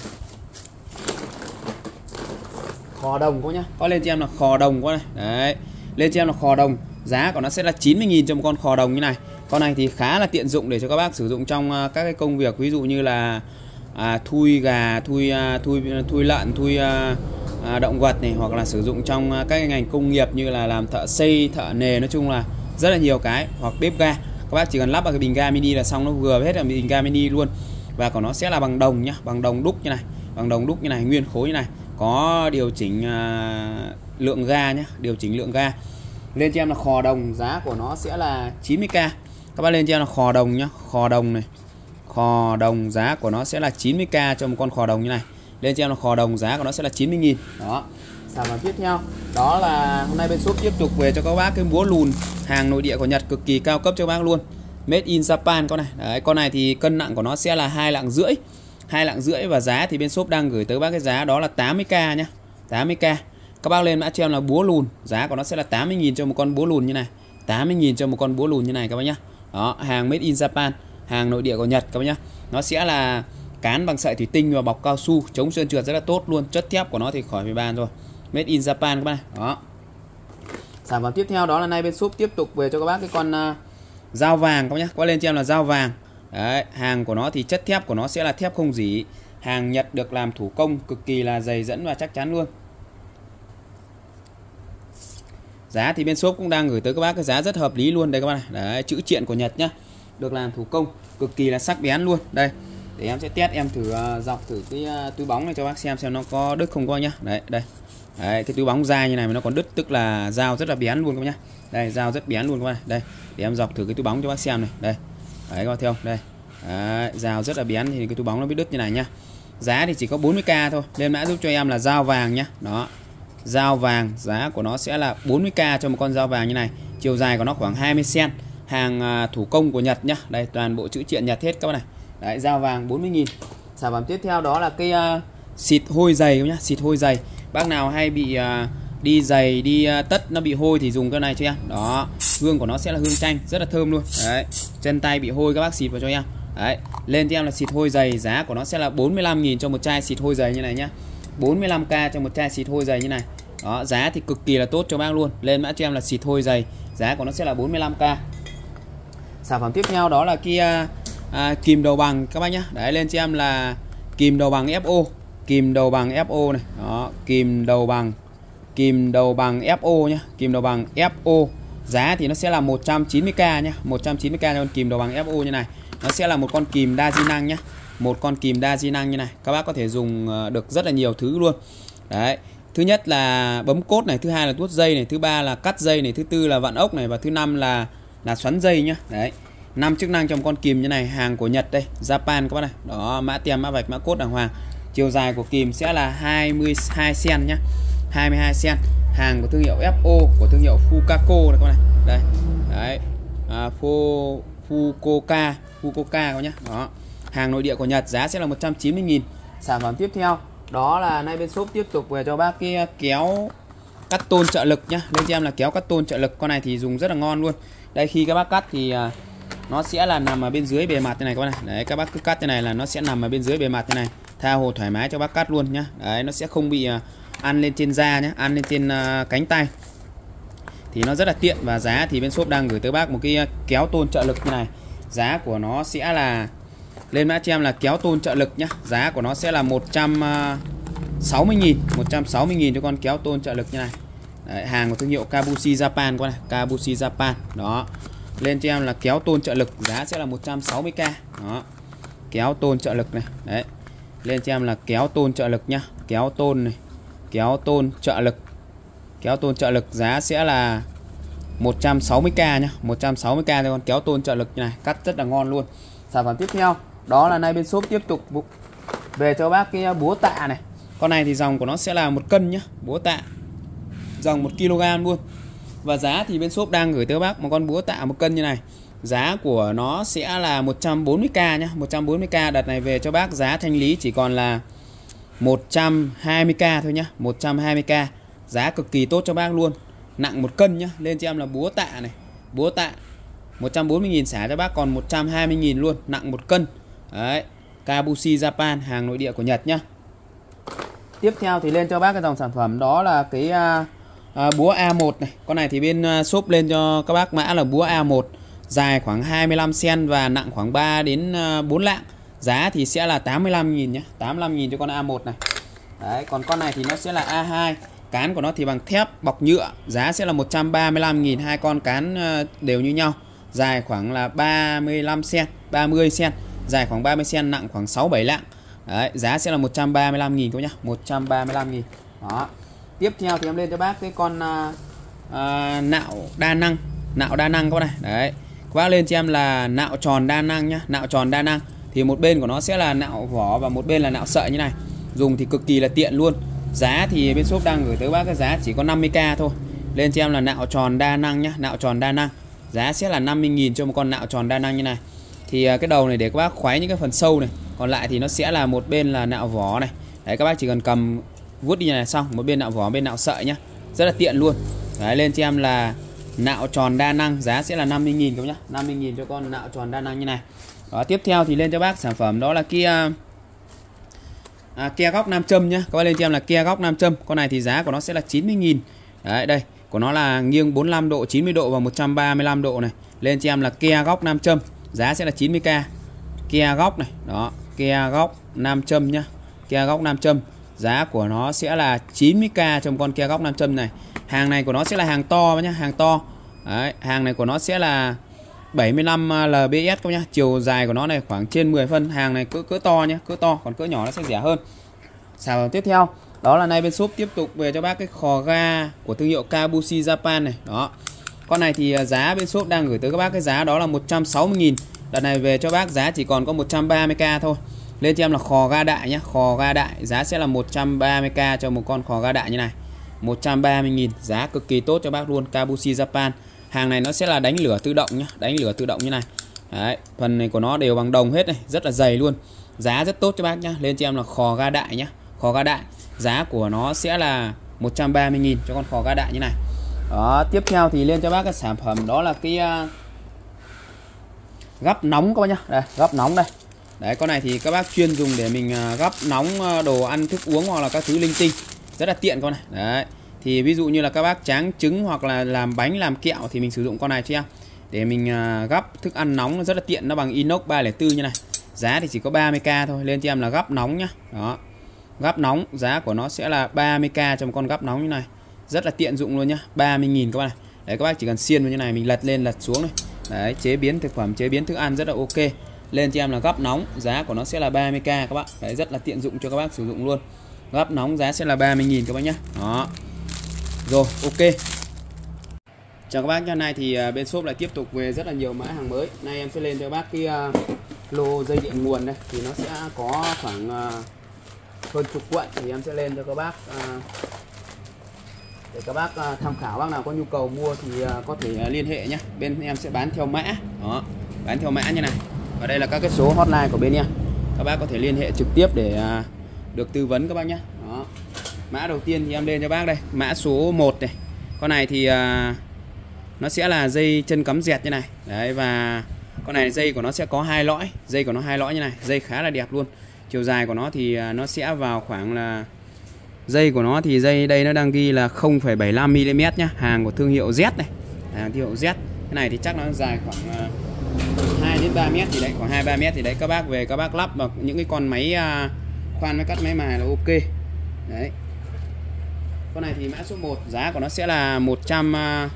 khò đồng quá nhá. Có lên cho em là khò đồng quá này. Đấy. Lên cho em là khò đồng, giá của nó sẽ là 90.000 cho một con khò đồng như này. Con này thì khá là tiện dụng để cho các bác sử dụng trong các cái công việc ví dụ như là thui gà, thui lợn, thui động vật này, hoặc là sử dụng trong các cái ngành công nghiệp như là làm thợ xây, thợ nề, nói chung là rất là nhiều cái, hoặc bếp ga. Các bác chỉ cần lắp vào cái bình ga mini là xong, nó vừa hết là bình ga mini luôn. Và của nó sẽ là bằng đồng nhá, bằng đồng đúc như này, bằng đồng đúc như này, nguyên khối như này, có điều chỉnh lượng ga nhá, điều chỉnh lượng ga. Lên cho em là khò đồng, giá của nó sẽ là 90k. Các bác lên cho em là khò đồng nhá, khò đồng này, khò đồng, giá của nó sẽ là 90k cho một con khò đồng như này. Lên cho em là khò đồng, giá của nó sẽ là 90.000. Đó. Sản phẩm tiếp theo đó là hôm nay bên shop tiếp tục về cho các bác cái búa lùn, hàng nội địa của Nhật, cực kỳ cao cấp cho các bác luôn, Made in Japan con này. Đấy, con này thì cân nặng của nó sẽ là 2,5 lạng, 2,5 lạng, và giá thì bên shop đang gửi tới bác cái giá đó là 80k nhá, 80k. Các bác lên mã cho em là búa lùn, giá của nó sẽ là 80.000 cho một con búa lùn như này, 80.000 cho một con búa lùn như này các bác nhá. Đó, hàng Made in Japan, hàng nội địa của Nhật các bác nhá. Nó sẽ là cán bằng sợi thủy tinh và bọc cao su, chống trơn trượt rất là tốt luôn, chất thép của nó thì khỏi phải bàn rồi. Made in Japan các bác này. Đó. Sản phẩm tiếp theo đó là nay bên shop tiếp tục về cho các bác cái con dao vàng các bác nhá. Có lên cho em là dao vàng. Đấy, hàng của nó thì chất thép của nó sẽ là thép không rỉ, Hàng Nhật được làm thủ công, cực kỳ là dày dẫn và chắc chắn luôn. Giá thì bên shop cũng đang gửi tới các bác cái giá rất hợp lý luôn đây các bác này. Đấy, chữ triện của Nhật nhá. Được làm thủ công, cực kỳ là sắc bén luôn. Đây, để em sẽ test, em thử dọc thử cái túi bóng này cho bác xem nó có đứt không coi nhá. Đấy, đây. Đấy, cái túi bóng dai như này mà nó còn đứt, tức là dao rất là bén luôn các bác nhá. Đây, dao rất bén luôn các bác này. Đây, để em dọc thử cái túi bóng cho bác xem này. Đây. Đấy, các bác thấy không? Đây. Đấy, dao rất là bén thì cái túi bóng nó bị đứt như này nhá. Giá thì chỉ có 40k thôi. Lên mã giúp cho em là dao vàng nhá. Đó. Dao vàng, giá của nó sẽ là 40k cho một con dao vàng như này. Chiều dài của nó khoảng 20 cm. Hàng thủ công của Nhật nhá. Đây, toàn bộ chữ triện Nhật hết các bác này. Đấy, dao vàng 40.000. Sản phẩm tiếp theo đó là cái xịt hôi giày nhá, xịt hôi giày. Bác nào hay bị đi giày, đi tất nó bị hôi thì dùng cái này cho em. Đó, hương của nó sẽ là hương chanh, rất là thơm luôn. Đấy, chân tay bị hôi các bác xịt vào cho em. Đấy, lên cho em là xịt hôi giày, giá của nó sẽ là 45.000 cho một chai xịt hôi giày như này nhá. 45k cho một chai xịt hôi giày như này. Đó, giá thì cực kỳ là tốt cho bác luôn. Lên mã cho em là xịt hôi giày, giá của nó sẽ là 45k. Sản phẩm tiếp theo đó là kia kìm đầu bằng các bác nhá. Đấy, lên cho em là kìm đầu bằng FO, kìm đầu bằng FO này. Đó, kìm đầu bằng FO nhá, kìm đầu bằng FO. Giá thì nó sẽ là 190k nhá, 190k cho con kìm đầu bằng FO như này. Nó sẽ là một con kìm đa di năng nhá. Một con kìm đa di năng như này. Các bác có thể dùng được rất là nhiều thứ luôn. Đấy. Thứ nhất là bấm cốt này, thứ hai là tuốt dây này, thứ ba là cắt dây này, thứ tư là vặn ốc này và thứ năm là xoắn dây nhá. Đấy. 5 chức năng trong con kìm như này, hàng của Nhật đây, Japan các bác này. Đó, mã tem, mã vạch, mã cốt đàng hoàng. Chiều dài của kìm sẽ là 22 cm nhá. 22 cm. Hàng của thương hiệu FO, của thương hiệu Fukaco này các bác này. Đây. Đấy. Fukuoka các bác nhá. Đó. Hàng nội địa của Nhật, giá sẽ là 190.000. Sản phẩm tiếp theo đó là nay bên shop tiếp tục về cho bác cái kéo cắt tôn trợ lực nhá. Lên cho em là kéo cắt tôn trợ lực. Con này thì dùng rất là ngon luôn. Đây, khi các bác cắt thì nó sẽ là nằm ở bên dưới bề mặt thế này các bác này. Đấy, các bác cứ cắt thế này là nó sẽ nằm ở bên dưới bề mặt thế này. Tha hồ thoải mái cho bác cắt luôn nhá. Đấy, nó sẽ không bị ăn lên trên da nhá, ăn lên trên cánh tay. Thì nó rất là tiện. Và giá thì bên shop đang gửi tới bác một cái kéo tôn trợ lực như này. Giá của nó sẽ là, lên mã cho em là kéo tôn trợ lực nhá. Giá của nó sẽ là 160.000, 160.000 cho con kéo tôn trợ lực như này. Đấy, hàng của thương hiệu Kabushi Japan con này, Kabushi Japan. Đó. Lên cho em là kéo tôn trợ lực, giá sẽ là 160k. Đó. Kéo tôn trợ lực này. Đấy. Lên cho em là kéo tôn trợ lực nhá. Kéo tôn này. Kéo tôn trợ lực. Kéo tôn trợ lực giá sẽ là 160k nhá. 160k cho con kéo tôn trợ lực như này, cắt rất là ngon luôn. Sản phẩm tiếp theo đó là nay bên shop tiếp tục về cho bác cái búa tạ này. Con này thì dòng của nó sẽ là 1 cân nhá, búa tạ. Dòng 1 kg luôn. Và giá thì bên shop đang gửi tới bác một con búa tạ 1 cân như này. Giá của nó sẽ là 140k nhá, 140k. Đợt này về cho bác giá thanh lý chỉ còn là 120k thôi nhá, 120k. Giá cực kỳ tốt cho bác luôn. Nặng 1 cân nhá. Lên cho em là búa tạ này. Búa tạ 140.000 xả cho bác còn 120.000 luôn, nặng 1 cân. Đấy, Kabushi Japan, hàng nội địa của Nhật nhá. Tiếp theo thì lên cho bác cái dòng sản phẩm đó là cái búa A1 này. Con này thì bên shop lên cho các bác mã là búa A1, dài khoảng 25 cm và nặng khoảng 3 đến 4 lạng. Giá thì sẽ là 85.000 nhé, 85.000 cho con A1 này. Đấy, còn con này thì nó sẽ là A2. Cán của nó thì bằng thép bọc nhựa, giá sẽ là 135.000. Hai con cán đều như nhau. Dài khoảng là 35 cm, 30 cm, dài khoảng 30 cm, nặng khoảng 6-7 lạng. Đấy, giá sẽ là 135.000 các nhá, 135.000. Đó. Tiếp theo thì em lên cho bác cái con nạo đa năng, nạo đa năng các bác này. Đấy. Các bác lên cho em là nạo tròn đa năng nhá, nạo tròn đa năng. Thì một bên của nó sẽ là nạo vỏ và một bên là nạo sợi như này. Dùng thì cực kỳ là tiện luôn. Giá thì bên shop đang gửi tới bác cái giá chỉ có 50k thôi. Lên cho em là nạo tròn đa năng nhá, nạo tròn đa năng. Giá sẽ là 50.000 cho một con nạo tròn đa năng như này. Thì cái đầu này để các bác khoái những cái phần sâu này. Còn lại thì nó sẽ là một bên là nạo vỏ này. Đấy, các bác chỉ cần cầm vuốt đi này xong, một bên nạo vỏ, bên nạo sợi nhá. Rất là tiện luôn. Đấy, lên cho em là nạo tròn đa năng, giá sẽ là 50.000 các nhá. 50.000 cho con nạo tròn đa năng như này. Đó, tiếp theo thì lên cho bác sản phẩm đó là kia ke góc nam châm nhá. Các bác lên cho em là ke góc nam châm. Con này thì giá của nó sẽ là 90.000. Đấy, đây, của nó là nghiêng 45 độ, 90 độ và 135 độ này. Lên cho em là ke góc nam châm, giá sẽ là 90k. Ke góc này, đó, ke góc nam châm nhá. ke góc nam châm. Giá của nó sẽ là 90k trong con ke góc nam châm này. Hàng này của nó sẽ là hàng to nhá, hàng to. Đấy, hàng này của nó sẽ là 75 lbs các nhá. Chiều dài của nó này khoảng trên 10 phân. Hàng này cỡ to nhá, cỡ to, còn cỡ nhỏ nó sẽ rẻ hơn. Sản phẩm tiếp theo đó là nay bên shop tiếp tục về cho bác cái khò ga của thương hiệu Kabushi Japan này. Đó. Con này thì giá bên shop đang gửi tới các bác cái giá đó là 160.000. Đợt này về cho bác giá chỉ còn có 130k thôi. Lên cho em là khò ga đại nhé. Khò ga đại giá sẽ là 130k cho một con khò ga đại như này. 130.000, giá cực kỳ tốt cho bác luôn. Kabushi Japan. Hàng này nó sẽ là đánh lửa tự động nhé. Đánh lửa tự động như này. Đấy, phần này của nó đều bằng đồng hết này, rất là dày luôn. Giá rất tốt cho bác nhá. Lên cho em là khò ga đại nhé. Khò ga đại, giá của nó sẽ là 130.000 cho con khò ga đại như này. Đó, tiếp theo thì lên cho bác cái sản phẩm đó là cái gắp nóng các bác nhá. Đây, gắp nóng đây. Đấy, con này thì các bác chuyên dùng để mình gắp nóng đồ ăn thức uống hoặc là các thứ linh tinh. Rất là tiện con này. Đấy. Thì ví dụ như là các bác tráng trứng hoặc là làm bánh làm kẹo thì mình sử dụng con này cho em. Để mình gắp thức ăn nóng nó rất là tiện, nó bằng inox 304 như này. Giá thì chỉ có 30k thôi. Lên cho em là gắp nóng nhá. Đó. Gắp nóng, giá của nó sẽ là 30k cho một con gắp nóng như này. Rất là tiện dụng luôn nhá. 30.000 các bạn này. Đấy, các bác chỉ cần xiên vào như này, mình lật lên lật xuống này. Đấy, chế biến thực phẩm, chế biến thức ăn rất là ok. Lên cho em là gắp nóng, giá của nó sẽ là 30k các bạn. Đấy, rất là tiện dụng cho các bác sử dụng luôn. Gắp nóng giá sẽ là 30.000 các bác nhé. Đó. Rồi, ok. Chào các bác, hôm nay thì bên shop lại tiếp tục về rất là nhiều mã hàng mới. Nay em sẽ lên cho bác cái lô dây điện nguồn đây. Thì nó sẽ có khoảng hơn chục cuộn. Thì em sẽ lên cho các bác để các bác tham khảo. Bác nào có nhu cầu mua thì có thể liên hệ nhé. Bên em sẽ bán theo mã. Đó, bán theo mã như này. Và đây là các cái số hotline của bên em. Các bác có thể liên hệ trực tiếp để được tư vấn các bác nhé. Đó. Mã đầu tiên thì em lên cho bác đây, mã số 1 này. Con này thì nó sẽ là dây chân cắm dẹt như này. Đấy, và con này dây của nó sẽ có 2 lõi. Dây của nó 2 lõi như này, dây khá là đẹp luôn. Chiều dài của nó thì nó sẽ vào khoảng là, dây của nó thì dây đây nó đang ghi là 0,75mm nhá. Hàng của thương hiệu Z này. Hàng thương hiệu Z. Cái này thì chắc nó dài khoảng 2 đến 3 mét thì đấy, khoảng 2-3 mét thì đấy, các bác về các bác lắp vào những cái con máy khoan máy cắt máy mài là ok. Đấy. Con này thì mã số 1 giá của nó sẽ là 100,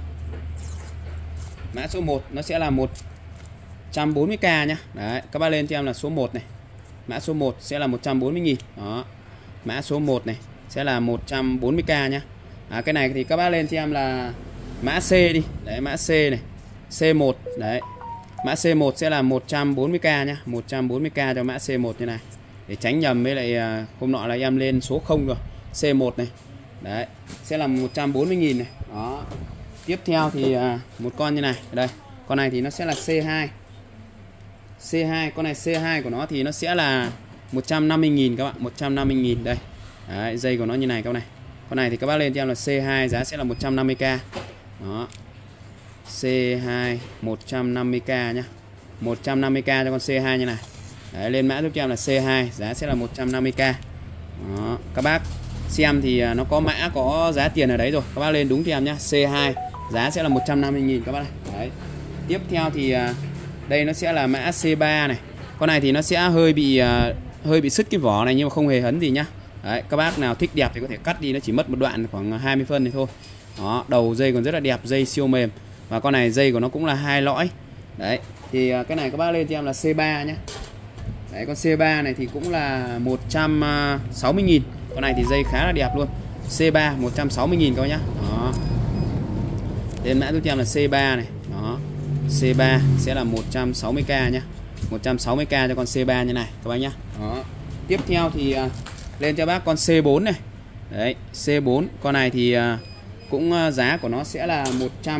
mã số 1 nó sẽ là 140k nhá. Đấy, các bác lên cho em là số 1 này. Mã số 1 sẽ là 140.000. Đó. Mã số 1 này sẽ là 140k nhá. Cái này thì các bác lên cho em là mã C đi. Đấy, mã C này. C1 đấy. Mã C1 sẽ là 140k nhá, 140k cho mã C1 như này. Để tránh nhầm với lại hôm nọ là em lên số 0 rồi. C1 này. Đấy, sẽ là 140.000 này. Đó. Tiếp theo thì một con như này. Đây, con này thì nó sẽ là C2. C2, con này C2 của nó thì nó sẽ là 150.000 các bạn, 150.000 đây. Đấy, dây của nó như này các bạn này. Con này thì các bác lên cho em là C2 giá sẽ là 150k. Đó. C2 150k nhá. 150k cho con C2 như này. Đấy, lên mã giúp cho em là C2 giá sẽ là 150k. Đó, các bác xem thì nó có mã có giá tiền ở đấy rồi. Các bác lên đúng cho em nhá. C2 giá sẽ là 150.000 các bác này. Đấy. Tiếp theo thì đây nó sẽ là mã C3 này. Con này thì nó sẽ hơi bị sứt cái vỏ này nhưng mà không hề hấn gì nhá. Đấy, các bác nào thích đẹp thì có thể cắt đi, nó chỉ mất một đoạn khoảng 20 phân này thôi. Đó, đầu dây còn rất là đẹp, dây siêu mềm. Và con này dây của nó cũng là 2 lõi. Đấy, thì cái này các bác lên cho em là C3 nhé. Đấy, con C3 này thì cũng là 160.000. Con này thì dây khá là đẹp luôn. C3 160.000 các bác nhá. Đó. Lên mã giúp cho em là C3 này. Đó. C3 sẽ là 160k nhá. 160k cho con C3 như này các bác nhá. Đó. Tiếp theo thì lên cho bác con C4 này. Đấy, C4 con này thì cũng giá của nó sẽ là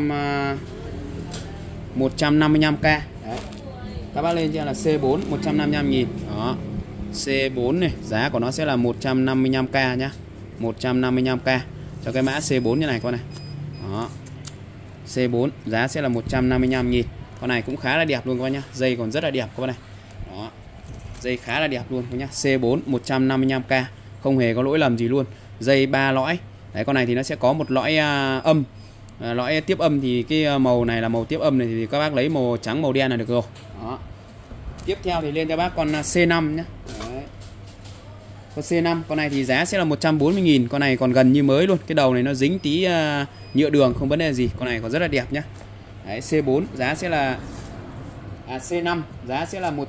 155k. Đấy. Các bác lên cho là C4 155.000. Đó. C4 này, giá của nó sẽ là 155k nhá. 155k cho cái mã C4 như này con này. Đó. C4 giá sẽ là 155.000. Con này cũng khá là đẹp luôn các bác nhá. Dây còn rất là đẹp các bác này. Đó. Dây khá là đẹp luôn các bác nhá. C4 155k, không hề có lỗi lầm gì luôn. Dây 3 lõi. Đấy, con này thì nó sẽ có một lõi âm. Lõi tiếp âm thì cái màu này là màu tiếp âm này thì các bác lấy màu trắng màu đen là được rồi. Đó. Tiếp theo thì lên cho bác con C5 nhé. Đấy. Con C5, con này thì giá sẽ là 140.000. Con này còn gần như mới luôn. Cái đầu này nó dính tí nhựa đường, không vấn đề gì. Con này còn rất là đẹp nhá. Đấy, C4 giá sẽ là C5 giá sẽ là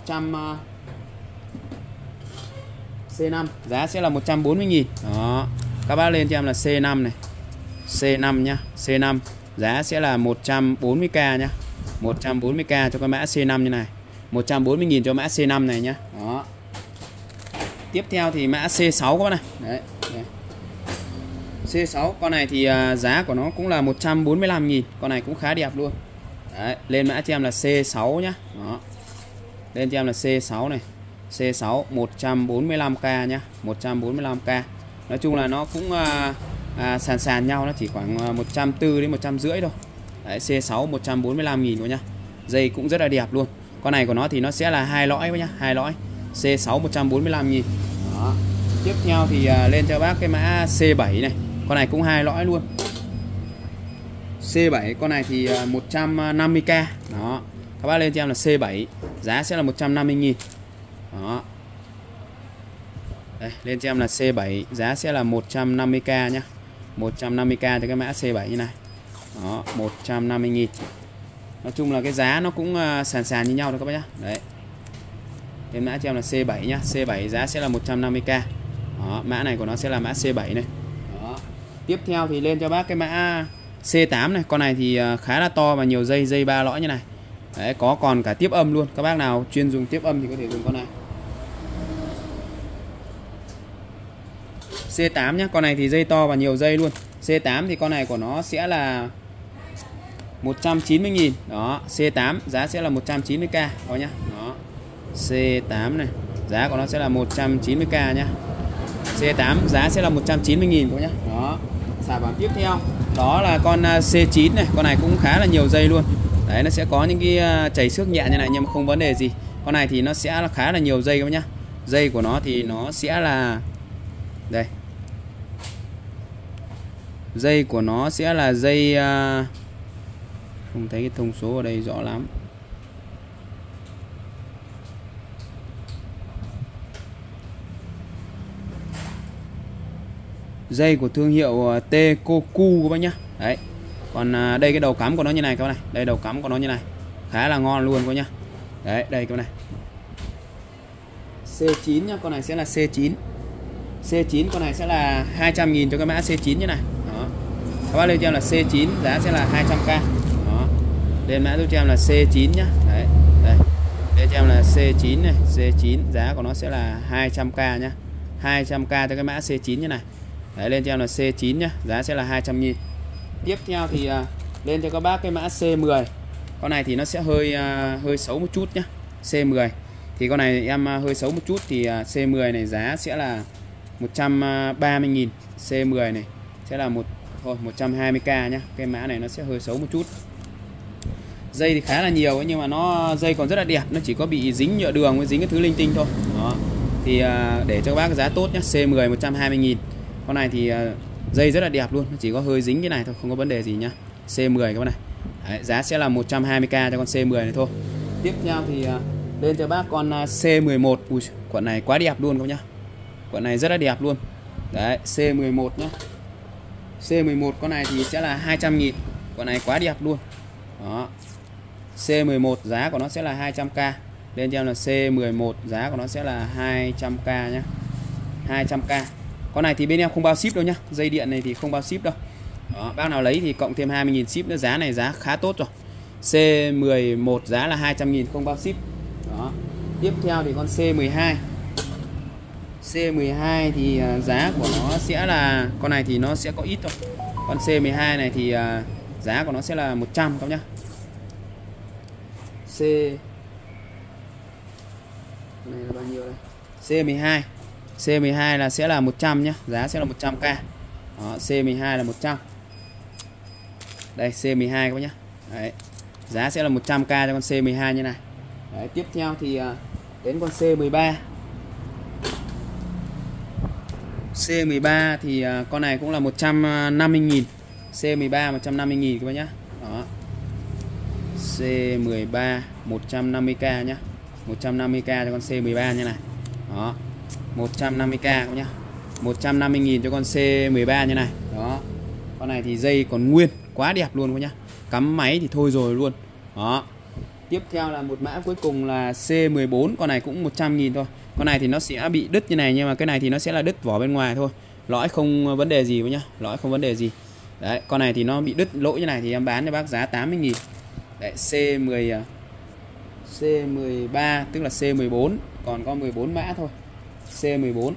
C5 giá sẽ là 140.000. Đó. Các bác lên cho em là C5 này. C5 nhá. C5 giá sẽ là 140k nhá. 140k cho cái mã C5 như này. 140.000 cho mã C5 này nhá. Đó. Tiếp theo thì mã C6 các bác này. Đấy. Đây. C6 con này thì giá của nó cũng là 145.000. Con này cũng khá đẹp luôn. Đấy, lên mã cho em là C6 nhá. Đó. Lên cho em là C6 này. C6 145k nhá. 145k. Nói chung là nó cũng sàn nhau, nó chỉ khoảng 140 đến 150 thôi. Đấy, C6 145.000 nhá. Dây cũng rất là đẹp luôn. Con này của nó thì nó sẽ là 2 lõi nhá, 2 lõi. C6 145.000. Đó. Tiếp theo thì lên cho bác cái mã C7 này. Con này cũng 2 lõi luôn. C7 con này thì 150k. Đó. Các bác lên cho em là C7 giá sẽ là 150.000. Đó. Đây, lên cho em là C7 giá sẽ là 150k nhá. 150k cho cái mã C7 như này. Đó, 150.000. Nói chung là cái giá nó cũng sàn như nhau thôi các bác nhá. Đấy. Lên mã cho em là C7 nhá. C7 giá sẽ là 150k. Đó, mã này của nó sẽ là mã C7 này. Đó. Tiếp theo thì lên cho bác cái mã C8 này. Con này thì khá là to và nhiều dây 3 lõi như này. Đấy, có còn cả tiếp âm luôn. Các bác nào chuyên dùng tiếp âm thì có thể dùng con này. C8 nhá, con này thì dây to và nhiều dây luôn. C8 thì con này của nó sẽ là 190.000. Đó, C8 giá sẽ là 190k đó nhá. Đó. C8 này, giá của nó sẽ là 190k nhá. C8 giá sẽ là 190.000 các nhá. Đó. Sản phẩm tiếp theo đó là con C9 này, con này cũng khá là nhiều dây luôn. Đấy, nó sẽ có những cái chảy xước nhẹ như này nhưng mà không vấn đề gì. Con này thì nó sẽ là khá là nhiều dây các nhá. Dây của nó thì nó sẽ là đây. Dây của nó sẽ là dây không thấy cái thông số ở đây rõ lắm. Dây của thương hiệu Teikoku các bác nhá. Đấy. Còn đây cái đầu cắm của nó như này các bác này. Đây đầu cắm của nó như này. Khá là ngon luôn các bác nhá. Đấy, đây các bác này. C9 nhá, con này sẽ là C9. C9 con này sẽ là 200.000 cho cái mã C9 như này. Đó. Các bác lên cho em là C9 giá sẽ là 200k. Đó. Lên mã giúp cho em là C9 nhá. Đấy. Đây. Lên cho em là C9 này, C9 giá của nó sẽ là 200k nhá. 200k cho cái mã C9 như này. Đấy, lên cho em là C9 nhá, giá sẽ là 200.000. Tiếp theo thì lên cho các bác cái mã C10. Con này thì nó sẽ hơi xấu một chút nhá. C10 thì con này em hơi xấu một chút thì C10 này giá sẽ là 130.000. C10 này sẽ là 120k nhá. Cái mã này nó sẽ hơi xấu một chút. Dây thì khá là nhiều ấy, nhưng mà nó dây còn rất là đẹp, nó chỉ có bị dính nhựa đường với dính cái thứ linh tinh thôi. Đó. Thì để cho các bác giá tốt nhá, C10 120.000. Con này thì dây rất là đẹp luôn, nó chỉ có hơi dính cái này thôi, không có vấn đề gì nhá. C10 các bác này. Đấy, giá sẽ là 120k cho con C10 này thôi. Tiếp theo thì lên cho bác con C11. Ui, quận này quá đẹp luôn các bác nhá. Quận này rất là đẹp luôn. Đấy, C11 nhá. C11 con này thì sẽ là 200.000. Con này quá đẹp luôn. Đó. C11 giá của nó sẽ là 200k. Lên cho em là C11 giá của nó sẽ là 200k nhá. 200k. Con này thì bên em không bao ship đâu nhá. Dây điện này thì không bao ship đâu. Đó, bác nào lấy thì cộng thêm 20.000 ship nữa, giá này giá khá tốt rồi. C11 giá là 200.000 không bao ship. Đó. Tiếp theo thì con C12. C12 thì giá của nó sẽ là, con này thì nó sẽ có ít thôi. Con C12 này thì giá của nó sẽ là 100 các nhá. Này là bao nhiêu đây? C12. C12 là sẽ là 100 nhá, giá sẽ là 100k. Đó, C12 là 100. Đây C12 các bác nhá. Đấy. Giá sẽ là 100k cho con C12 như này. Đấy, tiếp theo thì đến con C13. C13 thì con này cũng là 150.000. C13 150.000 các bác nhá. Đó. C13 150k nhá. 150k cho con C13 như này. Đó. 150k các nhá. 150.000 cho con C13 như này. Đó. Con này thì dây còn nguyên, quá đẹp luôn các nhá. Cắm máy thì thôi rồi luôn. Đó. Tiếp theo là một mã cuối cùng là C14, con này cũng 100.000 thôi. Con này thì nó sẽ bị đứt như này, nhưng mà cái này thì nó sẽ là đứt vỏ bên ngoài thôi. Lõi không vấn đề gì các nhá, lõi không vấn đề gì. Đấy, con này thì nó bị đứt lỗ như này thì em bán cho bác giá 80.000. Đấy, C13 tức là C14, còn có 14 mã thôi. C14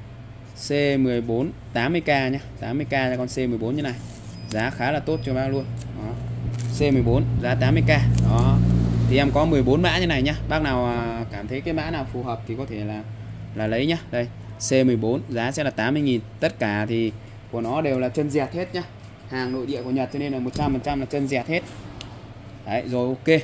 80k nhá, 80k cho con C14 như này. Giá khá là tốt cho bác luôn. Đó. C14 giá 80k. Đó. Thì em có 14 mã như này nhá. Bác nào cảm thấy cái mã nào phù hợp thì có thể là lấy nhá. Đây, C14 giá sẽ là 80.000. Tất cả thì của nó đều là chân dẹt hết nhá. Hàng nội địa của Nhật cho nên là 100% là chân dẹt hết. Đấy, rồi ok.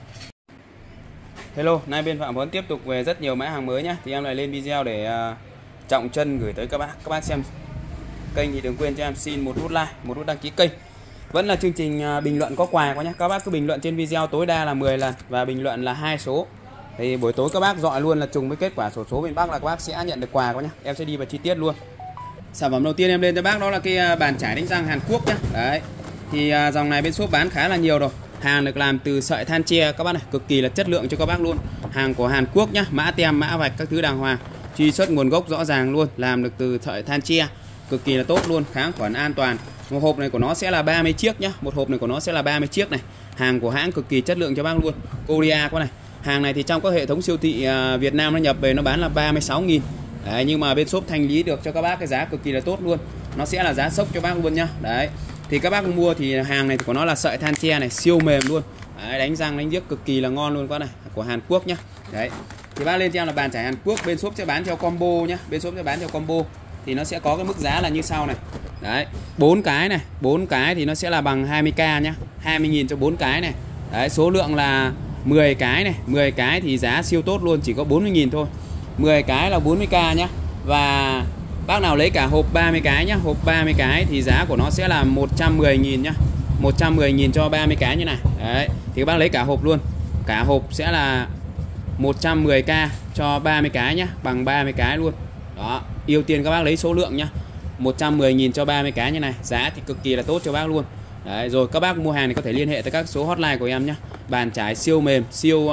Hello, nay bên Phạm Huấn tiếp tục về rất nhiều mã hàng mới nhá. Thì em lại lên video để trọng chân gửi tới các bác. Các bác xem kênh thì đừng quên cho em xin một nút like, một nút đăng ký kênh. Vẫn là chương trình bình luận có quà quá nhé. Các bác cứ bình luận trên video tối đa là 10 lần và bình luận là 2 số. Thì buổi tối các bác dọi luôn là trùng với kết quả sổ số bên bác là các bác sẽ nhận được quà quá nhé. Em sẽ đi vào chi tiết luôn. Sản phẩm đầu tiên em lên cho bác đó là cái bàn chải đánh răng Hàn Quốc nhé. Đấy. Thì dòng này bên shop bán khá là nhiều rồi. Hàng được làm từ sợi than tre các bác này, cực kỳ là chất lượng cho các bác luôn. Hàng của Hàn Quốc nhá, mã tem, mã vạch các thứ đàng hoàng. Truy xuất nguồn gốc rõ ràng luôn, làm được từ sợi than tre, cực kỳ là tốt luôn, kháng khuẩn an toàn. Một hộp này của nó sẽ là 30 chiếc nhá, một hộp này của nó sẽ là 30 chiếc này. Hàng của hãng cực kỳ chất lượng cho bác luôn. Korea con này. Hàng này thì trong các hệ thống siêu thị Việt Nam nó nhập về nó bán là 36.000. Đấy, nhưng mà bên shop thanh lý được cho các bác cái giá cực kỳ là tốt luôn. Nó sẽ là giá sốc cho bác luôn nhá. Đấy. Thì các bác mua thì hàng này của nó là sợi than tre này, siêu mềm luôn. Đấy, đánh răng đánh giếc cực kỳ là ngon luôn con này, của Hàn Quốc nhá. Đấy. Thì bác lên cho em là bàn chải Hàn Quốc, bên shop sẽ bán theo combo nhá, bên shop sẽ bán theo combo. Thì nó sẽ có cái mức giá là như sau này. Đấy, 4 cái này, 4 cái thì nó sẽ là bằng 20k nhá, 20.000 cho 4 cái này. Đấy, số lượng là 10 cái này, 10 cái thì giá siêu tốt luôn, chỉ có 40.000 thôi. 10 cái là 40k nhá. Và bác nào lấy cả hộp 30 cái nhá, hộp 30 cái thì giá của nó sẽ là 110.000 nhá. 110.000 cho 30 cái như này. Đấy, thì các bác lấy cả hộp luôn. Cả hộp sẽ là 110k cho 30 cái nhá, bằng 30 cái luôn. Đó, ưu tiên các bác lấy số lượng nhá. 110.000 cho 30 cái như này, giá thì cực kỳ là tốt cho bác luôn. Đấy, rồi các bác mua hàng thì có thể liên hệ tới các số hotline của em nhá. Bàn chải siêu mềm, siêu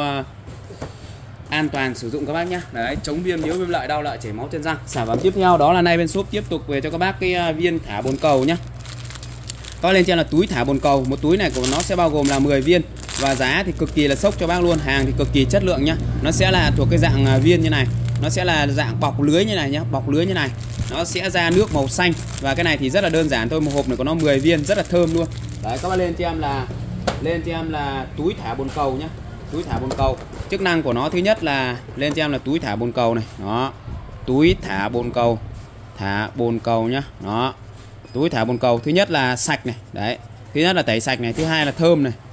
an toàn sử dụng các bác nhá. Đấy, chống viêm nhiễu, viêm lợi, đau lợi, chảy máu chân răng. Sản phẩm tiếp theo đó là nay bên shop tiếp tục về cho các bác cái viên thả bồn cầu nhá. Có lên trên là túi thả bồn cầu, một túi này của nó sẽ bao gồm là 10 viên và giá thì cực kỳ là sốc cho bác luôn. Hàng thì cực kỳ chất lượng nhá. Nó sẽ là thuộc cái dạng viên như này, nó sẽ là dạng bọc lưới như này nhá, bọc lưới như này. Nó sẽ ra nước màu xanh và cái này thì rất là đơn giản thôi, một hộp này của nó 10 viên rất là thơm luôn. Đấy, các bác lên cho em là túi thả bồn cầu nhá. Túi thả bồn cầu, chức năng của nó thứ nhất là lên cho em là túi thả bồn cầu này. Đó. Túi thả bồn cầu nhá. Đó. Túi thả bồn cầu thứ nhất là sạch này, đấy. Thứ nhất là tẩy sạch này, thứ hai là thơm này.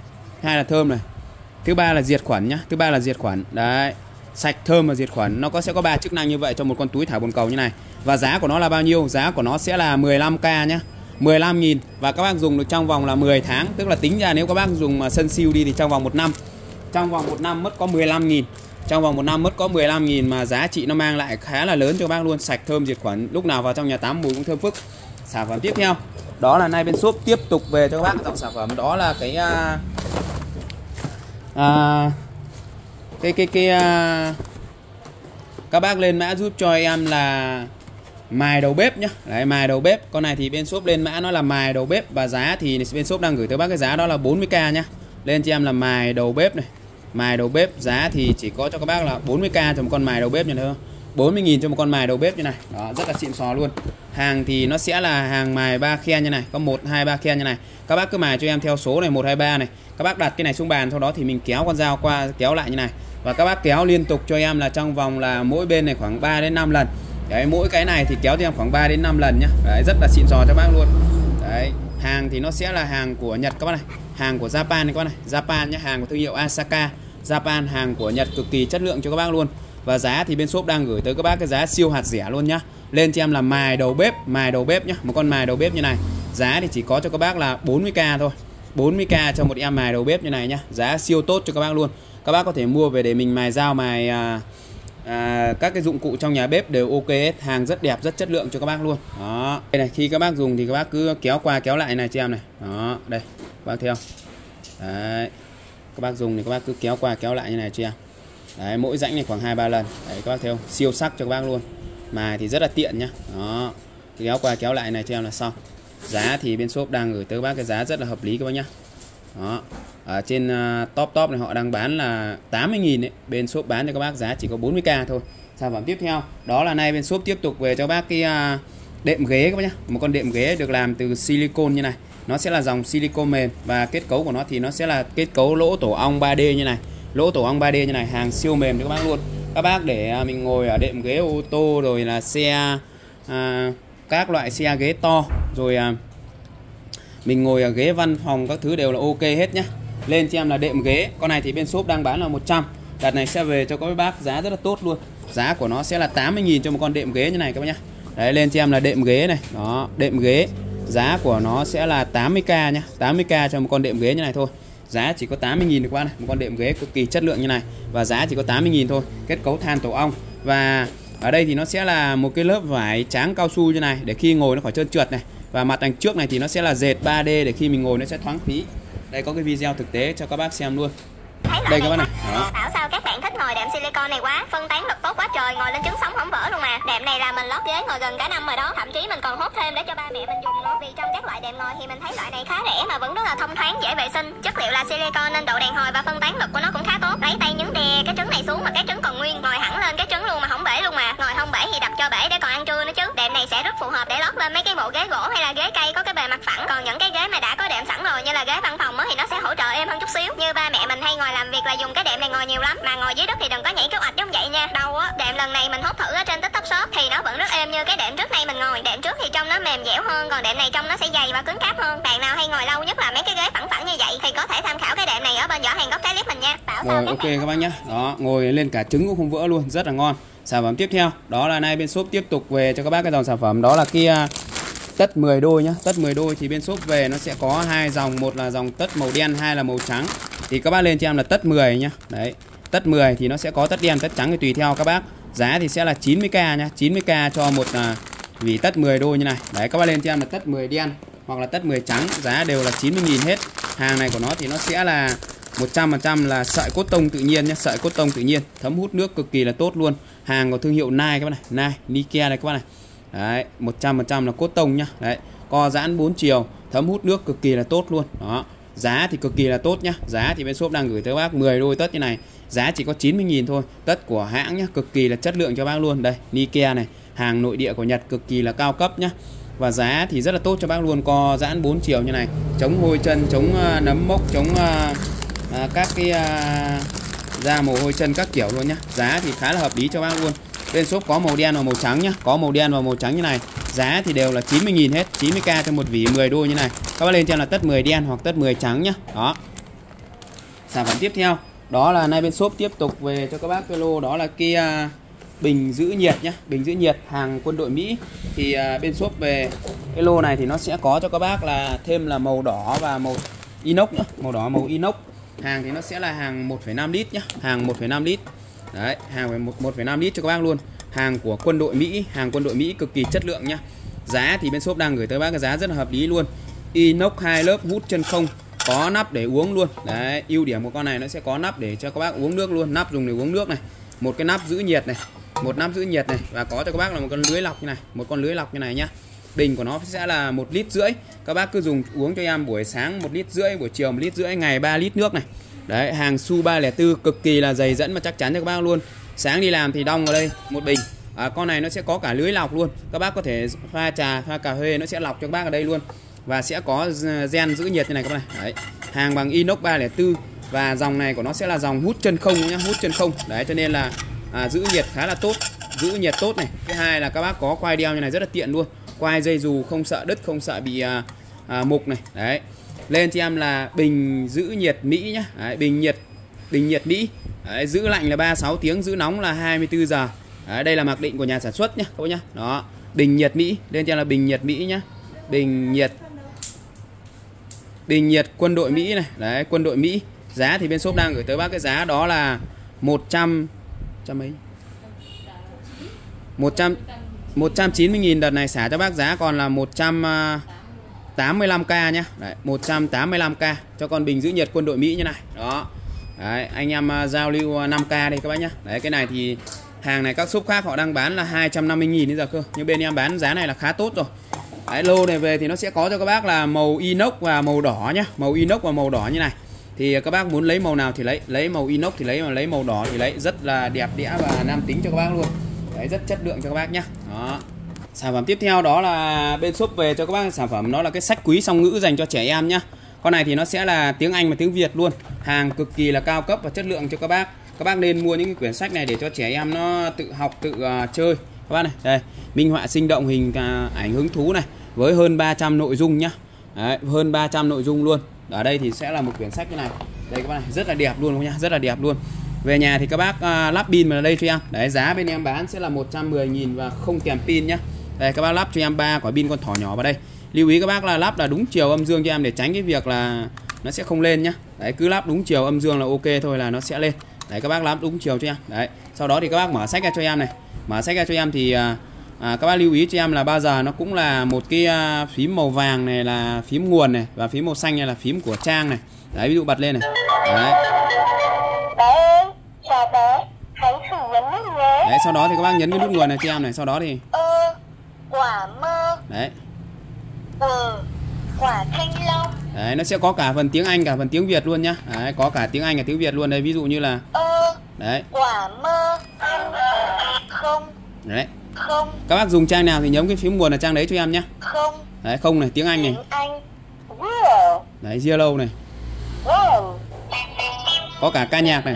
Thứ ba là diệt khuẩn nhá, Đấy. Sạch, thơm và diệt khuẩn. Nó sẽ có 3 chức năng như vậy cho một con túi thả bồn cầu như này. Và giá của nó là bao nhiêu? Giá của nó sẽ là 15k nhá. 15.000 và các bác dùng được trong vòng là 10 tháng, tức là tính ra nếu các bác dùng sân siêu đi thì trong vòng 1 năm. Trong vòng 1 năm mất có 15.000. Trong vòng 1 năm mất có 15.000 mà giá trị nó mang lại khá là lớn cho các bác luôn, sạch, thơm, diệt khuẩn, lúc nào vào trong nhà tắm mùi cũng thơm phức. Sản phẩm tiếp theo đó là nay bên shop tiếp tục về cho các bác dòng sản phẩm đó là các bác lên mã giúp cho em là mài đầu bếp nhá. Đấy, mài đầu bếp. Con này thì bên shop lên mã nó là mài đầu bếp và giá thì bên shop đang gửi tới bác cái giá đó là 40k nhá. Lên cho em là mài đầu bếp này. Mài đầu bếp giá thì chỉ có cho các bác là 40k cho một con mài đầu bếp như thế thôi. 40.000 cho một con mài đầu bếp như này. Đó, rất là xịn sò luôn. Hàng thì nó sẽ là hàng mài 3 khe như này, có 1 2 3 khe như này. Các bác cứ mài cho em theo số này 1 2 3 này. Các bác đặt cái này xuống bàn, sau đó thì mình kéo con dao qua, kéo lại như này. Và các bác kéo liên tục cho em là trong vòng là mỗi bên này khoảng 3 đến 5 lần. Đấy, mỗi cái này thì kéo cho em khoảng 3 đến 5 lần nhá. Đấy, rất là xịn sò cho bác luôn. Đấy, hàng thì nó sẽ là hàng của Nhật các bác này. Hàng của Japan này các bác này, Japan nhá, hàng của thương hiệu Asaka. Japan, hàng của Nhật cực kỳ chất lượng cho các bác luôn. Và giá thì bên shop đang gửi tới các bác cái giá siêu hạt rẻ luôn nhá. Lên cho em là mài đầu bếp nhá, một con mài đầu bếp như này. Giá thì chỉ có cho các bác là 40k thôi. 40k cho một em mài đầu bếp như này nhá. Giá siêu tốt cho các bác luôn. Các bác có thể mua về để mình mài dao, mài các cái dụng cụ trong nhà bếp đều ok hết, hàng rất đẹp, rất chất lượng cho các bác luôn. Đó, đây này, khi các bác dùng thì các bác cứ kéo qua kéo lại này chị em này. Đó, đây, các bác thấy không? Đấy, các bác dùng thì các bác cứ kéo qua kéo lại như này chị em. Đấy, mỗi rãnh này khoảng 2-3 lần. Đấy, các bác thấy không? Siêu sắc cho các bác luôn. Mà thì rất là tiện nhá. Đó, kéo qua kéo lại này chị em là xong. Giá thì bên shop đang gửi tới các bác cái giá rất là hợp lý các bác nhá. Đó, ở trên top này họ đang bán là 80.000 đấy, bên shop bán cho các bác giá chỉ có 40k thôi. Sản phẩm tiếp theo đó là nay bên shop tiếp tục về cho các bác cái đệm ghế các bác nhá. Một con đệm ghế được làm từ silicone như này, nó sẽ là dòng silicone mềm và kết cấu của nó thì nó sẽ là kết cấu lỗ tổ ong 3D như này, lỗ tổ ong 3D như này, hàng siêu mềm cho các bác luôn. Các bác để mình ngồi ở đệm ghế ô tô rồi là xe các loại xe ghế to, rồi mình ngồi ở ghế văn phòng các thứ đều là ok hết nhá. Lên cho em là đệm ghế, con này thì bên shop đang bán là 100. Đợt này sẽ về cho các bác giá rất là tốt luôn. Giá của nó sẽ là 80.000 cho một con đệm ghế như này các bác nhá. Đấy, lên cho em là đệm ghế này. Đó, đệm ghế. Giá của nó sẽ là 80k nhá. 80k cho một con đệm ghế như này thôi. Giá chỉ có 80.000 được các bác này. Một con đệm ghế cực kỳ chất lượng như này. Và giá chỉ có 80.000 thôi. Kết cấu than tổ ong. Và ở đây thì nó sẽ là một cái lớp vải trắng cao su như này, để khi ngồi nó khỏi trơn trượt này. Và mặt đằng trước này thì nó sẽ là dệt 3D để khi mình ngồi nó sẽ thoáng khí. Đây có cái video thực tế cho các bác xem luôn. Đây các bác này. Đó. Bảo sao các bạn thích ngồi đệm silicone này quá, phân tán lực tốt quá trời, ngồi lên trứng sống không vỡ luôn mà. Đệm này là mình lót ghế ngồi gần cả năm rồi đó, thậm chí mình còn hốt thêm để cho ba mẹ mình dùng nữa. Vì trong các loại đệm ngồi thì mình thấy loại này khá rẻ mà vẫn rất là thông thoáng, dễ vệ sinh. Chất liệu là silicone nên độ đàn hồi và phân tán lực của nó cũng khá tốt. Lấy tay nhấn đè cái trứng này xuống mà cái trứng còn nguyên, ngồi hẳn lên cái trứng luôn mà không bể luôn mà. Ngồi không bể thì đập cho bể để còn ăn trưa nữa chứ. Đệm này sẽ rất phù hợp để lót lên mấy cái bộ ghế gỗ hay là ghế cây có cái bề mặt phẳng. Còn những cái ghế mà đã có đệm sẵn rồi như là ghế văn phòng thì nó sẽ hỗ trợ êm hơn chút xíu. Như ba mẹ mình hay ngồi làm việc là dùng cái đệm này ngồi nhiều lắm, mà ngồi dưới đất thì đừng có nhảy kéo ạch giống vậy nha. Đâu á, đệm lần này mình hốt thử ở trên TikTok Shop thì nó vẫn rất êm như cái đệm trước nay mình ngồi. Đệm trước thì trong nó mềm dẻo hơn, còn đệm này trong nó sẽ dày và cứng cáp hơn. Bạn nào hay ngồi lâu nhất là mấy cái ghế phẳng phẳng như vậy thì có thể tham khảo cái đệm này ở bên giỏ hàng góc trái clip mình nha. Rồi ok các bác nhé. Đó, ngồi lên cả trứng cũng không vỡ luôn, rất là ngon. Sản phẩm tiếp theo đó là nay bên shop tiếp tục về cho các bác cái dòng sản phẩm đó là cái tất 10 đôi nhá. Tất 10 đôi thì bên shop về nó sẽ có hai dòng, một là dòng tất màu đen, hai là màu trắng. Thì các bác lên cho em là tất 10 nhá. Đấy. Tất 10 thì nó sẽ có tất đen, tất trắng thì tùy theo các bác. Giá thì sẽ là 90k nhá, 90k cho một vỉ tất 10 đôi như này. Đấy, các bác lên cho em là tất 10 đen hoặc là tất 10 trắng, giá đều là 90.000 hết. Hàng này của nó thì nó sẽ là 100% là sợi cốt tông tự nhiên nhé, sợi cốt tông tự nhiên, thấm hút nước cực kỳ là tốt luôn. Hàng của thương hiệu Nike các bác này, Nike, Nike này các bác này. Đấy, 100% là cốt tông nhá. Đấy, co giãn 4 chiều, thấm hút nước cực kỳ là tốt luôn. Đó. Giá thì cực kỳ là tốt nhá. Giá thì bên shop đang gửi tới bác 10 đôi tất như này, giá chỉ có 90.000 thôi. Tất của hãng nhá, cực kỳ là chất lượng cho bác luôn. Đây, Nike này, hàng nội địa của Nhật, cực kỳ là cao cấp nhá. Và giá thì rất là tốt cho bác luôn, co giãn 4 chiều như này, chống hôi chân, chống nấm mốc, chống các cái da mồ hôi chân các kiểu luôn nhá. Giá thì khá là hợp lý cho bác luôn. Bên shop có màu đen và màu trắng nhá, có màu đen và màu trắng như này. Giá thì đều là 90.000 hết, 90k cho một vỉ 10 đôi như này. Các bác lên cho là tất 10 đen hoặc tất 10 trắng nhá. Đó. Sản phẩm tiếp theo đó là nay bên shop tiếp tục về cho các bác cái lô đó là cái bình giữ nhiệt nhá, bình giữ nhiệt hàng quân đội Mỹ. Thì bên shop về cái lô này thì nó sẽ có cho các bác là thêm là màu đỏ và màu inox nữa, màu đỏ màu inox. Hàng thì nó sẽ là hàng 1,5 lít nhá, hàng 1,5 lít. Đấy, hàng 1,5 lít cho các bác luôn. Hàng của quân đội Mỹ, hàng quân đội Mỹ cực kỳ chất lượng nhá. Giá thì bên shop đang gửi tới bác cái giá rất là hợp lý luôn. Inox 2 lớp hút chân không, có nắp để uống luôn. Đấy, ưu điểm của con này nó sẽ có nắp để cho các bác uống nước luôn, nắp dùng để uống nước này. Một cái nắp giữ nhiệt này, một nắp giữ nhiệt này, và có cho các bác là một con lưới lọc như này, một con lưới lọc như này nhá. Bình của nó sẽ là 1,5 lít. Các bác cứ dùng uống cho em buổi sáng 1,5 lít, buổi chiều 1,5 lít, ngày 3 lít nước này. Đấy, hàng Su 304 cực kỳ là dày dẫn và chắc chắn cho các bác luôn. Sáng đi làm thì đong vào đây một bình. Con này nó sẽ có cả lưới lọc luôn. Các bác có thể pha trà, pha cà phê nó sẽ lọc cho các bác ở đây luôn. Và sẽ có gen giữ nhiệt như này các bác này. Đấy, hàng bằng inox 304. Và dòng này của nó sẽ là dòng hút chân không nhá, hút chân không. Đấy, cho nên là giữ nhiệt khá là tốt, giữ nhiệt tốt này. Thứ hai là các bác có quai đeo như này rất là tiện luôn. Quai dây dù không sợ đứt, không sợ bị mục này. Đấy. Lên cho em là bình giữ nhiệt Mỹ nhá. Đấy, bình nhiệt Mỹ. Đấy, giữ lạnh là 36 tiếng, giữ nóng là 24 giờ. Đấy, đây là mặc định của nhà sản xuất nhá các bác nhá. Đó, bình nhiệt Mỹ, lên cho em là bình nhiệt Mỹ nhá. Bình nhiệt quân đội Mỹ này. Đấy, quân đội Mỹ. Giá thì bên shop đang gửi tới bác cái giá đó là 100 mấy 190.000 đợt này xả cho bác giá còn là 185k nhá. Đấy, 185k cho con bình giữ nhiệt quân đội Mỹ như này. Đó. Đấy, anh em giao lưu 5k đây các bác nhá. Đấy, cái này thì hàng này các shop khác họ đang bán là 250.000 bây giờ cơ. Nhưng bên em bán giá này là khá tốt rồi. Đấy, lô này về thì nó sẽ có cho các bác là màu inox và màu đỏ nhá. Màu inox và màu đỏ như này. Thì các bác muốn lấy màu nào thì lấy màu inox thì lấy, mà lấy màu đỏ thì lấy, rất là đẹp đẽ và nam tính cho các bác luôn. Đấy, rất chất lượng cho các bác nhá. Đó. Sản phẩm tiếp theo đó là bên shop về cho các bác sản phẩm nó là cái sách quý song ngữ dành cho trẻ em nhá. Con này thì nó sẽ là tiếng Anh và tiếng Việt luôn. Hàng cực kỳ là cao cấp và chất lượng cho các bác. Các bác nên mua những cái quyển sách này để cho trẻ em nó tự học, tự chơi. Các bác này, đây, minh họa sinh động, hình ảnh hứng thú này với hơn 300 nội dung nhá. Đấy, hơn 300 nội dung luôn. Ở đây thì sẽ là một quyển sách như này. Đây các bác này, rất là đẹp luôn nhá, rất là đẹp luôn. Về nhà thì các bác lắp pin vào đây cho em. Đấy, giá bên em bán sẽ là 110.000 và không kèm pin nhá. Đây các bác lắp cho em 3 quả pin con thỏ nhỏ vào đây. Lưu ý các bác là lắp là đúng chiều âm dương cho em để tránh cái việc là nó sẽ không lên nhá. Đấy, cứ lắp đúng chiều âm dương là ok thôi là nó sẽ lên. Đấy, các bác lắp đúng chiều cho em. Đấy, sau đó thì các bác mở sách ra cho em này. Mở sách ra cho em thì các bác lưu ý cho em là bao giờ nó cũng là một cái phím màu vàng này là phím nguồn này, và phím màu xanh này là phím của trang này. Đấy, ví dụ bật lên này. Đấy. Chào bé, hãy thử nhấn nút nhé. Đấy, sau đó thì các bác nhấn cái nút nguồn này cho em này, sau đó thì quả mơ. đấy. Quả thanh long. Đấy, nó sẽ có cả phần tiếng Anh cả phần tiếng Việt luôn nhá. Đấy, có cả tiếng Anh và tiếng Việt luôn đây, ví dụ như là đấy. Quả mơ ăn không. Đấy. Không. Các bác dùng trang nào thì nhấn cái phím nguồn là trang đấy cho em nhá. Không. Đấy, không này, tiếng Anh này. Tiếng Anh. Zero. Đấy, zero này. Wow. Có cả ca nhạc này.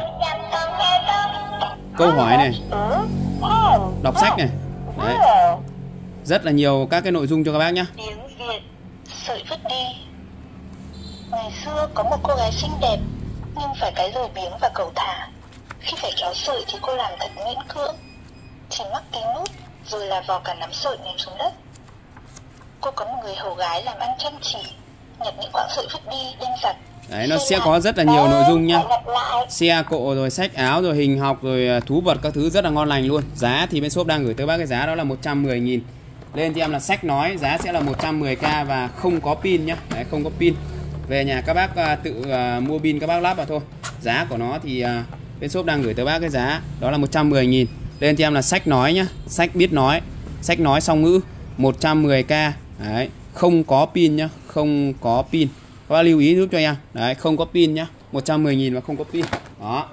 Câu hỏi này. Đọc sách này. Đấy. Rất là nhiều các cái nội dung cho các bác nhá. Tiếng Việt, sợi vứt đi. Ngày xưa có một cô gái xinh đẹp nhưng phải cái lười biếng và cẩu thả. Khi phải kéo sợi thì cô làm thật miễn cưỡng, chỉ mắc cái nút rồi là vò cả nắm sợi ném xuống đất. Cô có một người hầu gái làm ăn chăm chỉ, nhặt những quãng sợi vứt đi đem giặt. Đấy, nó sẽ có rất là nhiều nội dung nhá. Xe cộ rồi sách áo rồi hình học rồi thú vật các thứ rất là ngon lành luôn. Giá thì bên shop đang gửi tới bác cái giá đó là 110.000. Lên cho em là sách nói, giá sẽ là 110k và không có pin nhá. Đấy, không có pin. Về nhà các bác tự mua pin các bác lắp vào thôi. Giá của nó thì bên shop đang gửi tới bác cái giá đó là 110.000. Lên cho em là sách nói nhá, sách biết nói, sách nói song ngữ 110k. Đấy, không có pin nhá, không có pin. Các bác lưu ý giúp cho em. Đấy, không có pin nhá, 110.000 và không có pin. Đó.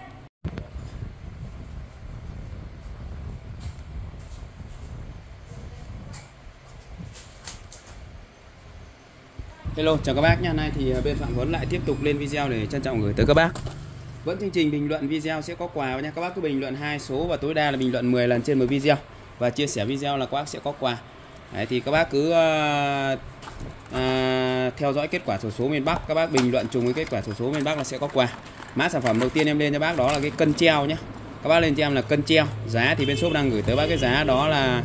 Hello, chào các bác nhé. Hôm nay thì bên Phạm Huấn lại tiếp tục lên video để trân trọng gửi tới các bác. Vẫn chương trình bình luận video sẽ có quà nha. Các bác cứ bình luận 2 số và tối đa là bình luận 10 lần trên một video. Và chia sẻ video là các bác sẽ có quà. Đấy, thì các bác cứ theo dõi kết quả xổ số miền Bắc. Các bác bình luận trùng với kết quả xổ số miền Bắc là sẽ có quà. Mã sản phẩm đầu tiên em lên cho bác đó là cái cân treo nhé. Các bác lên cho em là cân treo. Giá thì bên shop đang gửi tới bác cái giá đó là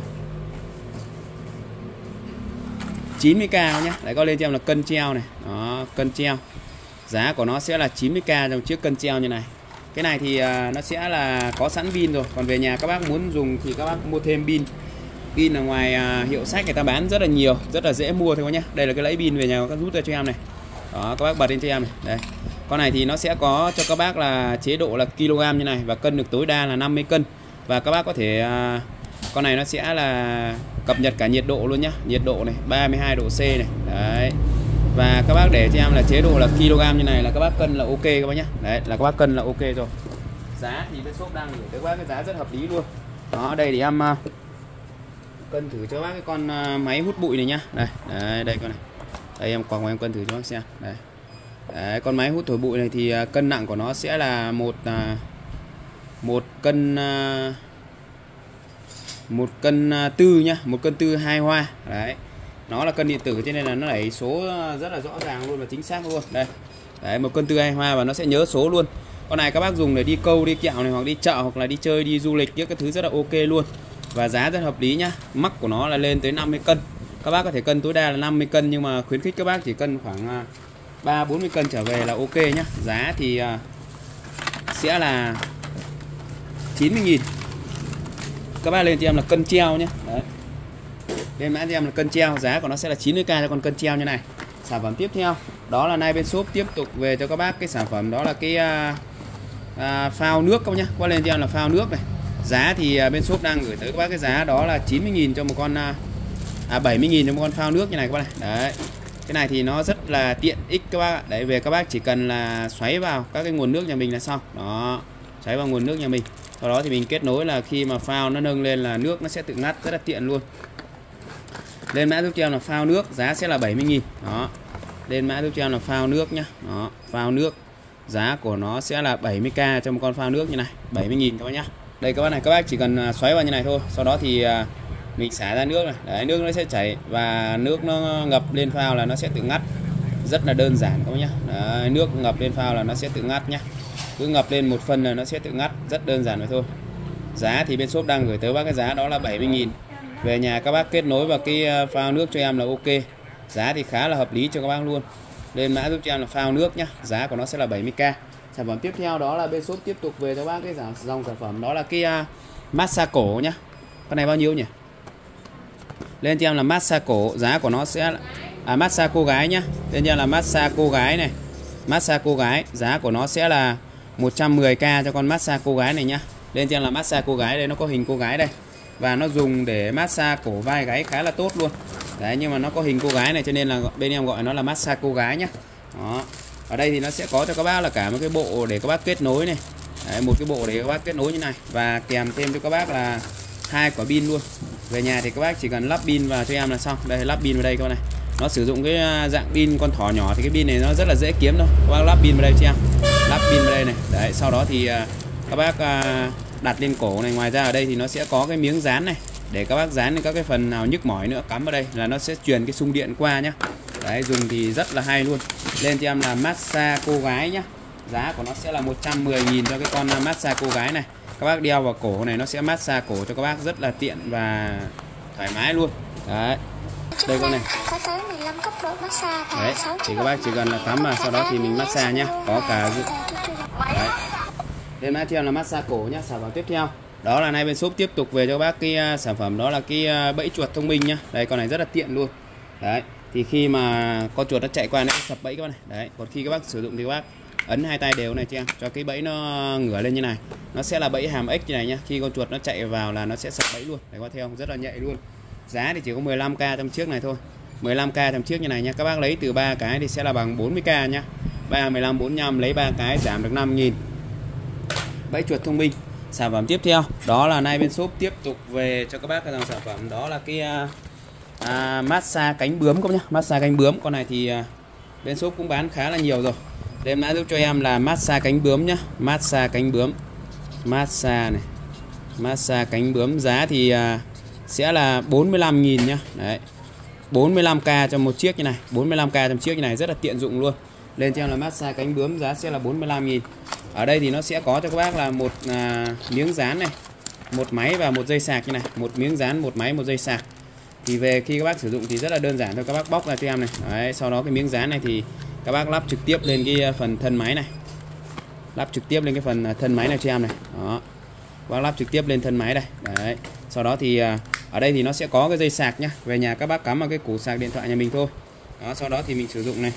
90k nhé. Đấy, có lên cho em là cân treo này. Đó, cân treo. Giá của nó sẽ là 90k trong chiếc cân treo như này. Cái này thì nó sẽ là có sẵn pin rồi. Còn về nhà các bác muốn dùng thì các bác mua thêm pin. Pin ở ngoài hiệu sách người ta bán rất là nhiều, rất là dễ mua thôi nhé. Đây là cái lẫy pin, về nhà các rút ra cho em này. Đó, các bác bật lên cho em này. Đây. Con này thì nó sẽ có cho các bác là chế độ là kg như này và cân được tối đa là 50 cân. Và các bác có thể con này nó sẽ là cập nhật cả nhiệt độ luôn nhá. Nhiệt độ này 32 độ C này. Đấy. Và các bác để cho em là chế độ là kg như này là các bác cân là ok các bác nhá. Đấy, là các bác cân là ok rồi. Giá thì bên shop đang gửi tới các bác cái giá rất hợp lý luôn. Đó, đây thì em cân thử cho bác cái con máy hút bụi này nhá. Đây, đấy, đây con này. Đây em quàng em cân thử cho bác xem. Đây. Đấy, con máy hút thổi bụi này thì cân nặng của nó sẽ là một cân tư nhá, 1 cân tư 2 hoa. Đấy. Nó là cân điện tử cho nên là nó đẩy số rất là rõ ràng luôn và chính xác luôn. Đây. Đấy, 1 cân tư 2 hoa và nó sẽ nhớ số luôn. Con này các bác dùng để đi câu, đi kẹo này hoặc đi chợ hoặc là đi chơi, đi du lịch các thứ rất là ok luôn. Và giá rất hợp lý nhá. Mắc của nó là lên tới 50 cân. Các bác có thể cân tối đa là 50 cân nhưng mà khuyến khích các bác chỉ cân khoảng 3-40 cân trở về là ok nhá. Giá thì sẽ là 90.000. các bác lên cho em là cân treo nhé. Đấy. Lên mã cho em là cân treo, giá của nó sẽ là 90k cho con cân treo như này. Sản phẩm tiếp theo đó là nay bên shop tiếp tục về cho các bác cái sản phẩm đó là cái phao nước các bác nhá. Qua lên cho em là phao nước này. Giá thì bên shop đang gửi tới các bác cái giá đó là 90.000 cho một con 70.000 cho một con phao nước như này các bác này. Đấy. Cái này thì nó rất là tiện ích các bác ạ. Đấy, về các bác chỉ cần là xoáy vào các cái nguồn nước nhà mình là xong. Đó, xoáy vào nguồn nước nhà mình. Sau đó thì mình kết nối là khi mà phao nó nâng lên là nước nó sẽ tự ngắt, rất là tiện luôn. Lên mã giúp cho em là phao nước, giá sẽ là 70.000. Đó. Lên mã giúp cho em là phao nước nhá. Đó, phao nước. Giá của nó sẽ là 70k cho một con phao nước như này, 70.000 các bác nhá. Đây các bác này, các bác chỉ cần xoáy vào như này thôi. Sau đó thì mình xả ra nước này. Đấy, nước nó sẽ chảy và nước nó ngập lên phao là nó sẽ tự ngắt. Rất là đơn giản các bác nhá. Đấy, nước ngập lên phao là nó sẽ tự ngắt nhá. Cứ ngập lên một phân là nó sẽ tự ngắt, rất đơn giản vậy thôi. Giá thì bên shop đang gửi tới bác cái giá đó là 70.000. Về nhà các bác kết nối vào cái phao nước cho em là ok. Giá thì khá là hợp lý cho các bác luôn. Lên mã giúp cho em là phao nước nhá. Giá của nó sẽ là 70k. Sản phẩm tiếp theo đó là bên shop tiếp tục về cho bác cái dòng sản phẩm đó là cái massage cổ nhá. Con này bao nhiêu nhỉ? Lên cho em là massage cổ, giá của nó sẽ massage cô gái nhá. Lên cho em là massage cô gái này. Massage cô gái, giá của nó sẽ là 110k cho con massage cô gái này nhá. Lên cho em là massage cô gái, đây nó có hình cô gái đây. Và nó dùng để massage cổ vai gáy khá là tốt luôn. Đấy, nhưng mà nó có hình cô gái này cho nên là bên em gọi nó là massage cô gái nhá. Đó. Ở đây thì nó sẽ có cho các bác là cả một cái bộ để các bác kết nối này. Đấy, một cái bộ để các bác kết nối như này. Và kèm thêm cho các bác là 2 quả pin luôn. Về nhà thì các bác chỉ cần lắp pin vào cho em là xong. Đây, lắp pin vào đây các bác này. Nó sử dụng cái dạng pin con thỏ nhỏ thì cái pin này nó rất là dễ kiếm đâu. Các bác lắp pin vào đây cho em. Lắp pin vào đây này. Đấy, sau đó thì các bác đặt lên cổ này. Ngoài ra ở đây thì nó sẽ có cái miếng dán này để các bác dán lên các cái phần nào nhức mỏi nữa, cắm vào đây là nó sẽ truyền cái xung điện qua nhá. Đấy, dùng thì rất là hay luôn. Lên cho em là massage cô gái nhá. Giá của nó sẽ là 110.000 cho cái con massage cô gái này. Các bác đeo vào cổ này nó sẽ massage cổ cho các bác rất là tiện và thoải mái luôn. Đấy. Đây con này. Đấy, thì các bác chỉ cần là cắm vào sau đó thì mình massage nhá. Có cả đấy. Lên mã cho em là massage cổ nhá. Sản phẩm tiếp theo đó là nay bên shop tiếp tục về cho các bác cái sản phẩm đó là cái bẫy chuột thông minh nhá. Đây, con này rất là tiện luôn. Đấy, thì khi mà con chuột nó chạy qua nó sập bẫy các bác này. Đấy, còn khi các bác sử dụng thì các bác ấn 2 tay đều này cho em, cho cái bẫy nó ngửa lên như này. Nó sẽ là bẫy hàm ếch như này nhá. Khi con chuột nó chạy vào là nó sẽ sập bẫy luôn. Đấy, có theo rất là nhạy luôn. Giá thì chỉ có 15k trong chiếc này thôi. 15k trong chiếc như này nhá. Các bác lấy từ 3 cái thì sẽ là bằng 40k nhá. 3 15 45 lấy 3 cái giảm được 5.000. Bẫy chuột thông minh. Sản phẩm tiếp theo đó là nay bên shop tiếp tục về cho các bác cái dòng sản phẩm đó là cái massage cánh bướm các bác nhá. Massage cánh bướm, con này thì bên shop cũng bán khá là nhiều rồi. Đem mã giúp cho em là massage cánh bướm nhá. Massage cánh bướm. Massage này. Massage cánh bướm, giá thì sẽ là 45.000 nhá. Đấy. 45k cho một chiếc như này, 45k trong chiếc như này rất là tiện dụng luôn. Lên cho em là massage cánh bướm, giá sẽ là 45.000. Ở đây thì nó sẽ có cho các bác là một miếng dán này, một máy và một dây sạc như này, một miếng dán, một máy, một dây sạc. Thì về khi các bác sử dụng thì rất là đơn giản thôi, các bác bóc ra cho em này. Đấy, sau đó cái miếng dán này thì các bác lắp trực tiếp lên cái phần thân máy này. Lắp trực tiếp lên cái phần thân máy này cho em này. Đó. Các bác lắp trực tiếp lên thân máy đây. Đấy. Sau đó thì ở đây thì nó sẽ có cái dây sạc nhá. Về nhà các bác cắm vào cái củ sạc điện thoại nhà mình thôi. Đó, sau đó thì mình sử dụng này.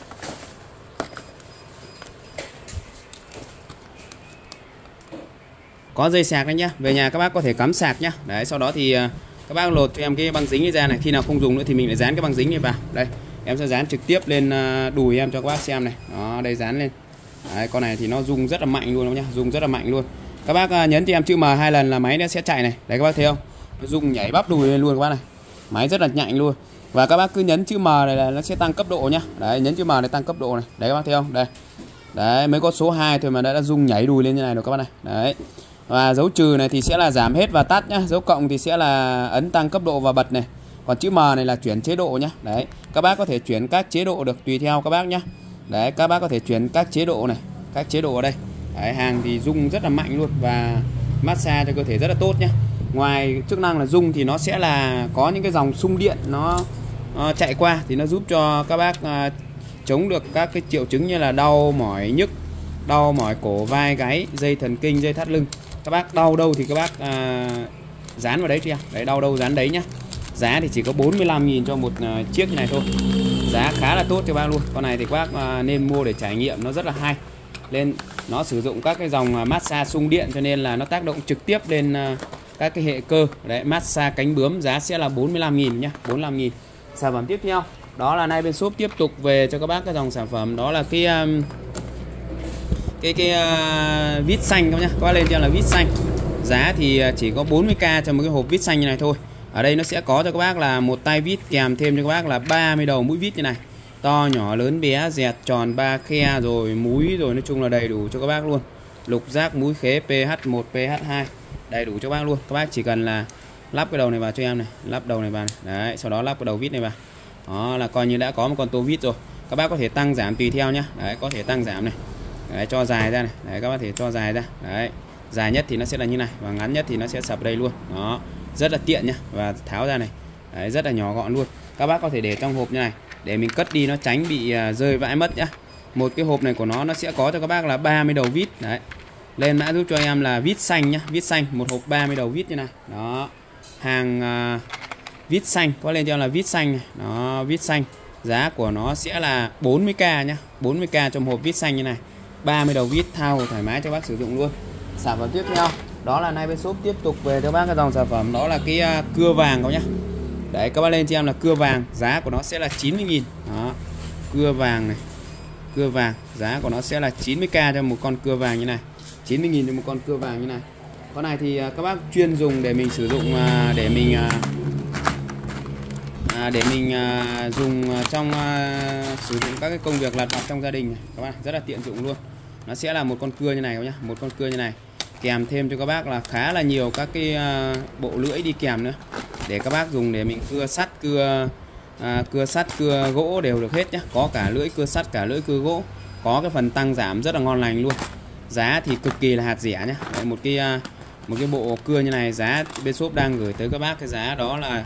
Có dây sạc đấy nhá. Về nhà các bác có thể cắm sạc nhá. Đấy, sau đó thì các bác lột cho em cái băng dính này ra này. Khi nào không dùng nữa thì mình lại dán cái băng dính này vào. Đây, em sẽ dán trực tiếp lên đùi em cho các bác xem này. Đó, đây dán lên. Đấy, con này thì nó rung rất là mạnh luôn nhá, rung rất là mạnh luôn. Các bác nhấn cho em chữ M 2 lần là máy nó sẽ chạy này. Đấy, các bác thấy không? Nó rung nhảy bắp đùi lên luôn các bác này. Máy rất là nhạy luôn. Và các bác cứ nhấn chữ M này là nó sẽ tăng cấp độ nhá. Đấy, nhấn chữ M này tăng cấp độ này. Đấy, các bác thấy không? Đây. Đấy, mới có số 2 thôi mà đã rung nhảy đùi lên như này rồi các bác này. Đấy. Và dấu trừ này thì sẽ là giảm hết và tắt nhá. Dấu cộng thì sẽ là ấn tăng cấp độ và bật này. Còn chữ M này là chuyển chế độ nhá. Đấy, các bác có thể chuyển các chế độ được tùy theo các bác nhá. Đấy, các bác có thể chuyển các chế độ này, các chế độ ở đây. Đấy, hàng thì rung rất là mạnh luôn và massage cho cơ thể rất là tốt nhá. Ngoài chức năng là rung thì nó sẽ là có những cái dòng xung điện nó chạy qua thì nó giúp cho các bác chống được các cái triệu chứng như là đau mỏi nhức, đau mỏi cổ vai gáy, dây thần kinh, dây thắt lưng. Các bác đau đâu thì các bác dán vào đấy cho em. Đấy, đau đâu dán đấy nhá. Giá thì chỉ có 45.000 cho một chiếc như này thôi. Giá khá là tốt cho bác luôn. Con này thì các bác nên mua để trải nghiệm, nó rất là hay. Lên nó sử dụng các cái dòng massage xung điện cho nên là nó tác động trực tiếp lên các cái hệ cơ. Đấy, massage cánh bướm, giá sẽ là 45.000 nhá, 45.000. Sản phẩm tiếp theo đó là nay bên shop tiếp tục về cho các bác cái dòng sản phẩm đó là cái vít xanh các nhá. Các bác lên cho là vít xanh. Giá thì chỉ có 40k cho một cái hộp vít xanh như này thôi. Ở đây nó sẽ có cho các bác là một tay vít kèm thêm cho các bác là 30 đầu mũi vít như này. To, nhỏ, lớn, bé, dẹt, tròn, 3 khe rồi múi rồi, nói chung là đầy đủ cho các bác luôn. Lục giác, múi khế, PH1, PH2 đầy đủ cho các bác luôn. Các bác chỉ cần là lắp cái đầu này vào cho em này, lắp đầu này vào này. Đấy, sau đó lắp cái đầu vít này vào. Đó là coi như đã có một con tô vít rồi. Các bác có thể tăng giảm tùy theo nhá. Đấy, có thể tăng giảm này. Đấy, cho dài ra này. Đấy, các bác có thể cho dài ra. Đấy, dài nhất thì nó sẽ là như này và ngắn nhất thì nó sẽ sập đây luôn. Đó, rất là tiện nhá. Và tháo ra này. Đấy, rất là nhỏ gọn luôn. Các bác có thể để trong hộp như này để mình cất đi nó tránh bị rơi vãi mất nhá. Một cái hộp này của nó sẽ có cho các bác là 30 đầu vít. Đấy, lên mã giúp cho em là vít xanh nhá, vít xanh, một hộp 30 đầu vít như này. Đó, hàng vít xanh, có lên cho em là vít xanh này. Đó, vít xanh, giá của nó sẽ là 40k nhá, 40k trong hộp vít xanh như này, 30 đầu vít thao thoải mái cho bác sử dụng luôn. Sản phẩm tiếp theo đó là nay bên shop tiếp tục về cho bác cái dòng sản phẩm đó là cái cưa vàng các nhá. Đấy, các bác lên cho em là cưa vàng, giá của nó sẽ là 90.000. Đó, cưa vàng này, cưa vàng, giá của nó sẽ là 90k cho một con cưa vàng như này, 90.000 cho một con cưa vàng như này. Con này thì các bác chuyên dùng để mình sử dụng để mình dùng trong sử dụng các cái công việc lặt vặt trong gia đình này. Các bác rất là tiện dụng luôn. Nó sẽ là một con cưa như này các nhá, một con cưa như này kèm thêm cho các bác là khá là nhiều các cái bộ lưỡi đi kèm nữa để các bác dùng để mình cưa sắt, cưa sắt, cưa gỗ đều được hết nhá. Có cả lưỡi cưa sắt, cả lưỡi cưa gỗ, có cái phần tăng giảm rất là ngon lành luôn. Giá thì cực kỳ là hạt rẻ nhá. Đấy, một cái bộ cưa như này giá bên shop đang gửi tới các bác cái giá đó là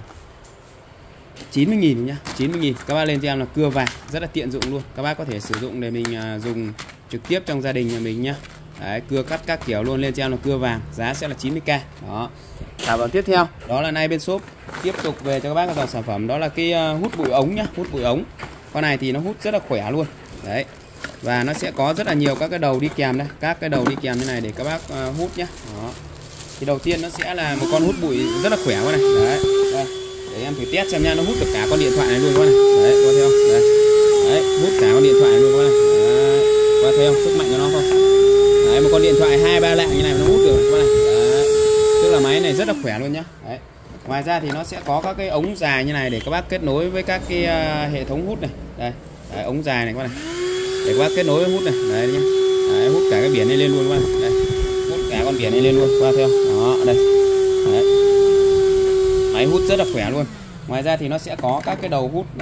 90.000 nhá, 90.000. Các bác lên cho em là cưa vàng, rất là tiện dụng luôn. Các bác có thể sử dụng để mình dùng trực tiếp trong gia đình nhà mình nhá. Đấy, cưa cắt các kiểu luôn, lên cho em là cưa vàng, giá sẽ là 90k. Đó. Sản phẩm tiếp theo đó là nay bên shop tiếp tục về cho các bác cái dòng sản phẩm đó là cái hút bụi ống nhá, hút bụi ống. Con này thì nó hút rất là khỏe luôn. Đấy. Và nó sẽ có rất là nhiều các cái đầu đi kèm đây, các cái đầu đi kèm như này để các bác hút nhá. Đó. Thì đầu tiên nó sẽ là một con hút bụi rất là khỏe con này. Đấy. Đây. Để em thử test xem nha, nó hút được cả con điện thoại này luôn con này. Đấy, qua theo. Đấy. Đấy, hút cả con điện thoại này luôn con này. Đấy. Qua theo sức mạnh của nó không? Đấy, một con điện thoại 2-3 lạng như này nó hút được con này. Đấy. Tức là máy này rất là khỏe luôn nhá. Đấy. Ngoài ra thì nó sẽ có các cái ống dài như này để các bác kết nối với các cái hệ thống hút này. Đây. Đấy, ống dài này các bạn này. Để các bác kết nối với hút này. Đấy nhá. Đấy, hút cả cái biển này lên luôn các bạn. Đây. Hút cả con biển này lên luôn, qua theo. Đó, đây. Đấy. Máy hút rất là khỏe luôn. Ngoài ra thì nó sẽ có các cái đầu hút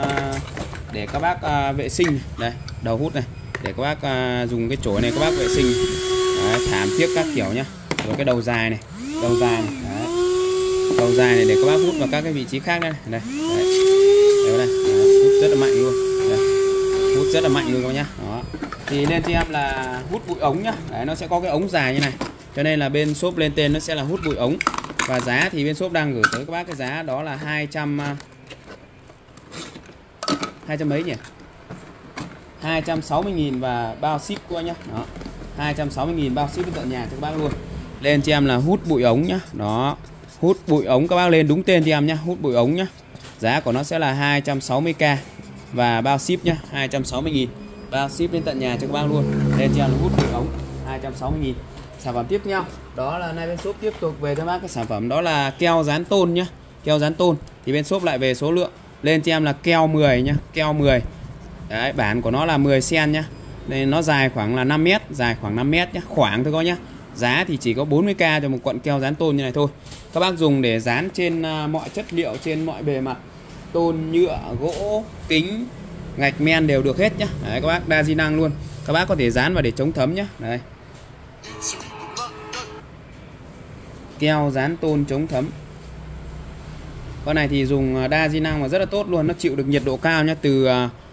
để các bác vệ sinh. Đây, đầu hút này để các bác dùng cái chổi này các bác vệ sinh. Đấy, thảm tiếc các kiểu nhá. Rồi cái đầu dài này, đầu dài này. Đấy. Đầu dài này để các bác hút vào các cái vị trí khác đây. Đây. Đấy. Đây. Đấy. Hút rất là mạnh luôn. Đây. Hút rất là mạnh luôn các nhá. Đó. Thì lên cho em là hút bụi ống nhá. Đấy, nó sẽ có cái ống dài như này. Cho nên là bên shop lên tên nó sẽ là hút bụi ống. Và giá thì bên shop đang gửi tới các bác cái giá đó là 200 mấy nhỉ? 260.000 và bao ship của anh nhá. Đó. 260.000 bao ship đến tận nhà cho các bác luôn. Lên cho em là hút bụi ống nhá. Đó. Hút bụi ống các bác lên đúng tên cho em nhá, hút bụi ống nhá. Giá của nó sẽ là 260k và bao ship nhá, 260.000. Bao ship đến tận nhà cho các bác luôn. Lên cho em là hút bụi ống 260.000. Sản phẩm tiếp theo đó là nay bên shop tiếp tục về cho bác cái sản phẩm đó là keo dán tôn nhá. Keo dán tôn thì bên shop lại về số lượng. Lên cho em là keo 10 nhá, keo 10. Đấy, bản của nó là 10 cm nhá. Nên nó dài khoảng là 5 m, dài khoảng 5 m nhá, khoảng thôi coi nhá. Giá thì chỉ có 40k cho một cuộn keo dán tôn như này thôi. Các bác dùng để dán trên mọi chất liệu, trên mọi bề mặt. Tôn, nhựa, gỗ, kính, gạch men đều được hết nhá. Đấy, các bác đa di năng luôn. Các bác có thể dán vào để chống thấm nhá. Đây. Keo dán tôn chống thấm. Con này thì dùng đa di năng mà rất là tốt luôn, nó chịu được nhiệt độ cao nhá, từ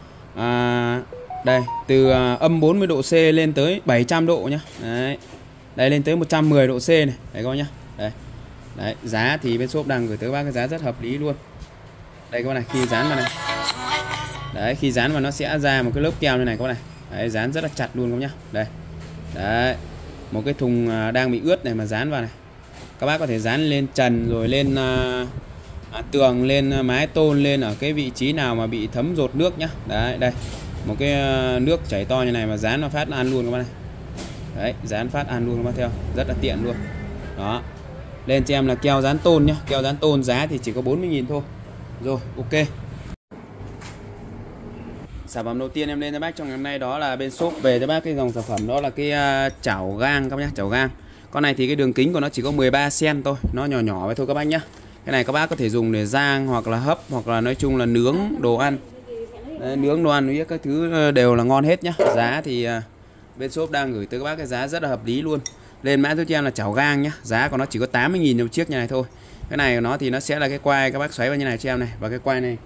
đây, từ âm 40 độ C lên tới 700 độ nhá. Đấy. Đây lên tới 110 độ C này. Đấy các bác nhá. Đây. Đấy, giá thì bên shop đang gửi tới các bác cái giá rất hợp lý luôn. Đây các bác này, khi dán vào này. Đấy, khi dán vào nó sẽ ra một cái lớp keo như này các bác này. Đấy, dán rất là chặt luôn các bác nhá. Đây. Đấy. Một cái thùng đang bị ướt này mà dán vào này. Các bác có thể dán lên trần rồi lên tường, lên mái tôn, lên ở cái vị trí nào mà bị thấm dột nước nhá. Đấy, đây. Một cái nước chảy to như này mà dán vào phát ăn luôn các bác này. Đấy, dán phát ăn luôn các bác theo, rất là tiện luôn. Đó. Lên cho em là keo dán tôn nhá, keo dán tôn giá thì chỉ có 40.000 thôi. Rồi, ok. Sản phẩm đầu tiên em lên cho bác trong ngày hôm nay đó là bên shop về cho bác cái dòng sản phẩm đó là cái chảo gang các bác nhá, chảo gang. Con này thì cái đường kính của nó chỉ có 13 cm thôi, nó nhỏ nhỏ vậy thôi các bác nhá. Cái này các bác có thể dùng để rang hoặc là hấp hoặc là nói chung là nướng đồ ăn. Đấy, nướng đồ ăn với các thứ đều là ngon hết nhá. Giá thì bên shop đang gửi tới các bác cái giá rất là hợp lý luôn. Lên mã giúp cho em là chảo gang nhá. Giá của nó chỉ có 80.000 một chiếc như này thôi. Cái này của nó thì nó sẽ là cái quai các bác xoáy vào như này cho em này. Và cái quai này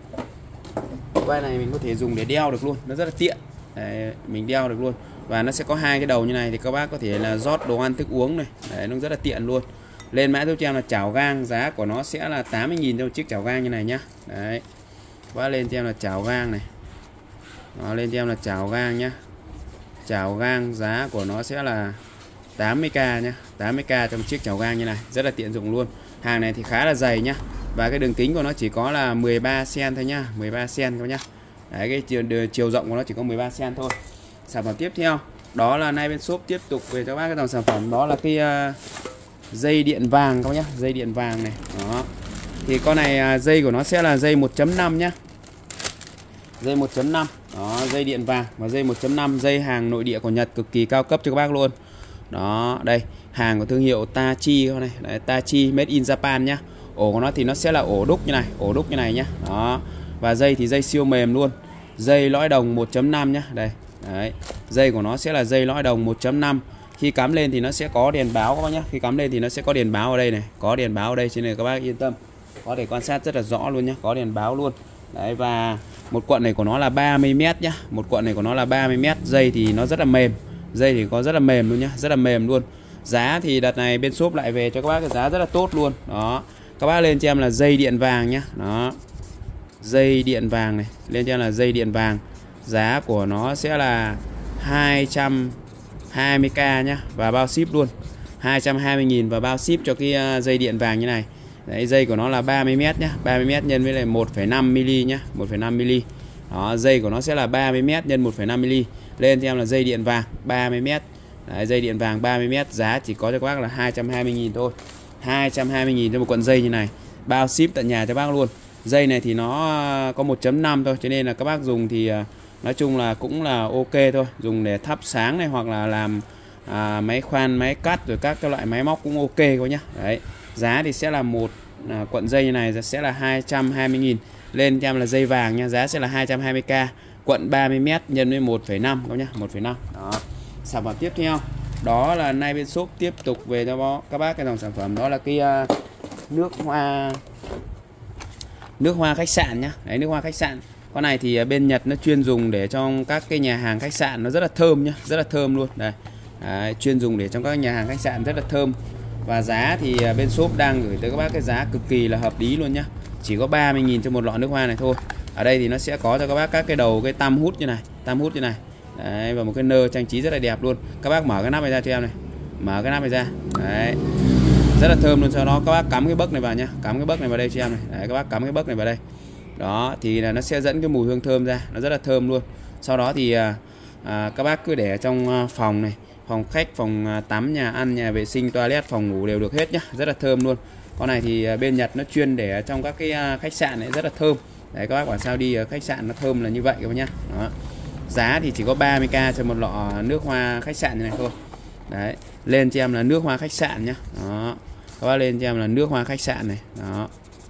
mình có thể dùng để đeo được luôn, nó rất là tiện. Đấy, mình đeo được luôn. Và nó sẽ có hai cái đầu như này thì các bác có thể là rót đồ ăn thức uống này. Đấy, nó rất là tiện luôn. Lên mã giúp cho em là chảo gang, giá của nó sẽ là 80.000 cho một chiếc chảo gang như này nhá. Đấy. Và lên cho em là chảo gang này. Đó, lên cho em là chảo gang nhá. Chảo gang giá của nó sẽ là 80k nhá, 80k trong chiếc chảo gang như này, rất là tiện dụng luôn. Hàng này thì khá là dày nhá. Và cái đường kính của nó chỉ có là 13 cm thôi nhá, 13 cm các nhá. Đấy, cái chiều rộng của nó chỉ có 13 cm thôi. Sản phẩm tiếp theo đó là nay bên shop tiếp tục về cho bác cái dòng sản phẩm đó là cái dây điện vàng các nhá, dây điện vàng này. Đó. Thì con này dây của nó sẽ là dây 1.5 nhá. Dây 1.5. Đó, dây điện vàng và dây 1.5, dây hàng nội địa của Nhật cực kỳ cao cấp cho các bác luôn. Đó, đây, hàng của thương hiệu Tachi con này, đấy, Tachi made in Japan nhá. Ổ của nó thì nó sẽ là ổ đúc như này, ổ đúc như này nhá. Đó. Và dây thì dây siêu mềm luôn. Dây lõi đồng 1.5 nhá, đây. Đấy. Dây của nó sẽ là dây lõi đồng 1.5. Khi cắm lên thì nó sẽ có đèn báo các bác nhá. Khi cắm lên thì nó sẽ có đèn báo ở đây này, có đèn báo ở đây cho nên các bác yên tâm. Có thể quan sát rất là rõ luôn nhá, có đèn báo luôn. Đấy, và một cuộn này của nó là 30m nhá. Một cuộn này của nó là 30m. Dây thì nó rất là mềm. Dây thì có rất là mềm luôn nhá, rất là mềm luôn. Giá thì đợt này bên shop lại về cho các bác cái giá rất là tốt luôn. Đó. Các bác lên cho em là dây điện vàng nhá. Đó. Dây điện vàng này, lên cho em là dây điện vàng. Giá của nó sẽ là 220k nhá và bao ship luôn. 220.000 và bao ship cho cái dây điện vàng như này. Đấy, dây của nó là 30m nhá, 30m nhân với lại 1,5mm nhá, 1,5mm. Đó, dây của nó sẽ là 30m nhân 1,5mm. Lên cho em là dây điện vàng 30m. Đấy, dây điện vàng 30m, giá chỉ có cho các bác là 220.000 thôi. 220.000 cho một cuộn dây như này, bao ship tận nhà cho bác luôn. Dây này thì nó có 1.5 thôi, cho nên là các bác dùng thì nói chung là cũng là ok thôi. Dùng để thắp sáng này hoặc là làm máy khoan, máy cắt rồi các cái loại máy móc cũng ok các nhá. Đấy. Giá thì sẽ là một cuộn dây như này sẽ là 220.000. Lên cho em là dây vàng nha, giá sẽ là 220k. Cuộn 30m nhân với 1,5 các nhá, 1,5. Đó. Sản phẩm tiếp theo đó là nay bên shop tiếp tục về cho các bác cái dòng sản phẩm đó là cái nước hoa khách sạn nhá. Đấy, nước hoa khách sạn. Con này thì bên Nhật nó chuyên dùng để trong các cái nhà hàng khách sạn, nó rất là thơm nhá, rất là thơm luôn. Đây. Đấy, chuyên dùng để trong các nhà hàng khách sạn rất là thơm. Và giá thì bên shop đang gửi tới các bác cái giá cực kỳ là hợp lý luôn nhá. Chỉ có 30.000 cho một lọ nước hoa này thôi. Ở đây thì nó sẽ có cho các bác các cái đầu cái tăm hút như này, tăm hút như này. Đấy, và một cái nơ trang trí rất là đẹp luôn. Các bác mở cái nắp này ra cho em này. Mở cái nắp này ra. Đấy. Rất là thơm luôn. Sau đó các bác cắm cái bấc này vào nhá. Cắm cái bấc này vào đây cho em này. Đấy, các bác cắm cái bấc này vào đây. Đó, thì là nó sẽ dẫn cái mùi hương thơm ra, nó rất là thơm luôn. Sau đó thì các bác cứ để ở trong phòng này, phòng khách, phòng tắm, nhà ăn, nhà vệ sinh, toilet, phòng ngủ đều được hết nhá, rất là thơm luôn. Con này thì bên Nhật nó chuyên để ở trong các cái khách sạn này rất là thơm. Đấy, các bác bảo sao đi ở khách sạn nó thơm là như vậy các bác nhá. Đó. Giá thì chỉ có 30k cho một lọ nước hoa khách sạn như này thôi. Đấy, lên cho em là nước hoa khách sạn nhá. Đó. Các bác lên cho em là nước hoa khách sạn này. Đó.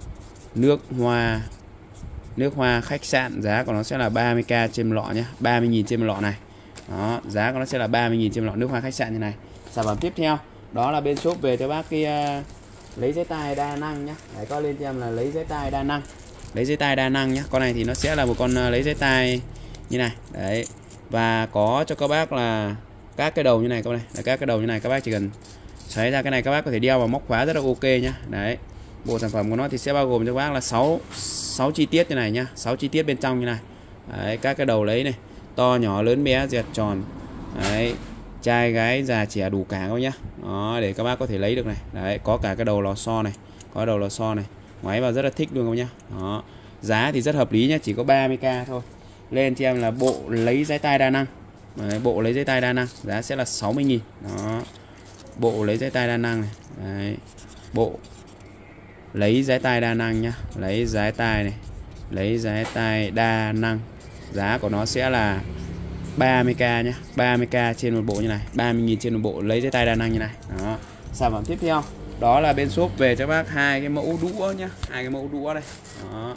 Nước hoa khách sạn, giá của nó sẽ là 30k trên một lọ nhé, 30.000 trên một lọ này. Đó, giá của nó sẽ là 30.000 trên một lọ nước hoa khách sạn như này. Sản phẩm tiếp theo đó là bên shop về cho bác cái lấy giấy tai đa năng nhá. Đấy, có lên cho em là lấy giấy tai đa năng. Lấy giấy tai đa năng nhá. Con này thì nó sẽ là một con lấy giấy tai như này. Đấy. Và có cho các bác là các cái đầu như này các bác này, là các cái đầu như này, các bác chỉ cần Xoáy ra cái này các bác có thể đeo vào móc khóa rất là ok nhá. Đấy. Bộ sản phẩm của nó thì sẽ bao gồm cho các bác là 6 chi tiết như này nhá, 6 chi tiết bên trong như này. Đấy, các cái đầu lấy này, to nhỏ lớn bé dẹt tròn. Đấy, trai gái già trẻ đủ cả các nhá. Đó, để các bác có thể lấy được này. Đấy, có cả cái đầu lò xo này, có đầu lò xo này. Ngoáy vào rất là thích luôn các nhá. Đó. Giá thì rất hợp lý nhá, chỉ có 30k thôi. Lên cho em là bộ lấy giái tai đa năng. Đấy, bộ lấy giái tai đa năng, giá sẽ là 60.000. Đó. Bộ lấy giái tai đa năng này. Đấy. Bộ lấy giái tai đa năng nhá, lấy giái tai này, lấy giái tai đa năng. Giá của nó sẽ là 30k nhá, 30k trên một bộ như này, 30.000 trên một bộ lấy giái tai đa năng như này. Đó. Sản phẩm tiếp theo đó là bên shop về cho bác hai cái mẫu đũa nhá, hai cái mẫu đũa đây. Đó.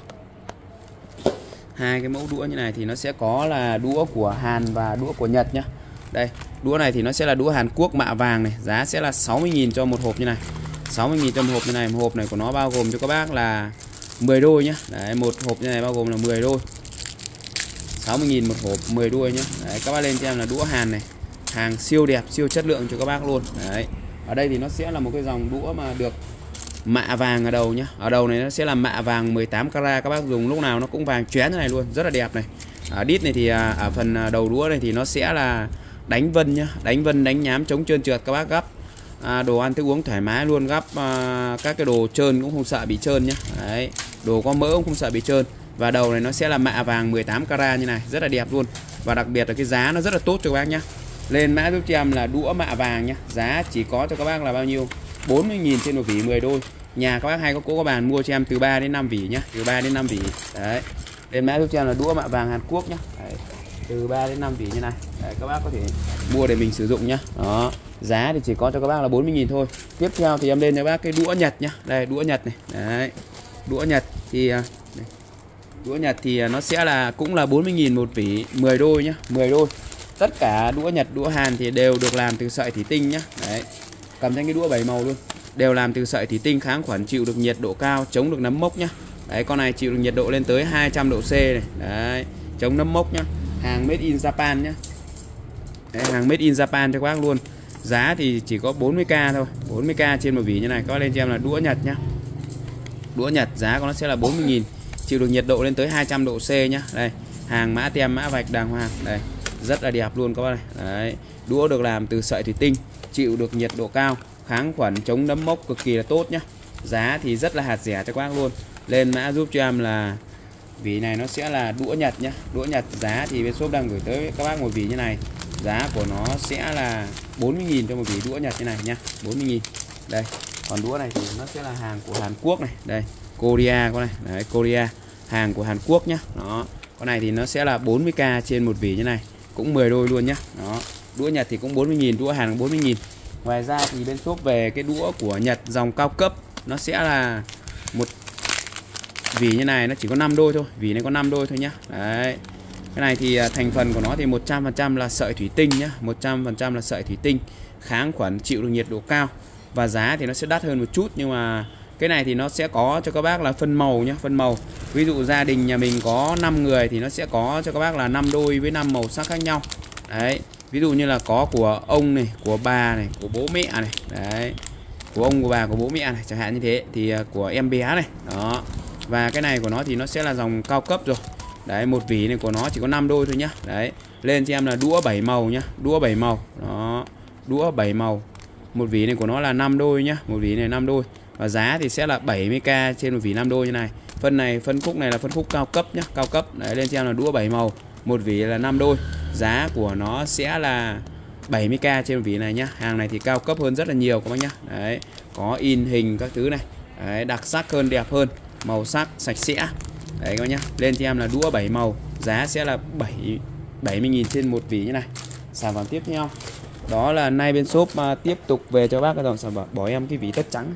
Hai cái mẫu đũa như này thì nó sẽ có là đũa của Hàn và đũa của Nhật nhá. Đây, đũa này thì nó sẽ là đũa Hàn Quốc mạ vàng này, giá sẽ là 60.000 cho một hộp như này. 60.000 cho một hộp như này, một hộp này của nó bao gồm cho các bác là 10 đôi nhá. Đấy, một hộp như này bao gồm là 10 đôi. 60.000 một hộp 10 đôi nhá. Đấy, các bác lên cho em là đũa Hàn này. Hàng siêu đẹp, siêu chất lượng cho các bác luôn. Đấy. Ở đây thì nó sẽ là một cái dòng đũa mà được mạ vàng ở đầu nhá. Ở đầu này nó sẽ là mạ vàng 18 carat, các bác dùng lúc nào nó cũng vàng chóe như này luôn, rất là đẹp này. Ở đít này thì ở phần đầu đũa này thì nó sẽ là đánh vân nhá, đánh vân đánh nhám chống trơn trượt, các bác gấp đồ ăn thức uống thoải mái luôn, gấp các cái đồ trơn cũng không sợ bị trơn nhá. Đấy, đồ có mỡ cũng không sợ bị trơn. Và đầu này nó sẽ là mạ vàng 18 carat như này, rất là đẹp luôn. Và đặc biệt là cái giá nó rất là tốt cho các bác nhá. Lên mã giúp cho em là đũa mạ vàng nhá, giá chỉ có cho các bác là bao nhiêu? 40.000 trên một vỉ 10 đôi. Nhà các bác hay có cố có bàn mua cho em từ 3 đến 5 vỉ nhá, từ 3 đến 5 vỉ. Đấy. Lên mã giúp cho em là đũa mạ vàng Hàn Quốc nhá. Đấy. Từ 3 đến 5 vỉ như này. Đấy, các bác có thể mua để mình sử dụng nhá. Đó. Giá thì chỉ có cho các bác là 40.000 thôi. Tiếp theo thì em lên cho bác cái đũa Nhật nhá. Đây, đũa Nhật này. Đấy. Đũa Nhật thì đũa Nhật thì nó sẽ là cũng là 40.000 một vỉ 10 đôi nhá, 10 đôi. Tất cả đũa Nhật, đũa Hàn thì đều được làm từ sợi thủy tinh nhá. Đấy. Cầm trên cái đũa 7 màu luôn. Đều làm từ sợi thủy tinh, kháng khuẩn, chịu được nhiệt độ cao, chống được nấm mốc nhá. Đấy, con này chịu được nhiệt độ lên tới 200 độ C này. Đấy, chống nấm mốc nhá. Hàng made in Japan nhá. Đấy, hàng made in Japan cho các bác luôn. Giá thì chỉ có 40k thôi, 40k trên một vỉ như này. Các bác lên cho em là đũa Nhật nhá. Đũa Nhật giá của nó sẽ là 40.000, chịu được nhiệt độ lên tới 200 độ C nhá. Đây, hàng mã tem mã vạch đàng hoàng. Đây, rất là đẹp luôn các bác này. Đấy, đũa được làm từ sợi thủy tinh, chịu được nhiệt độ cao, kháng khuẩn, chống nấm mốc cực kỳ là tốt nhá. Giá thì rất là hạt rẻ cho các bác luôn. Lên mã giúp cho em là vỉ này nó sẽ là đũa Nhật nhá. Đũa Nhật giá thì bên shop đang gửi tới các bác một vỉ như này. Giá của nó sẽ là 40.000 cho một vỉ đũa Nhật như này nhá, 40.000. Đây, còn đũa này thì nó sẽ là hàng của Hàn Quốc này. Đây, Korea con này. Đấy, Korea, hàng của Hàn Quốc nhá. Đó. Con này thì nó sẽ là 40k trên một vỉ như này, cũng 10 đôi luôn nhá. Đó. Đũa Nhật thì cũng 40.000, đũa Hàn cũng 40.000. Ngoài ra thì bên shop về cái đũa của Nhật dòng cao cấp, nó sẽ là một vỉ như này, nó chỉ có 5 đôi thôi, vỉ này có 5 đôi thôi nhá. Đấy. Cái này thì thành phần của nó thì 100% là sợi thủy tinh nhá, 100% là sợi thủy tinh, kháng khuẩn, chịu được nhiệt độ cao. Và giá thì nó sẽ đắt hơn một chút, nhưng mà cái này thì nó sẽ có cho các bác là phân màu nhá, phân màu. Ví dụ gia đình nhà mình có 5 người thì nó sẽ có cho các bác là 5 đôi với 5 màu sắc khác nhau. Đấy. Ví dụ như là có của ông này, của bà này, của bố mẹ này. Đấy. Của ông, của bà, của bố mẹ này, chẳng hạn như thế. Thì của em bé này. Đó. Và cái này của nó thì nó sẽ là dòng cao cấp rồi. Đấy, một vỉ này của nó chỉ có 5 đôi thôi nhá. Đấy. Lên cho em là đũa 7 màu nhá, đũa 7 màu. Đó. Đũa 7 màu. Một vỉ này của nó là 5 đôi nhá, một vỉ này 5 đôi. Và giá thì sẽ là 70k trên một vỉ 5 đôi như này. Phân này, phân khúc này là phân khúc cao cấp nhá, cao cấp. Đấy, lên cho em là đũa 7 màu, một vỉ là 5 đôi. Giá của nó sẽ là 70k trên một vỉ này nhá. Hàng này thì cao cấp hơn rất là nhiều các bác nhá. Đấy, có in hình các thứ này. Đấy, đặc sắc hơn, đẹp hơn, màu sắc sạch sẽ. Đấy các bác nhá. Lên cho em là đũa 7 màu, giá sẽ là 70.000 trên một vỉ như này. Sản phẩm tiếp theo đó là nay bên shop tiếp tục về cho bác cái dòng sản phẩm bỏ em cái vỉ tất trắng.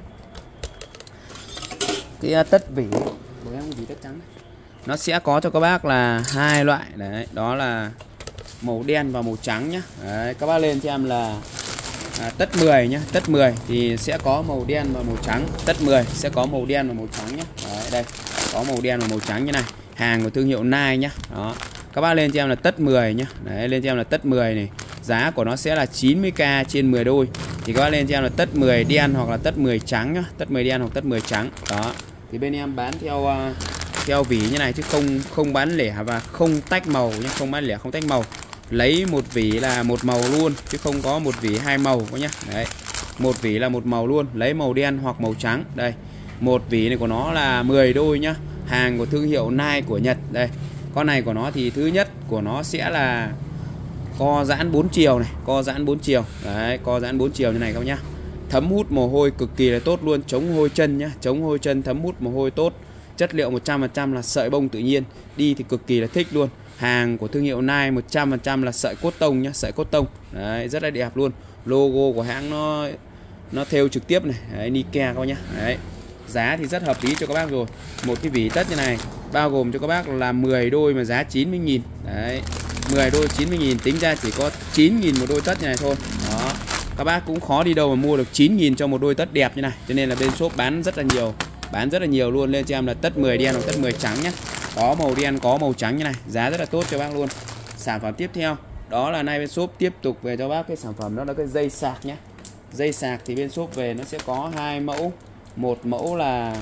Cái tất vỉ bỏ em cái vỉ tất trắng. Nó sẽ có cho các bác là hai loại. Đấy, đó là màu đen và màu trắng nhá. Đấy, các bác lên cho em là tất 10 nhá. Tất 10 thì sẽ có màu đen và màu trắng. Tất 10 sẽ có màu đen và màu trắng nhá. Đấy, đây, có màu đen và màu trắng như này. Hàng của thương hiệu Nike nhá. Đó. Các bác lên cho em là tất 10 nhá. Đấy, lên cho em là tất 10 này. Giá của nó sẽ là 90k trên 10 đôi. thì các bác lên cho em là tất 10 đen hoặc là tất 10 trắng nhá, tất 10 đen hoặc tất 10 trắng. Đó. Thì bên em bán theo vỉ như này chứ không bán lẻ và không tách màu nhá, không bán lẻ không tách màu. Lấy một vỉ là một màu luôn chứ không có một vỉ hai màu nhá. Đấy. Một vỉ là một màu luôn, lấy màu đen hoặc màu trắng. Đây. Một vỉ này của nó là 10 đôi nhá. Hàng của thương hiệu Nike của Nhật. Đây. Con này của nó thì thứ nhất của nó sẽ là co giãn 4 chiều này, co giãn 4 chiều. Đấy, co giãn 4 chiều như này các bác nhá. Thấm hút mồ hôi cực kỳ là tốt luôn, chống hôi chân nhá, chống hôi chân, thấm hút mồ hôi tốt. Chất liệu 100% là sợi bông tự nhiên, đi thì cực kỳ là thích luôn. Hàng của thương hiệu Nike 100% là sợi cốt tông nhá, sợi cốt tông. Đấy, rất là đẹp luôn. Logo của hãng nó thêu trực tiếp này, đấy, Nike các bác nhá. Đấy. Giá thì rất hợp lý cho các bác rồi. Một cái vỉ tất như này bao gồm cho các bác là 10 đôi mà giá 90.000. Đấy. 10 đôi 90.000, tính ra chỉ có 9.000 một đôi tất như này thôi. Đó. Các bác cũng khó đi đâu mà mua được 9.000 cho một đôi tất đẹp như này. Cho nên là bên shop bán rất là nhiều luôn. Lên cho em là tất 10 đen hoặc tất 10 trắng nhé. Có màu đen, có màu trắng như này, giá rất là tốt cho bác luôn. Sản phẩm tiếp theo đó là nay bên shop tiếp tục về cho bác cái sản phẩm đó là cái dây sạc nhé. Dây sạc thì bên shop về nó sẽ có hai mẫu. Một mẫu là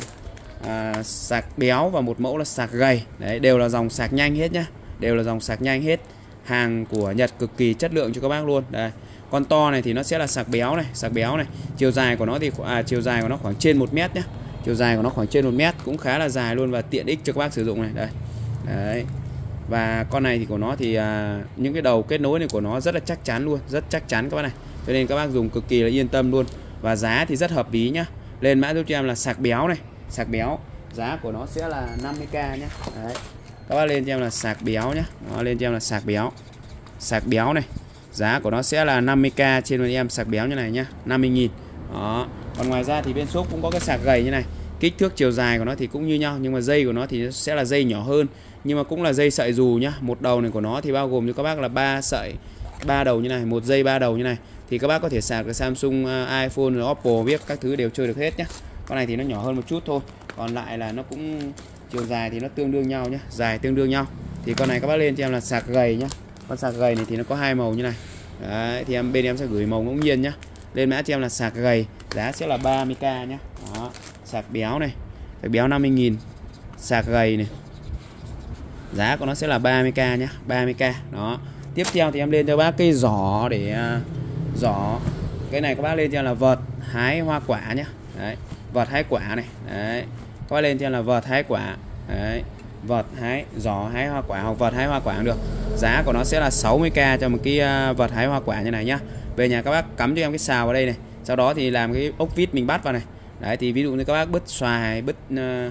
sạc béo và một mẫu là sạc gầy. Đấy, đều là dòng sạc nhanh hết nhá. Đều là dòng sạc nhanh hết. Hàng của Nhật cực kỳ chất lượng cho các bác luôn. Đây. Con to này thì nó sẽ là sạc béo này, sạc béo này. Chiều dài của nó thì chiều dài của nó khoảng trên 1 mét nhá. Chiều dài của nó khoảng trên 1 mét, cũng khá là dài luôn và tiện ích cho các bác sử dụng này. Đây. Đấy. Và con này thì của nó thì những cái đầu kết nối này của nó rất là chắc chắn luôn, rất chắc chắn các bác này. Cho nên các bác dùng cực kỳ là yên tâm luôn. Và giá thì rất hợp lý nhá. Lên mã giúp cho em là sạc béo này, sạc béo. Giá của nó sẽ là 50k nhá. Đấy. Các bác lên cho em là sạc béo nhá. Đó, lên cho em là sạc béo. Sạc béo này. Giá của nó sẽ là 50k trên bên em sạc béo như này nhá, 50.000. Đó. Còn ngoài ra thì bên shop cũng có cái sạc gầy như này. Kích thước chiều dài của nó thì cũng như nhau, nhưng mà dây của nó thì sẽ là dây nhỏ hơn, nhưng mà cũng là dây sợi dù nhá. Một đầu này của nó thì bao gồm cho các bác là 3 sợi, 3 đầu như này, một dây 3 đầu như này. Thì các bác có thể sạc cái Samsung, iPhone, Oppo, viết các thứ đều chơi được hết nhá. Con này thì nó nhỏ hơn một chút thôi. Còn lại là nó cũng chiều dài thì nó tương đương nhau nhá, dài tương đương nhau. Thì con này các bác lên cho em là sạc gầy nhá. Con sạc gầy này thì nó có hai màu như này. Đấy, thì bên em sẽ gửi màu ngẫu nhiên nhá. Lên mã cho em là sạc gầy, giá sẽ là 30k nhá. Đó, sạc béo này, sạc béo 50.000. Sạc gầy này, giá của nó sẽ là 30k nhá, 30k. Đó. Tiếp theo thì em lên cho bác cái giỏ để giỏ. Cái này các bác lên cho em là vợt hái hoa quả nhá. Đấy, vợt hái quả này. Đấy. Các bác lên cho em là vợt hái quả. Đấy. Vợt hái, giỏ hái hoa quả hoặc vợt hái hoa quả cũng được. Giá của nó sẽ là 60k cho một cái vợt hái hoa quả như này nhá. Về nhà các bác cắm cho em cái xào vào đây này. Sau đó thì làm cái ốc vít mình bắt vào này. Đấy, thì ví dụ như các bác bứt xoài, bứt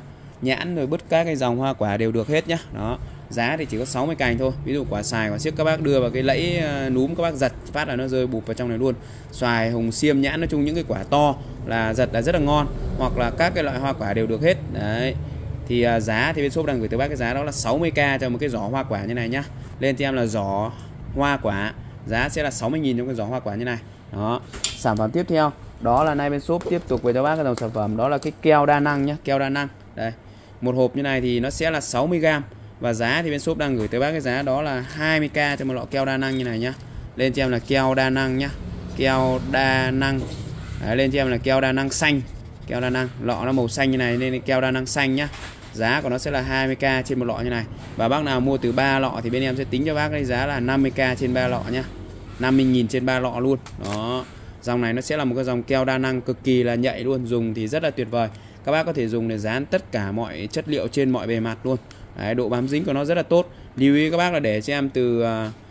nhãn rồi bứt các cái dòng hoa quả đều được hết nhá. Đó. Giá thì chỉ có 60 cành thôi. Ví dụ quả xoài, quả xiếc các bác đưa vào cái lẫy núm, các bác giật phát là nó rơi bụp vào trong này luôn. Xoài, hồng xiêm, nhãn, nói chung những cái quả to là giật là rất là ngon. Hoặc là các cái loại hoa quả đều được hết. Đấy. Thì giá thì bên shop đang gửi tới bác cái giá đó là 60k cho một cái giỏ hoa quả như này nhá. Lên cho em là giỏ hoa quả, giá sẽ là 60.000 trong cái giỏ hoa quả như này. Đó. Sản phẩm tiếp theo đó là nay bên shop tiếp tục với cho bác cái dòng sản phẩm đó là cái keo đa năng nhá, keo đa năng. Đây. Một hộp như này thì nó sẽ là 60g và giá thì bên shop đang gửi tới bác cái giá đó là 20k cho một lọ keo đa năng như này nhá. Lên cho em là keo đa năng nhá. Keo đa năng. Đấy, lên cho em là keo đa năng xanh. Keo đa năng, lọ nó màu xanh như này nên keo đa năng xanh nhá. Giá của nó sẽ là 20k trên một lọ như này. Và bác nào mua từ 3 lọ thì bên em sẽ tính cho bác cái giá là 50k trên 3 lọ nhá. 50.000 trên 3 lọ luôn. Đó. Dòng này nó sẽ là một cái dòng keo đa năng cực kỳ là nhạy luôn, dùng thì rất là tuyệt vời. Các bác có thể dùng để dán tất cả mọi chất liệu trên mọi bề mặt luôn. Đấy, độ bám dính của nó rất là tốt. Lưu ý các bác là để cho em từ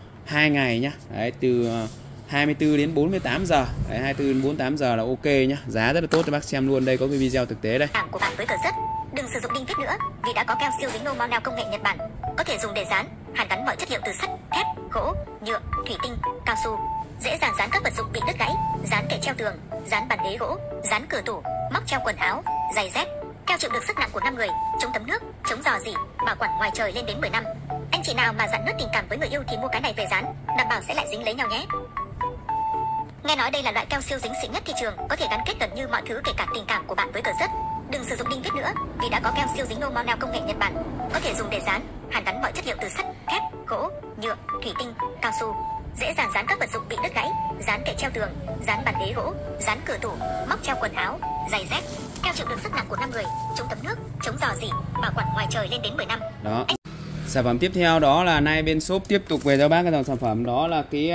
2 ngày nhá. Đấy, từ 24 đến 48 giờ. Đấy, 24 đến 48 giờ là ok nhá. Giá rất là tốt cho bác xem luôn. Đây có cái video thực tế đây. Hàng của bạn với cờ rất. Đừng sử dụng đinh vít nữa vì đã có keo siêu dính normal neo công nghệ Nhật Bản. Có thể dùng để dán, hàn gắn mọi chất liệu từ sắt, thép, gỗ, nhựa, thủy tinh, cao su. Dễ dàng dán các vật dụng bị đứt gãy, dán kệ treo tường, dán bàn ghế gỗ, dán cửa tủ, móc treo quần áo, giày dép. Keo chịu được sức nặng của 5 người, chống thấm nước, chống rò rỉ, bảo quản ngoài trời lên đến 10 năm. Anh chị nào mà dặn nứt tình cảm với người yêu thì mua cái này về dán, đảm bảo sẽ lại dính lấy nhau nhé. Nghe nói đây là loại keo siêu dính xịn nhất thị trường, có thể gắn kết gần như mọi thứ kể cả tình cảm của bạn với cờ rất. Đừng sử dụng đinh vít nữa vì đã có keo siêu dính normal neo công nghệ Nhật Bản. Có thể dùng để dán, hàn gắn mọi chất liệu từ sắt, thép, gỗ, nhựa, thủy tinh, cao su. Dễ dàng dán các vật dụng bị đứt gãy, dán kệ treo tường, dán bàn ghế gỗ, dán cửa tủ, móc treo quần áo, giày dép, keo chịu được sức nặng của 5 người, chống thấm nước, chống rò rỉ, bảo quản ngoài trời lên đến 10 năm. Đó. Sản phẩm tiếp theo đó là nay bên shop tiếp tục về cho bác cái dòng sản phẩm đó là cái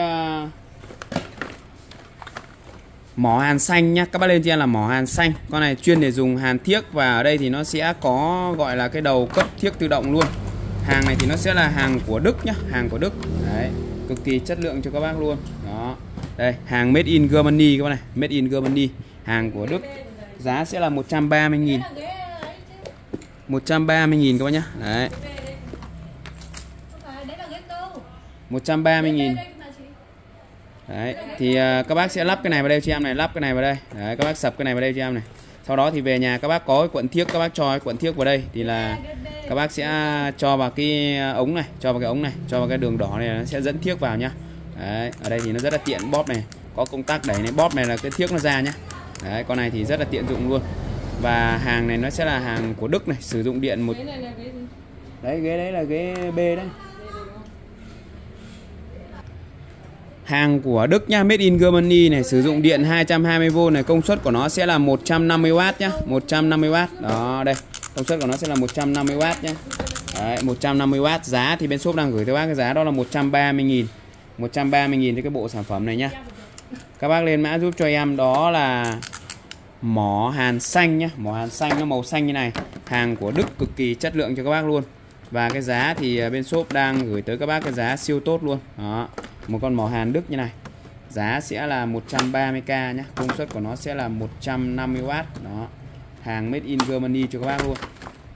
mỏ hàn xanh nhá. Các bác lên trên là mỏ hàn xanh. Con này chuyên để dùng hàn thiếc, và ở đây thì nó sẽ có gọi là cái đầu cấp thiếc tự động luôn. Hàng này thì nó sẽ là hàng của Đức nhá, hàng của Đức. Đấy, cực kỳ chất lượng cho các bác luôn. Đó. Đây, hàng made in Germany các bác này, made in Germany, hàng của Đức. Giá sẽ là 130.000. 130.000 các bác nhá. Đấy. 130.000. Đấy, thì các bác sẽ lắp cái này vào đây cho em này, lắp cái này vào đây. Đấy, các bác sập cái này vào đây cho em này. Sau đó thì về nhà các bác có cái cuộn thiếc, các bác cho cái cuộn thiếc vào đây thì là các bác sẽ cho vào cái ống này, cho vào cái ống này, cho vào cái đường đỏ này, nó sẽ dẫn thiếc vào nhá. Đấy, ở đây thì nó rất là tiện, bóp này, có công tắc đẩy này, bóp này là cái thiếc nó ra nhá. Đấy, con này thì rất là tiện dụng luôn. Và hàng này nó sẽ là hàng của Đức này, sử dụng điện một. Đấy, ghế đấy là ghế B đấy. Hàng của Đức nhá, made in Germany này, sử dụng điện 220V này, công suất của nó sẽ là 150W nhá, 150W. Đó, đây, công suất của nó sẽ là 150W nhá. Đấy, 150W. Giá thì bên shop đang gửi tới bác cái giá đó là 130.000. 130.000 cho cái bộ sản phẩm này nhá. Các bác lên mã giúp cho em đó là mỏ hàn xanh nhá, mỏ hàn xanh nó màu xanh như này. Hàng của Đức cực kỳ chất lượng cho các bác luôn. Và cái giá thì bên shop đang gửi tới các bác cái giá siêu tốt luôn. Đó, một con mỏ hàn Đức như này. Giá sẽ là 130k nhé. Công suất của nó sẽ là 150W. Đó, hàng made in Germany cho các bác luôn.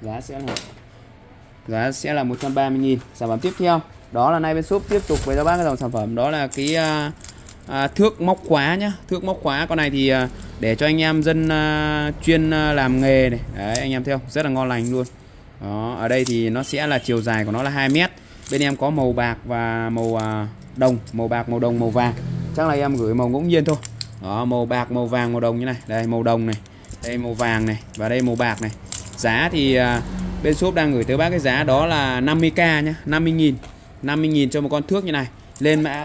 Giá sẽ là 130.000. Sản phẩm tiếp theo đó là nay bên shop tiếp tục với các bác cái dòng sản phẩm đó là cái thước móc khóa nhá. Thước móc khóa con này thì để cho anh em dân chuyên làm nghề này. Đấy, anh em thấy không? Rất là ngon lành luôn. Đó, ở đây thì nó sẽ là chiều dài của nó là 2 mét. Bên em có màu bạc và màu đồng, màu bạc, màu đồng, màu vàng. Chắc là em gửi màu ngẫu nhiên thôi. Đó, màu bạc, màu vàng, màu đồng như này. Đây màu đồng này, đây màu vàng này, và đây màu bạc này. Giá thì bên shop đang gửi tới bác cái giá đó là 50k nhá, 50.000. 50.000 cho một con thước như này. Lên mã.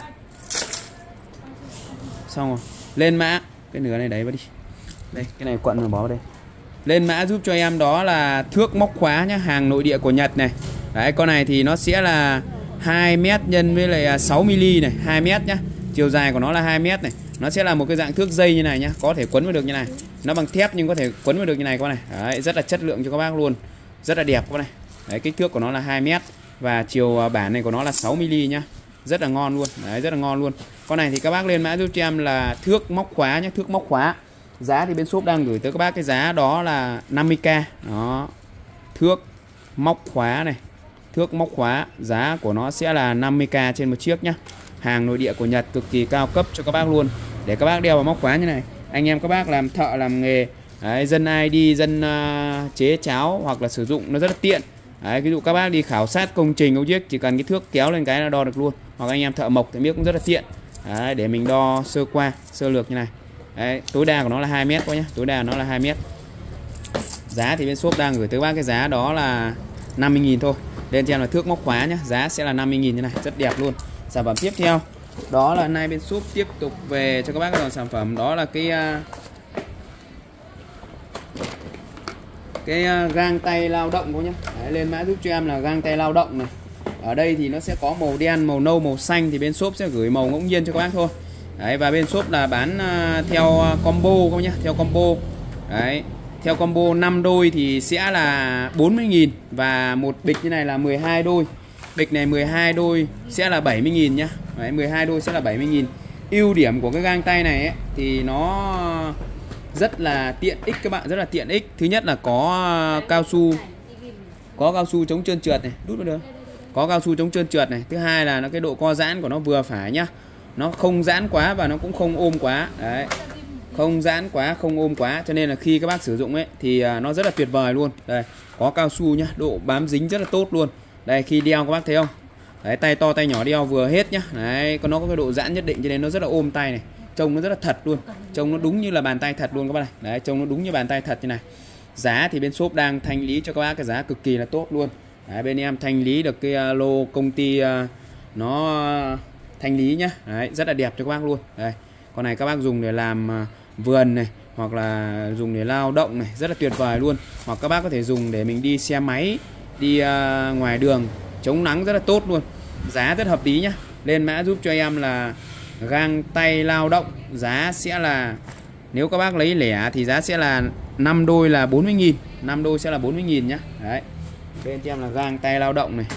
Xong rồi. Lên mã. Cái nửa này đấy vào đi. Đây, cái này quận rồi bỏ vào đây. Lên mã giúp cho em đó là thước móc khóa nhá, hàng nội địa của Nhật này. Đấy, con này thì nó sẽ là 2 m nhân với lại 6 mm này, 2 m nhá. Chiều dài của nó là 2 m này. Nó sẽ là một cái dạng thước dây như này nhá, có thể quấn vào được như này. Nó bằng thép nhưng có thể quấn vào được như này các bạn này. Đấy, rất là chất lượng cho các bác luôn. Rất là đẹp các bạn này. Đấy, kích thước của nó là 2 m và chiều bản này của nó là 6 mm nhá. Rất là ngon luôn. Đấy, rất là ngon luôn. Con này thì các bác lên mã giúp cho em là thước móc khóa nhá, thước móc khóa. Giá thì bên shop đang gửi tới các bác cái giá đó là 50k. Đó. Thước móc khóa này. Thước móc khóa, giá của nó sẽ là 50k trên một chiếc nhá. Hàng nội địa của Nhật cực kỳ cao cấp cho các bác luôn. Để các bác đeo vào móc khóa như này. Anh em các bác làm thợ làm nghề, đấy, dân ID, dân chế cháo hoặc là sử dụng nó rất là tiện. Đấy, ví dụ các bác đi khảo sát công trình ông chiếc chỉ cần cái thước kéo lên cái là đo được luôn. Hoặc anh em thợ mộc thì biết cũng rất là tiện. Đấy, để mình đo sơ qua, sơ lược như này. Đấy, tối đa của nó là 2 mét quá nhá, tối đa nó là 2 mét. Giá thì bên shop đang gửi tới bác cái giá đó là 50.000 thôi. Lên cho em là thước móc khóa nhá, giá sẽ là 50.000 như này, rất đẹp luôn. Sản phẩm tiếp theo đó là nay bên shop tiếp tục về cho các bác cái dòng sản phẩm đó là cái găng tay lao động thôi nhá. Đấy, lên mã giúp cho em là găng tay lao động này. Ở đây thì nó sẽ có màu đen, màu nâu, màu xanh, thì bên shop sẽ gửi màu ngẫu nhiên cho các bác thôi. Đấy, và bên shop là bán theo combo các bác nhá, theo combo. Đấy, theo combo 5 đôi thì sẽ là 40.000 và một bịch như này là 12 đôi. Bịch này 12 đôi sẽ là 70.000 nhá. Đấy, 12 đôi sẽ là 70.000. Ưu điểm của cái găng tay này ấy, thì nó rất là tiện ích các bạn, rất là tiện ích. Thứ nhất là có cao su chống trơn trượt này, đút vào được. Có cao su chống trơn trượt này. Thứ hai là nó cái độ co giãn của nó vừa phải nhá. Nó không giãn quá và nó cũng không ôm quá. Đấy. Không giãn quá, không ôm quá, cho nên là khi các bác sử dụng ấy thì nó rất là tuyệt vời luôn. Đây, có cao su nhá, độ bám dính rất là tốt luôn. Đây, khi đeo các bác thấy không? Đấy, tay to tay nhỏ đeo vừa hết nhá. Đấy, nó có cái độ giãn nhất định cho nên nó rất là ôm tay này. Trông nó rất là thật luôn. Trông nó đúng như là bàn tay thật luôn các bác này. Đấy, trông nó đúng như bàn tay thật như này. Giá thì bên shop đang thanh lý cho các bác cái giá cực kỳ là tốt luôn. Đấy, bên em thanh lý được cái lô công ty nó thanh lý nhá. Đấy, rất là đẹp cho các bác luôn. Đây, Con này các bác dùng để làm vườn này, hoặc là dùng để lao động này, rất là tuyệt vời luôn. Hoặc các bác có thể dùng để mình đi xe máy, đi ngoài đường chống nắng rất là tốt luôn. Giá rất hợp lý nhá. Lên mã giúp cho em là gang tay lao động, giá sẽ là, nếu các bác lấy lẻ thì giá sẽ là 5 đôi là 40.000, 5 đôi sẽ là 40.000 nhá. Đấy. Bên cho em là gang tay lao động này.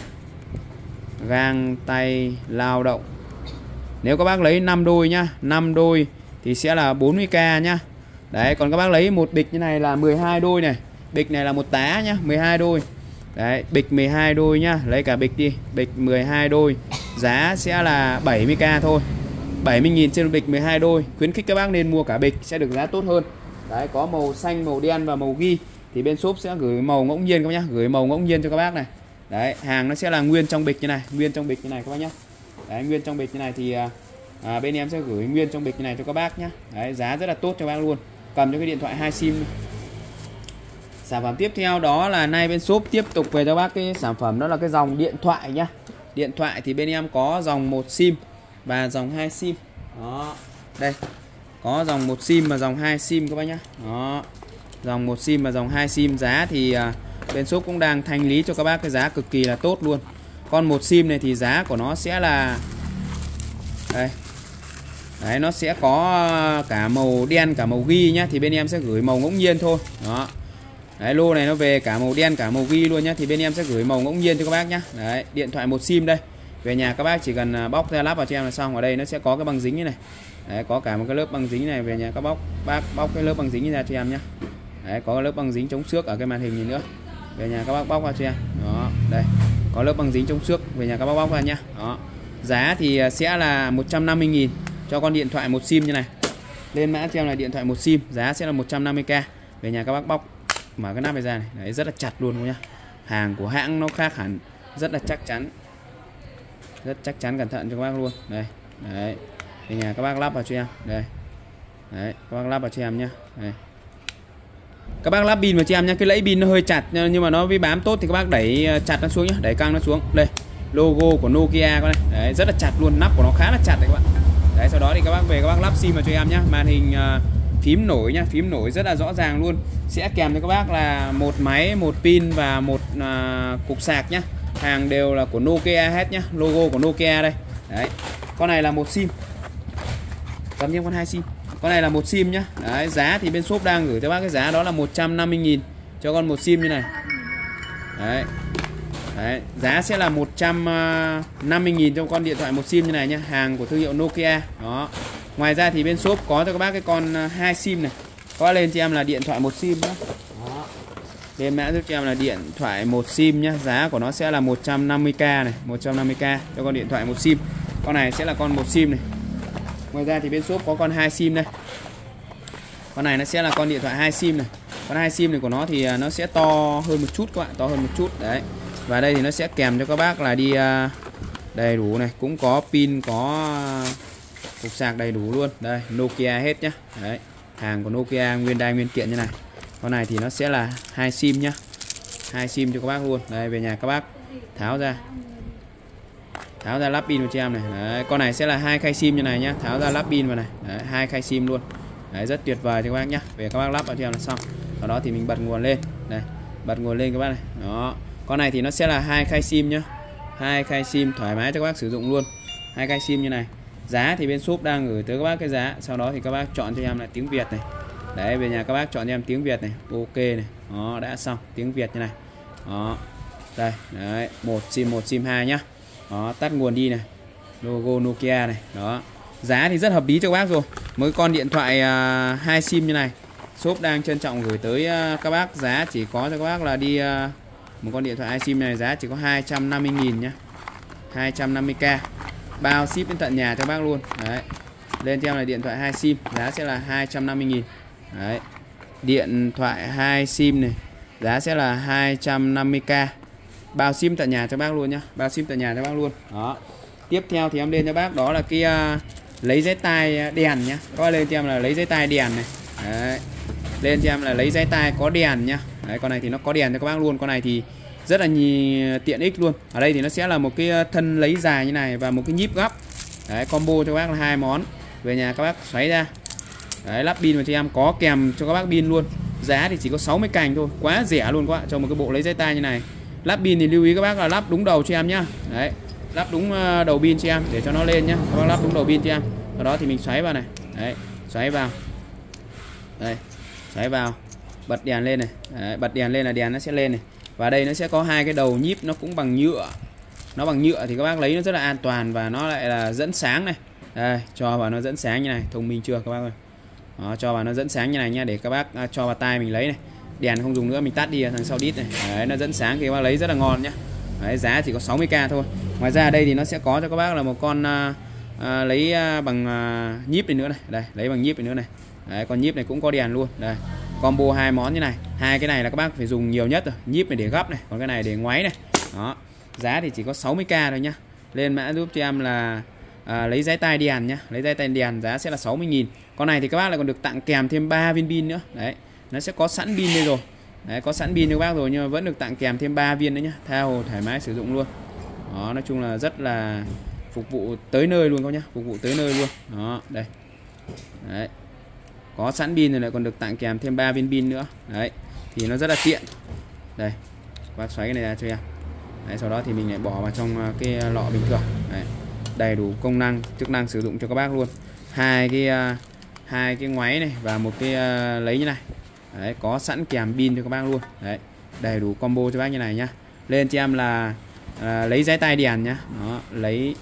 Gang tay lao động. Nếu các bác lấy 5 đôi nhá, 5 đôi thì sẽ là 40k nhá. Đấy, còn các bác lấy một bịch như này là 12 đôi này. Bịch này là một tá nhá, 12 đôi. Đấy, bịch 12 đôi nhá, lấy cả bịch đi, bịch 12 đôi. Giá sẽ là 70k thôi. 70.000 trên một bịch 12 đôi. Khuyến khích các bác nên mua cả bịch sẽ được giá tốt hơn. Đấy, có màu xanh, màu đen và màu ghi. Thì bên shop sẽ gửi màu ngẫu nhiên các bác nhá, gửi màu ngẫu nhiên cho các bác này. Đấy, hàng nó sẽ là nguyên trong bịch như này, nguyên trong bịch như này các bác nhá. Đấy, nguyên trong bịch như này thì bên em sẽ gửi nguyên trong bịch như này cho các bác nhá. Đấy, giá rất là tốt cho các bác luôn. Cầm cho cái điện thoại 2 sim. Sản phẩm tiếp theo đó là nay bên shop tiếp tục về cho bác cái sản phẩm đó là cái dòng điện thoại nhá. Điện thoại thì bên em có dòng 1 sim và dòng 2 sim. Đó. Đây. Có dòng 1 sim và dòng 2 sim các bác nhá. Đó. Dòng 1 sim và dòng 2 sim, giá thì bên shop cũng đang thanh lý cho các bác cái giá cực kỳ là tốt luôn. Con 1 sim này thì giá của nó sẽ là đây. Đấy, nó sẽ có cả màu đen cả màu ghi nhá, thì bên em sẽ gửi màu ngẫu nhiên thôi. Đó. Đấy, lô này nó về cả màu đen cả màu ghi luôn nhá, thì bên em sẽ gửi màu ngẫu nhiên cho các bác nhá. Đấy, điện thoại 1 sim đây. Về nhà các bác chỉ cần bóc ra lắp vào cho em là xong. Ở đây nó sẽ có cái băng dính như này. Đấy, có cả một cái lớp băng dính này, về nhà các bác bóc cái lớp băng dính ra cho em nhá. Đấy, có lớp băng dính chống xước ở cái màn hình này nữa. Về nhà các bác bóc vào cho em. Đó, đây. Có lớp băng dính chống xước, về nhà các bác bóc ra nhá. Đó. Giá thì sẽ là 150.000 cho con điện thoại 1 sim như này. Lên mã cho em là điện thoại 1 sim, giá sẽ là 150k. Về nhà các bác bóc mở cái nắp này ra này. Đấy, rất là chặt luôn nhá. Hàng của hãng nó khác hẳn, rất là chắc chắn. Rất chắc chắn, cẩn thận cho các bác luôn. Đây. Đấy. Về nhà các bác lắp vào cho em. Đây. Đấy, các bác lắp vào cho em nhá. Đây. Các bác lắp pin vào cho em nhá. Cái lẫy pin nó hơi chặt nhưng mà nó với bám tốt thì các bác đẩy chặt nó xuống nhá, đẩy căng nó xuống. Đây, logo của Nokia con này. Đấy, rất là chặt luôn, nắp của nó khá là chặt đấy các bạn. Đấy, sau đó thì các bác về các bác lắp sim vào cho em nhá. Màn hình phím nổi nhá, phím nổi rất là rõ ràng luôn. Sẽ kèm cho các bác là một máy, một pin và một cục sạc nhá. Hàng đều là của Nokia hết nhá, logo của Nokia đây. Đấy. Con này là 1 sim. Cầm thêm con 2 sim. Con này là 1 sim nhá. Đấy, giá thì bên shop đang gửi cho bác cái giá đó là 150.000 cho con 1 sim như này. Đấy. Đấy, giá sẽ là 150.000 cho con điện thoại 1 sim như này nhá, hàng của thương hiệu Nokia. Đó. Ngoài ra thì bên shop có cho các bác cái con 2 sim này. Có lên cho em là điện thoại 1 sim nhá. Đó. Lên mã giúp cho em là điện thoại 1 sim nhá, giá của nó sẽ là 150k này, 150k cho con điện thoại 1 sim. Con này sẽ là con 1 sim này. Ngoài ra thì bên shop có con 2 sim đây. Con này nó sẽ là con điện thoại 2 sim này. Con 2 sim này của nó thì nó sẽ to hơn một chút các bạn, to hơn một chút đấy. Và đây thì nó sẽ kèm cho các bác là đi đầy đủ này, cũng có pin, có cục sạc đầy đủ luôn. Đây, Nokia hết nhá. Đấy, hàng của Nokia nguyên đai nguyên kiện như này. Con này thì nó sẽ là 2 sim nhá. 2 sim cho các bác luôn. Đây, về nhà các bác tháo ra. Tháo ra lắp pin vào cho em này. Đấy, con này sẽ là 2 khay sim như này nhá, tháo ra lắp pin vào này. Đấy, 2 khay sim luôn. Đấy, rất tuyệt vời cho các bác nhá. Về các bác lắp vào cho em là xong. Sau đó thì mình bật nguồn lên. Đây, bật nguồn lên các bác này. Đó. Con này thì nó sẽ là 2 khay sim nhá. 2 khay sim thoải mái cho các bác sử dụng luôn. 2 khay sim như này. Giá thì bên shop đang gửi tới các bác cái giá. Sau đó thì các bác chọn cho em là tiếng Việt này. Đấy, về nhà các bác chọn cho em tiếng Việt này. Ok này. Đó, đã xong. Tiếng Việt như này. Đó. Đây, đấy, 1 sim 2 nhá. Đó, tắt nguồn đi này. Logo Nokia này. Đó. Giá thì rất hợp lý cho các bác rồi. Mỗi con điện thoại 2 sim như này, shop đang trân trọng gửi tới các bác giá chỉ có cho các bác là đi một con điện thoại 2 sim này giá chỉ có 250.000 nhá. 250k. Bao ship đến tận nhà cho bác luôn. Đấy. Lên theo là điện thoại 2 sim, giá sẽ là 250.000. Đấy. Điện thoại 2 sim này, giá sẽ là 250k. Bao sim tận nhà cho bác luôn nhá. Bao sim tận nhà cho bác luôn. Đó. Tiếp theo thì em lên cho bác đó là cái lấy giấy tai đèn nhá. Có lên cho em là lấy giấy tai đèn này. Đấy. Lên cho em là lấy giấy tai có đèn nhá. Đấy, con này thì nó có đèn cho các bác luôn. Con này thì rất là tiện ích luôn. Ở đây thì nó sẽ là một cái thân lấy dài như này và một cái nhíp gấp. Đấy, combo cho các bác là 2 món. Về nhà các bác xoáy ra. Đấy, lắp pin vào cho em, có kèm cho các bác pin luôn. Giá thì chỉ có 60 cành thôi, quá rẻ luôn các bạn, cho một cái bộ lấy dây tai như này. Lắp pin thì lưu ý các bác là lắp đúng đầu cho em nhá. Đấy, lắp đúng đầu pin cho em để cho nó lên nhá. Các bác lắp đúng đầu pin cho em. Sau đó thì mình xoáy vào này. Đấy, xoáy vào. Đây, xoáy vào. Bật đèn lên này. Đấy, bật đèn lên là đèn nó sẽ lên này. Và đây nó sẽ có hai cái đầu nhíp nó cũng bằng nhựa. Nó bằng nhựa thì các bác lấy nó rất là an toàn và nó lại là dẫn sáng này. Đây, cho vào nó dẫn sáng như này, thông minh chưa các bác ơi. Đó, cho vào nó dẫn sáng như này nha, để các bác cho vào tai mình lấy này. Đèn không dùng nữa, mình tắt đi thằng sau đít này. Đấy, nó dẫn sáng thì các bác lấy rất là ngon nhá. Đấy, giá chỉ có 60k thôi. Ngoài ra đây thì nó sẽ có cho các bác là một con lấy bằng nhíp này nữa này. Đây, lấy bằng nhíp này nữa này. Đấy, con nhíp này cũng có đèn luôn. Đây, combo hai món như này. Hai cái này là các bác phải dùng nhiều nhất rồi. Nhíp này để gấp này, còn cái này để ngoáy này. Đó, giá thì chỉ có 60k thôi nhá. Lên mã giúp cho em là lấy dái tai đèn nhá. Lấy dái tai đèn giá sẽ là 60.000. Con này thì các bác lại còn được tặng kèm thêm 3 viên pin nữa. Đấy, nó sẽ có sẵn pin đây rồi. Đấy, có sẵn pin cho các bác rồi nhưng mà vẫn được tặng kèm thêm 3 viên nữa nhá. Tha hồ thoải mái sử dụng luôn. Đó, nói chung là rất là phục vụ tới nơi luôn các nhá, phục vụ tới nơi luôn. Đó, đây. Đấy. Có sẵn pin rồi lại còn được tặng kèm thêm 3 viên pin nữa. Đấy, thì nó rất là tiện. Đây. Bác xoáy cái này ra cho em. Đấy, sau đó thì mình lại bỏ vào trong cái lọ bình thường. Đấy. Đầy đủ công năng, chức năng sử dụng cho các bác luôn. Hai cái ngoáy này và một cái lấy như này. Đấy, có sẵn kèm pin cho các bác luôn. Đấy, đầy đủ combo cho bác như này nhá. Lên cho em là lấy dái tai đèn nhá. Đó, lấy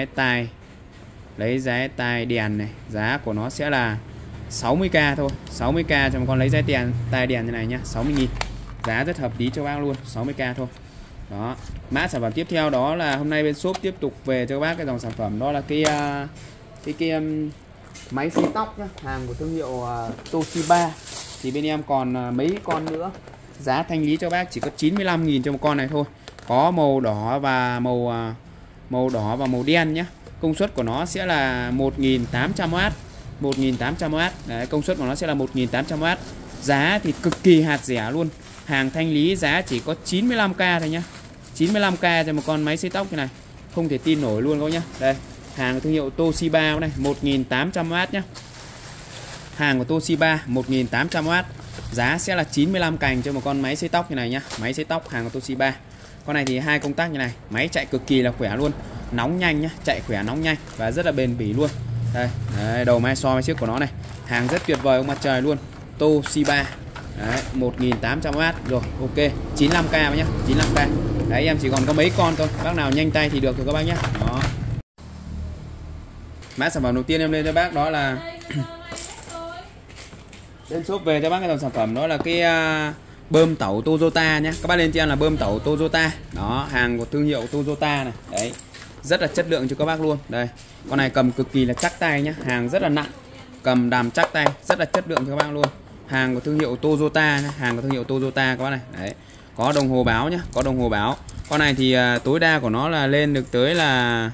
dái tai đèn này, giá của nó sẽ là 60k thôi. 60k cho một con lấy dái tai đèn như này nhá, 60.000. Giá rất hợp lý cho bác luôn, 60k thôi. Đó, mã sản phẩm tiếp theo đó là hôm nay bên shop tiếp tục về cho các bác cái dòng sản phẩm đó là cái máy xấy tóc nhá, hàng của thương hiệu Toshiba. Thì bên em còn mấy con nữa. Giá thanh lý cho bác chỉ có 95.000 cho một con này thôi. Có màu đỏ và màu đen nhá. Công suất của nó sẽ là 1.800W. 1.800W. Đấy, công suất của nó sẽ là 1.800W. Giá thì cực kỳ hạt rẻ luôn. Hàng thanh lý giá chỉ có 95k thôi nhá. 95k cho một con máy xấy tóc như này. Không thể tin nổi luôn các nhá. Đây, hàng của thương hiệu Toshiba này, 1.800W nhá. Hàng của Toshiba 1.800W. Giá sẽ là 95 cành cho một con máy xấy tóc như này nhá. Máy xấy tóc hàng của Toshiba. Con này thì hai công tắc như này, máy chạy cực kỳ là khỏe luôn. Nóng nhanh nhá, chạy khỏe nóng nhanh và rất là bền bỉ luôn. Đây, đấy, đầu mai so với chiếc của nó này. Hàng rất tuyệt vời ông mặt trời luôn. Toshiba. Đấy, 1.800W rồi, ok. 95k nhá, 95k. Đấy, em chỉ còn có mấy con thôi. Bác nào nhanh tay thì được rồi các bác nhé. Đó. Mã sản phẩm đầu tiên em lên cho bác đó là bên shop về cho bác cái dòng sản phẩm đó là cái bơm tẩu Toyota nhé. Các bác lên cho em là bơm tẩu Toyota. Đó, hàng của thương hiệu Toyota này. Đấy, rất là chất lượng cho các bác luôn. Đây, con này cầm cực kỳ là chắc tay nhá. Hàng rất là nặng, cầm đàm chắc tay, rất là chất lượng cho các bác luôn. Hàng của thương hiệu Toyota nhá. Hàng của thương hiệu Toyota các bác này. Đấy, có đồng hồ báo nhá, có đồng hồ báo. Con này thì tối đa của nó là lên được tới là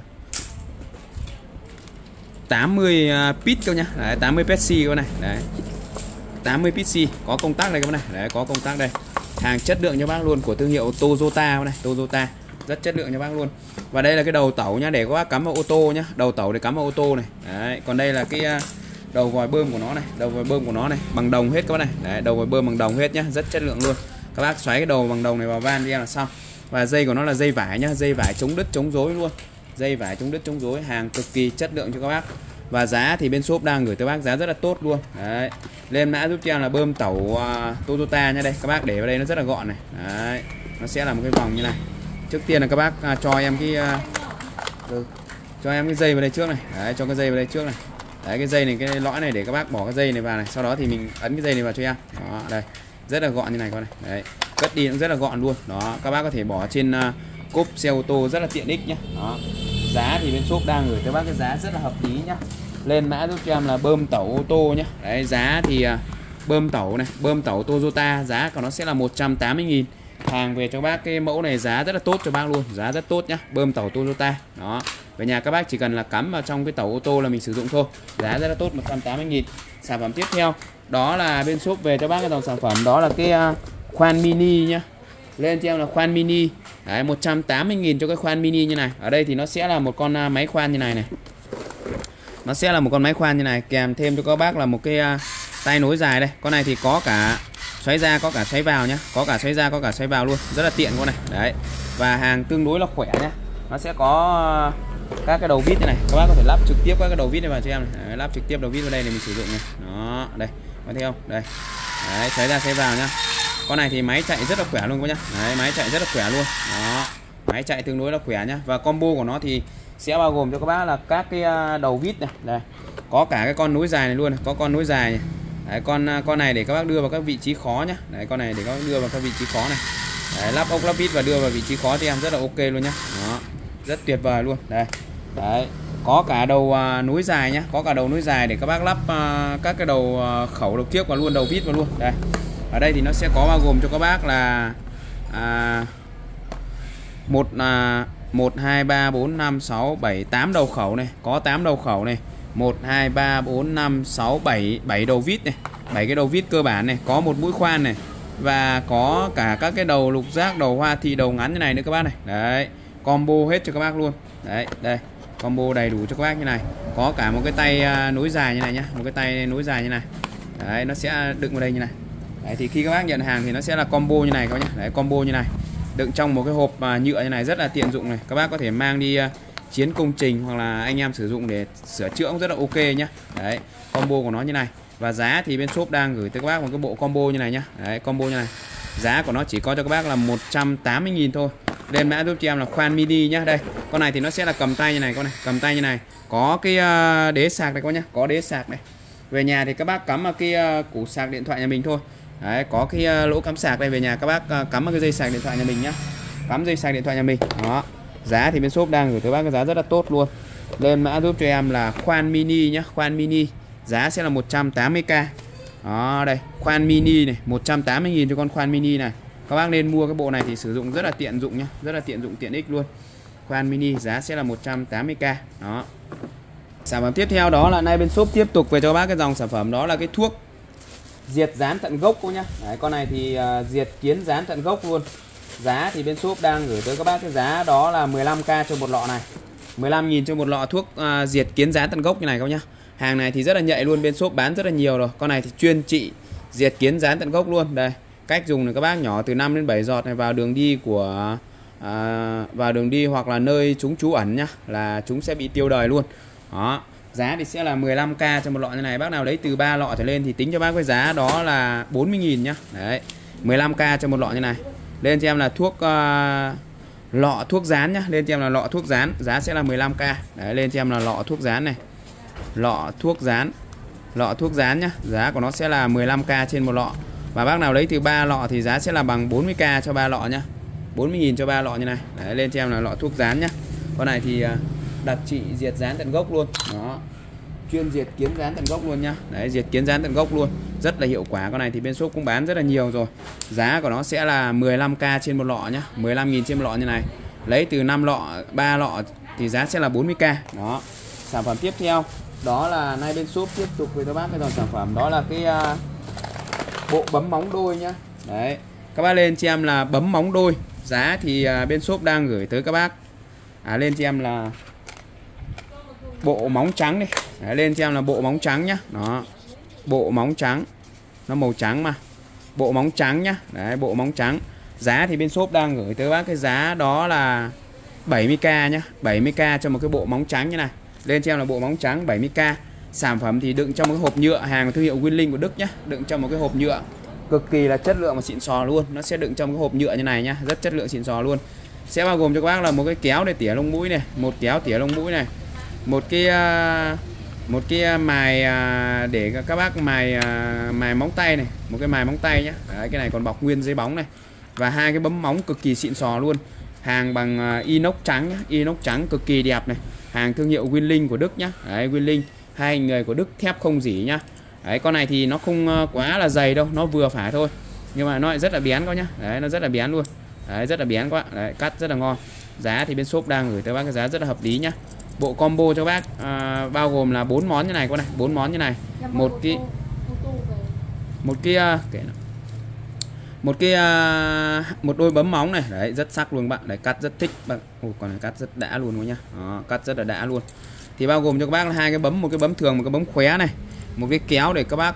80 pit cơ nhá. Đấy, 80 pc các này. Đấy, 80 pc, có công tắc đây các bạn này. Đấy, có công tắc đây. Hàng chất lượng cho bác luôn, của thương hiệu Toyota này, Toyota rất chất lượng cho bác luôn. Và đây là cái đầu tẩu nhá, để các bác cắm vào ô tô nhá. Đầu tẩu để cắm vào ô tô này. Đấy, còn đây là cái đầu vòi bơm của nó này, đầu vòi bơm của nó này, bằng đồng hết các bác này. Đấy, đầu vòi bơm bằng đồng hết nhá, rất chất lượng luôn. Các bác xoáy cái đầu bằng đồng này vào van đi em là xong. Và dây của nó là dây vải nhá, dây vải chống đứt chống rối luôn. Dây vải chống đứt chống rối, hàng cực kỳ chất lượng cho các bác. Và giá thì bên shop đang gửi tới bác giá rất là tốt luôn. Đấy, lên mã giúp cho em là bơm tẩu Toyota nha. Đây các bác để vào đây nó rất là gọn này. Đấy, nó sẽ là một cái vòng như này. Trước tiên là các bác cho em cái cho em cái dây vào đây trước này. Đấy, cho cái dây vào đây trước này. Đấy, cái dây này, cái lõi này để các bác bỏ cái dây này vào này. Sau đó thì mình ấn cái dây này vào cho em. Đó, đây, rất là gọn như này con này. Đấy, cất đi cũng rất là gọn luôn. Đó, các bác có thể bỏ trên cốp xe ô tô rất là tiện ích nhé. Đó, giá thì bên shop đang gửi tới bác cái giá rất là hợp lý nhá. Lên mã giúp cho em là bơm tẩu ô tô nhé. Đấy, giá thì bơm tẩu này, bơm tẩu Toyota, giá của nó sẽ là 180.000. Hàng về cho bác cái mẫu này giá rất là tốt cho bác luôn, giá rất tốt nhá, bơm tẩu Toyota. Đó, về nhà các bác chỉ cần là cắm vào trong cái tẩu ô tô là mình sử dụng thôi. Giá rất là tốt, 180.000. Sản phẩm tiếp theo đó là bên shop về cho bác cái dòng sản phẩm đó là cái khoan mini nhá. Lên cho em là khoan mini. Đấy, 180.000 cho cái khoan mini như này. Ở đây thì nó sẽ là một con máy khoan như này này. Nó sẽ là một con máy khoan như này, kèm thêm cho các bác là một cái tay nối dài đây. Con này thì có cả xoáy ra có cả xoáy vào nhá, có cả xoáy ra có cả xoáy vào luôn, rất là tiện con này. Đấy. Và hàng tương đối là khỏe nhá. Nó sẽ có các cái đầu vít như này, các bác có thể lắp trực tiếp các cái đầu vít này vào cho em này. Đấy, lắp trực tiếp đầu vít vào đây để mình sử dụng này. Đó, đây, có thấy không? Đây. Đấy, xoáy ra xoáy vào nhá. Con này thì máy chạy rất là khỏe luôn các nhá. Đấy, máy chạy rất là khỏe luôn. Đó. Máy chạy tương đối là khỏe nhá. Và combo của nó thì sẽ bao gồm cho các bác là các cái đầu vít này. Đây. Có cả cái con nối dài này luôn này, có con nối dài này. Đấy, con này để các bác đưa vào các vị trí khó nhá. Đấy, con này để các bác đưa vào các vị trí khó này. Đấy, lắp ốc lắp vít và đưa vào vị trí khó thì em rất là ok luôn nhá. Đó. Rất tuyệt vời luôn. Đây. Đấy. Có cả đầu nối dài nhá, có cả đầu nối dài để các bác lắp các cái đầu khẩu đầu kiếc và luôn đầu vít vào luôn. Đây. Ở đây thì nó sẽ có bao gồm cho các bác là 1 2 3 4 5 6 7 8 đầu khẩu này, có 8 đầu khẩu này. 1 2 3 4 5 6 7 đầu vít này, 7 cái đầu vít cơ bản này, có một mũi khoan này và có cả các cái đầu lục giác, đầu hoa thị, đầu ngắn như này nữa các bác này. Đấy, combo hết cho các bác luôn. Đấy, đây, combo đầy đủ cho các bác như này. Có cả một cái tay nối dài như này nhá, một cái tay nối dài như này. Đấy, nó sẽ đựng vào đây như này. Đấy, thì khi các bác nhận hàng thì nó sẽ là combo như này các bác nhá. Đấy, combo như này. Đựng trong một cái hộp nhựa như này rất là tiện dụng này. Các bác có thể mang đi chiến công trình hoặc là anh em sử dụng để sửa chữa cũng rất là ok nhá. Đấy, combo của nó như này. Và giá thì bên shop đang gửi tới các bác một cái bộ combo như này nhá. Đấy, combo như này. Giá của nó chỉ có cho các bác là 180.000 thôi. Lên mã giúp cho em là khoan mini nhá. Đây, con này thì nó sẽ là cầm tay như này, con này, cầm tay như này. Có cái đế sạc này các bác nhá, có đế sạc này. Về nhà thì các bác cắm vào cái củ sạc điện thoại nhà mình thôi. Đấy, có cái lỗ cắm sạc đây, về nhà các bác cắm vào cái dây sạc điện thoại nhà mình nhá. Cắm dây sạc điện thoại nhà mình. Đó. Giá thì bên shop đang gửi tới bác cái giá rất là tốt luôn. Lên mã giúp cho em là khoan mini nhá, khoan mini. Giá sẽ là 180k. Đó, đây, khoan mini này, 180.000 cho con khoan mini này. Các bác nên mua cái bộ này thì sử dụng rất là tiện dụng nhá, rất là tiện dụng tiện ích luôn. Khoan mini giá sẽ là 180k. Đó. Sản phẩm tiếp theo đó là nay bên shop tiếp tục về cho các bác cái dòng sản phẩm đó là cái thuốc diệt dán tận gốc cô nhá. Đấy, con này thì diệt kiến dán tận gốc luôn. Giá thì bên shop đang gửi tới các bác cái giá đó là 15k cho một lọ này. 15.000 cho một lọ thuốc diệt kiến dán tận gốc như này các nhá. Hàng này thì rất là nhạy luôn, bên shop bán rất là nhiều rồi. Con này thì chuyên trị diệt kiến dán tận gốc luôn. Đây, cách dùng là các bác nhỏ từ 5 đến 7 giọt này vào đường đi của vào đường đi hoặc là nơi chúng trú ẩn nhá, là chúng sẽ bị tiêu đời luôn. Đó. Giá thì sẽ là 15k cho một lọ như này. Bác nào lấy từ 3 lọ trở lên thì tính cho bác với giá đó là 40.000 nhá. Đấy, 15k cho một lọ như này. Lên cho em là thuốc lọ thuốc dán nhá, lên cho em là lọ thuốc dán, giá sẽ là 15k. Đấy, lên cho em là lọ thuốc dán này. Lọ thuốc dán. Lọ thuốc dán nhá, giá của nó sẽ là 15k trên một lọ. Và bác nào lấy từ 3 lọ thì giá sẽ là bằng 40k cho 3 lọ nhá. 40.000 cho 3 lọ như này. Đấy, lên cho em là lọ thuốc dán nhá. Con này thì đặc trị diệt dán tận gốc luôn. Đó. Chuyên diệt kiến dán tận gốc luôn nhá. Đấy, diệt kiến dán tận gốc luôn. Rất là hiệu quả. Con này thì bên shop cũng bán rất là nhiều rồi. Giá của nó sẽ là 15k trên một lọ nhá. 15.000 trên một lọ như này. Lấy từ 5 lọ, 3 lọ thì giá sẽ là 40k. Đó. Sản phẩm tiếp theo đó là nay bên shop tiếp tục với các bác cái dòng sản phẩm đó là cái bộ bấm móng đôi nhá. Đấy. Các bác lên cho em là bấm móng đôi. Giá thì bên shop đang gửi tới các bác lên cho em là bộ móng trắng đi. Đấy, lên cho em là bộ móng trắng nhá. Đó. Bộ móng trắng. Nó màu trắng mà. Bộ móng trắng nhá. Đấy, bộ móng trắng. Giá thì bên shop đang gửi tới bác cái giá đó là 70k nhá. 70k cho một cái bộ móng trắng như này. Lên cho em là bộ móng trắng 70k. Sản phẩm thì đựng trong một cái hộp nhựa, hàng thương hiệu Winling của Đức nhá. Đựng trong một cái hộp nhựa cực kỳ là chất lượng và xịn sò luôn. Nó sẽ đựng trong cái hộp nhựa như này nhá, rất chất lượng xịn sò luôn. Sẽ bao gồm cho các bác là một cái kéo để tỉa lông mũi này, một kéo tỉa lông mũi này, một cái mài để các bác mài móng tay này, một cái mài móng tay nhá. Đấy, cái này còn bọc nguyên giấy bóng này. Và hai cái bấm móng cực kỳ xịn sò luôn. Hàng bằng inox trắng nhá, inox trắng cực kỳ đẹp này. Hàng thương hiệu Winling của Đức nhá. Đấy, Winling, hai người của Đức, thép không rỉ nhá. Đấy, con này thì nó không quá là dày đâu, nó vừa phải thôi. Nhưng mà nó lại rất là bén các nhá. Đấy, nó rất là bén luôn. Đấy, rất là bén quá. Đấy, cắt rất là ngon. Giá thì bên shop đang gửi tới bác cái giá rất là hợp lý nhá. Bộ combo cho bác bao gồm là 4 món như này con này, 4 món như này. Một đôi bấm móng này, đấy rất sắc luôn bạn. Đấy, cắt rất thích bạn. Ồ, con này cắt rất đã luôn các nhá. Đó, cắt rất là đã luôn. thì bao gồm cho các bác là hai cái bấm, một cái bấm thường, một cái bấm khóe này, một cái kéo để các bác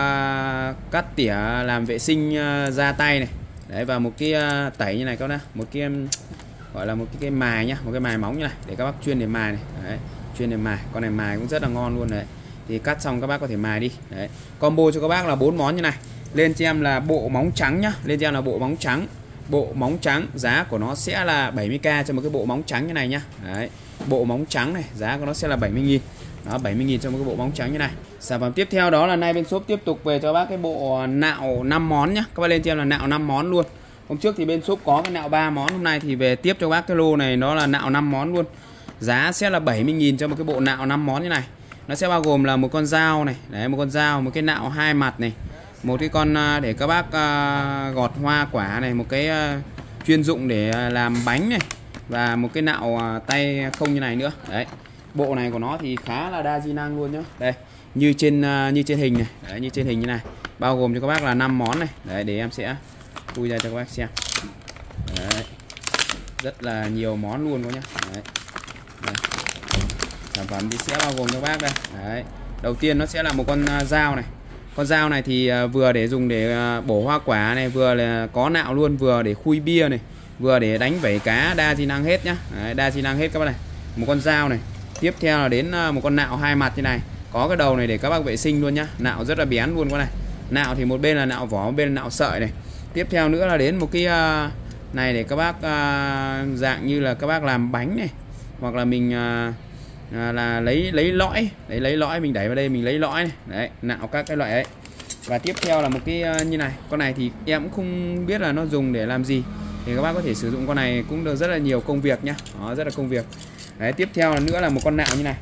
cắt tỉa làm vệ sinh da tay này. Đấy, và một cái tẩy như này các bác, một cái gọi là một cái mài nhá, một cái mài móng như này để các bác chuyên để mài này. Đấy, chuyên để mài, con này mài cũng rất là ngon luôn đấy. Thì cắt xong các bác có thể mài đi. Đấy, combo cho các bác là 4 món như này. Lên cho em là bộ móng trắng nhá, lên cho em là bộ móng trắng. Bộ móng trắng giá của nó sẽ là 70k cho một cái bộ móng trắng như này nhá. Đấy, bộ móng trắng này giá của nó sẽ là 70.000. Đó, 70.000 cho một cái bộ móng trắng như này. Sản phẩm tiếp theo đó là nay bên shop tiếp tục về cho bác cái bộ nạo 5 món nhá. Các bác lên cho em là nạo 5 món luôn. Hôm trước thì bên shop có cái nạo 3 món, hôm nay thì về tiếp cho bác cái lô này nó là nạo 5 món luôn. Giá sẽ là 70.000 cho một cái bộ nạo 5 món như này. Nó sẽ bao gồm là một con dao này, đấy, một con dao, một cái nạo 2 mặt này, một cái con để các bác gọt hoa quả này, một cái chuyên dụng để làm bánh này, và một cái nạo tay không như này nữa. Đấy, bộ này của nó thì khá là đa di năng luôn nhá. Đây, như trên hình này, đấy, như trên hình như này, bao gồm cho các bác là 5 món này. Đấy, để em sẽ khui ra cho các bác xem. Đấy, rất là nhiều món luôn các nhá. Đấy. Đấy. Sản phẩm thì sẽ bao gồm cho các bác đây. Đấy, đầu tiên nó sẽ là một con dao này. Con dao này thì vừa để dùng để bổ hoa quả này, vừa là có nạo luôn, vừa để khui bia này, vừa để đánh vẩy cá, đa di năng hết nhá. Đấy, đa di năng hết các bác này. Một con dao này. Tiếp theo là đến một con nạo 2 mặt như này. Có cái đầu này để các bác vệ sinh luôn nhá. Nạo rất là bén luôn con này. Nạo thì một bên là nạo vỏ, một bên là nạo sợi này. Tiếp theo nữa là đến một cái này để các bác dạng như là các bác làm bánh này, hoặc là mình là lấy lõi, lấy lõi mình đẩy vào đây, mình lấy lõi này. Đấy, nạo các cái loại ấy. Và tiếp theo là một cái như này. Con này thì em cũng không biết là nó dùng để làm gì, thì các bác có thể sử dụng con này cũng được rất là nhiều công việc nhá. Đó, rất là công việc. Đấy, tiếp theo nữa là một con nạo như này.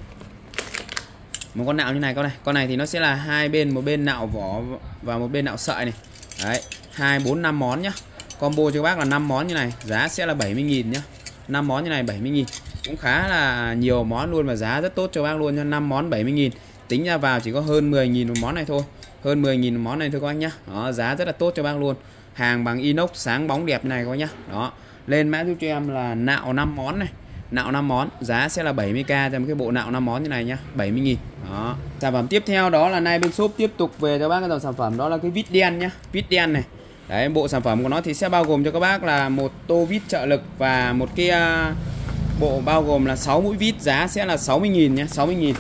Một con nạo như này, con này thì nó sẽ là hai bên, một bên nạo vỏ và một bên nạo sợi này. Đấy, 2, 4, 5 món nhá. Combo cho các bác là 5 món như này, giá sẽ là 70.000 nhá. 5 món như này 70.000. Cũng khá là nhiều món luôn và giá rất tốt cho bác luôn nha. 5 món 70.000. Tính ra vào chỉ có hơn 10.000 một món này thôi. Hơn 10.000 một món này thôi các bác nhá. Đó, giá rất là tốt cho bác luôn. Hàng bằng inox sáng bóng đẹp như này các bác nhá. Đó. Lên mã giúp cho em là nạo 5 món này. Nạo 5 món, giá sẽ là 70k cho một cái bộ nạo 5 món như này nhá, 70.000. Đó. Sản phẩm tiếp theo đó là nay bên shop tiếp tục về cho bác cái dòng sản phẩm đó là cái vít đen nhá, vít đen này. Đấy, bộ sản phẩm của nó thì sẽ bao gồm cho các bác là một tô vít trợ lực và một cái bộ bao gồm là 6 mũi vít, giá sẽ là 60.000 nhá, 60.000.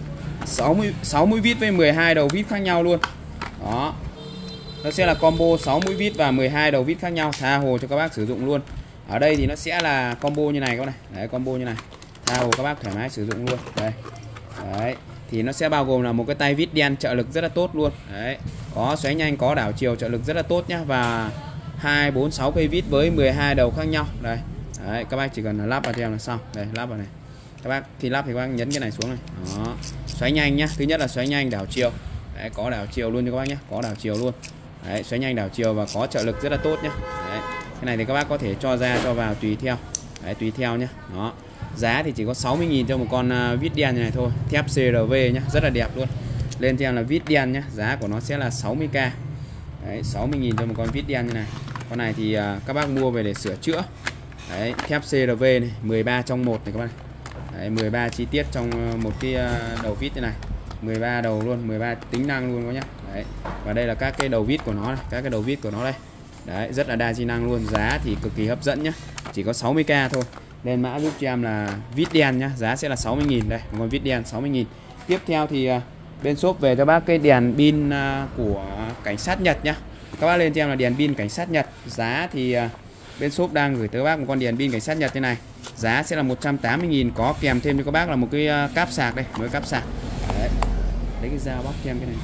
6 mũi vít với 12 đầu vít khác nhau luôn. Đó. Nó sẽ là combo 6 mũi vít và 12 đầu vít khác nhau, tha hồ cho các bác sử dụng luôn. Ở đây thì nó sẽ là combo như này các bạn này. Đấy, combo như này. Tha hồ các bác thoải mái sử dụng luôn. Đây. Đấy, thì nó sẽ bao gồm là một cái tay vít đen trợ lực rất là tốt luôn. Đấy, có xoáy nhanh, có đảo chiều trợ lực rất là tốt nhá, và 2, 4, 6 cây vít với 12 đầu khác nhau. Đây. Đấy, các bác chỉ cần lắp vào cho em là xong. Đây, lắp vào này. Các bác khi lắp thì các bác nhấn cái này xuống này. Đó. Xoáy nhanh nhá. Thứ nhất là xoáy nhanh, đảo chiều. Đấy, có đảo chiều luôn cho các bác nhé, có đảo chiều luôn. Đấy, xoáy nhanh, đảo chiều và có trợ lực rất là tốt nhá. Đấy. Cái này thì các bác có thể cho ra cho vào tùy theo. Đấy, tùy theo nhá. Đó. Giá thì chỉ có 60.000 cho một con vít đen như này thôi, thép CRV nhá, rất là đẹp luôn. Lên cho em là vít đen nhá, giá của nó sẽ là 60k. Đấy, 60.000 cho một con vít đen như này. Con này thì các bác mua về để sửa chữa. Đấy, thép CRV này, 13 trong 1 này các bác này. Đấy, 13 chi tiết trong một cái đầu vít như này. 13 đầu luôn, 13 tính năng luôn các nhá. Đấy. Và đây là các cái đầu vít của nó này, các cái đầu vít của nó đây. Đấy, rất là đa di năng luôn, giá thì cực kỳ hấp dẫn nhá. Chỉ có 60k thôi. Lên mã giúp cho em là vít đen nhá, giá sẽ là 60.000 đây, một con vít đen 60.000. Tiếp theo thì bên shop về cho bác cái đèn pin của cảnh sát Nhật nhá. Các bác lên cho em là đèn pin cảnh sát Nhật, giá thì bên shop đang gửi tới các bác một con đèn pin cảnh sát Nhật như này. Giá sẽ là 180.000, có kèm thêm cho các bác là một cái cáp sạc đây, mới cáp sạc. Đấy. Lấy cái dao bóc cho em cái này.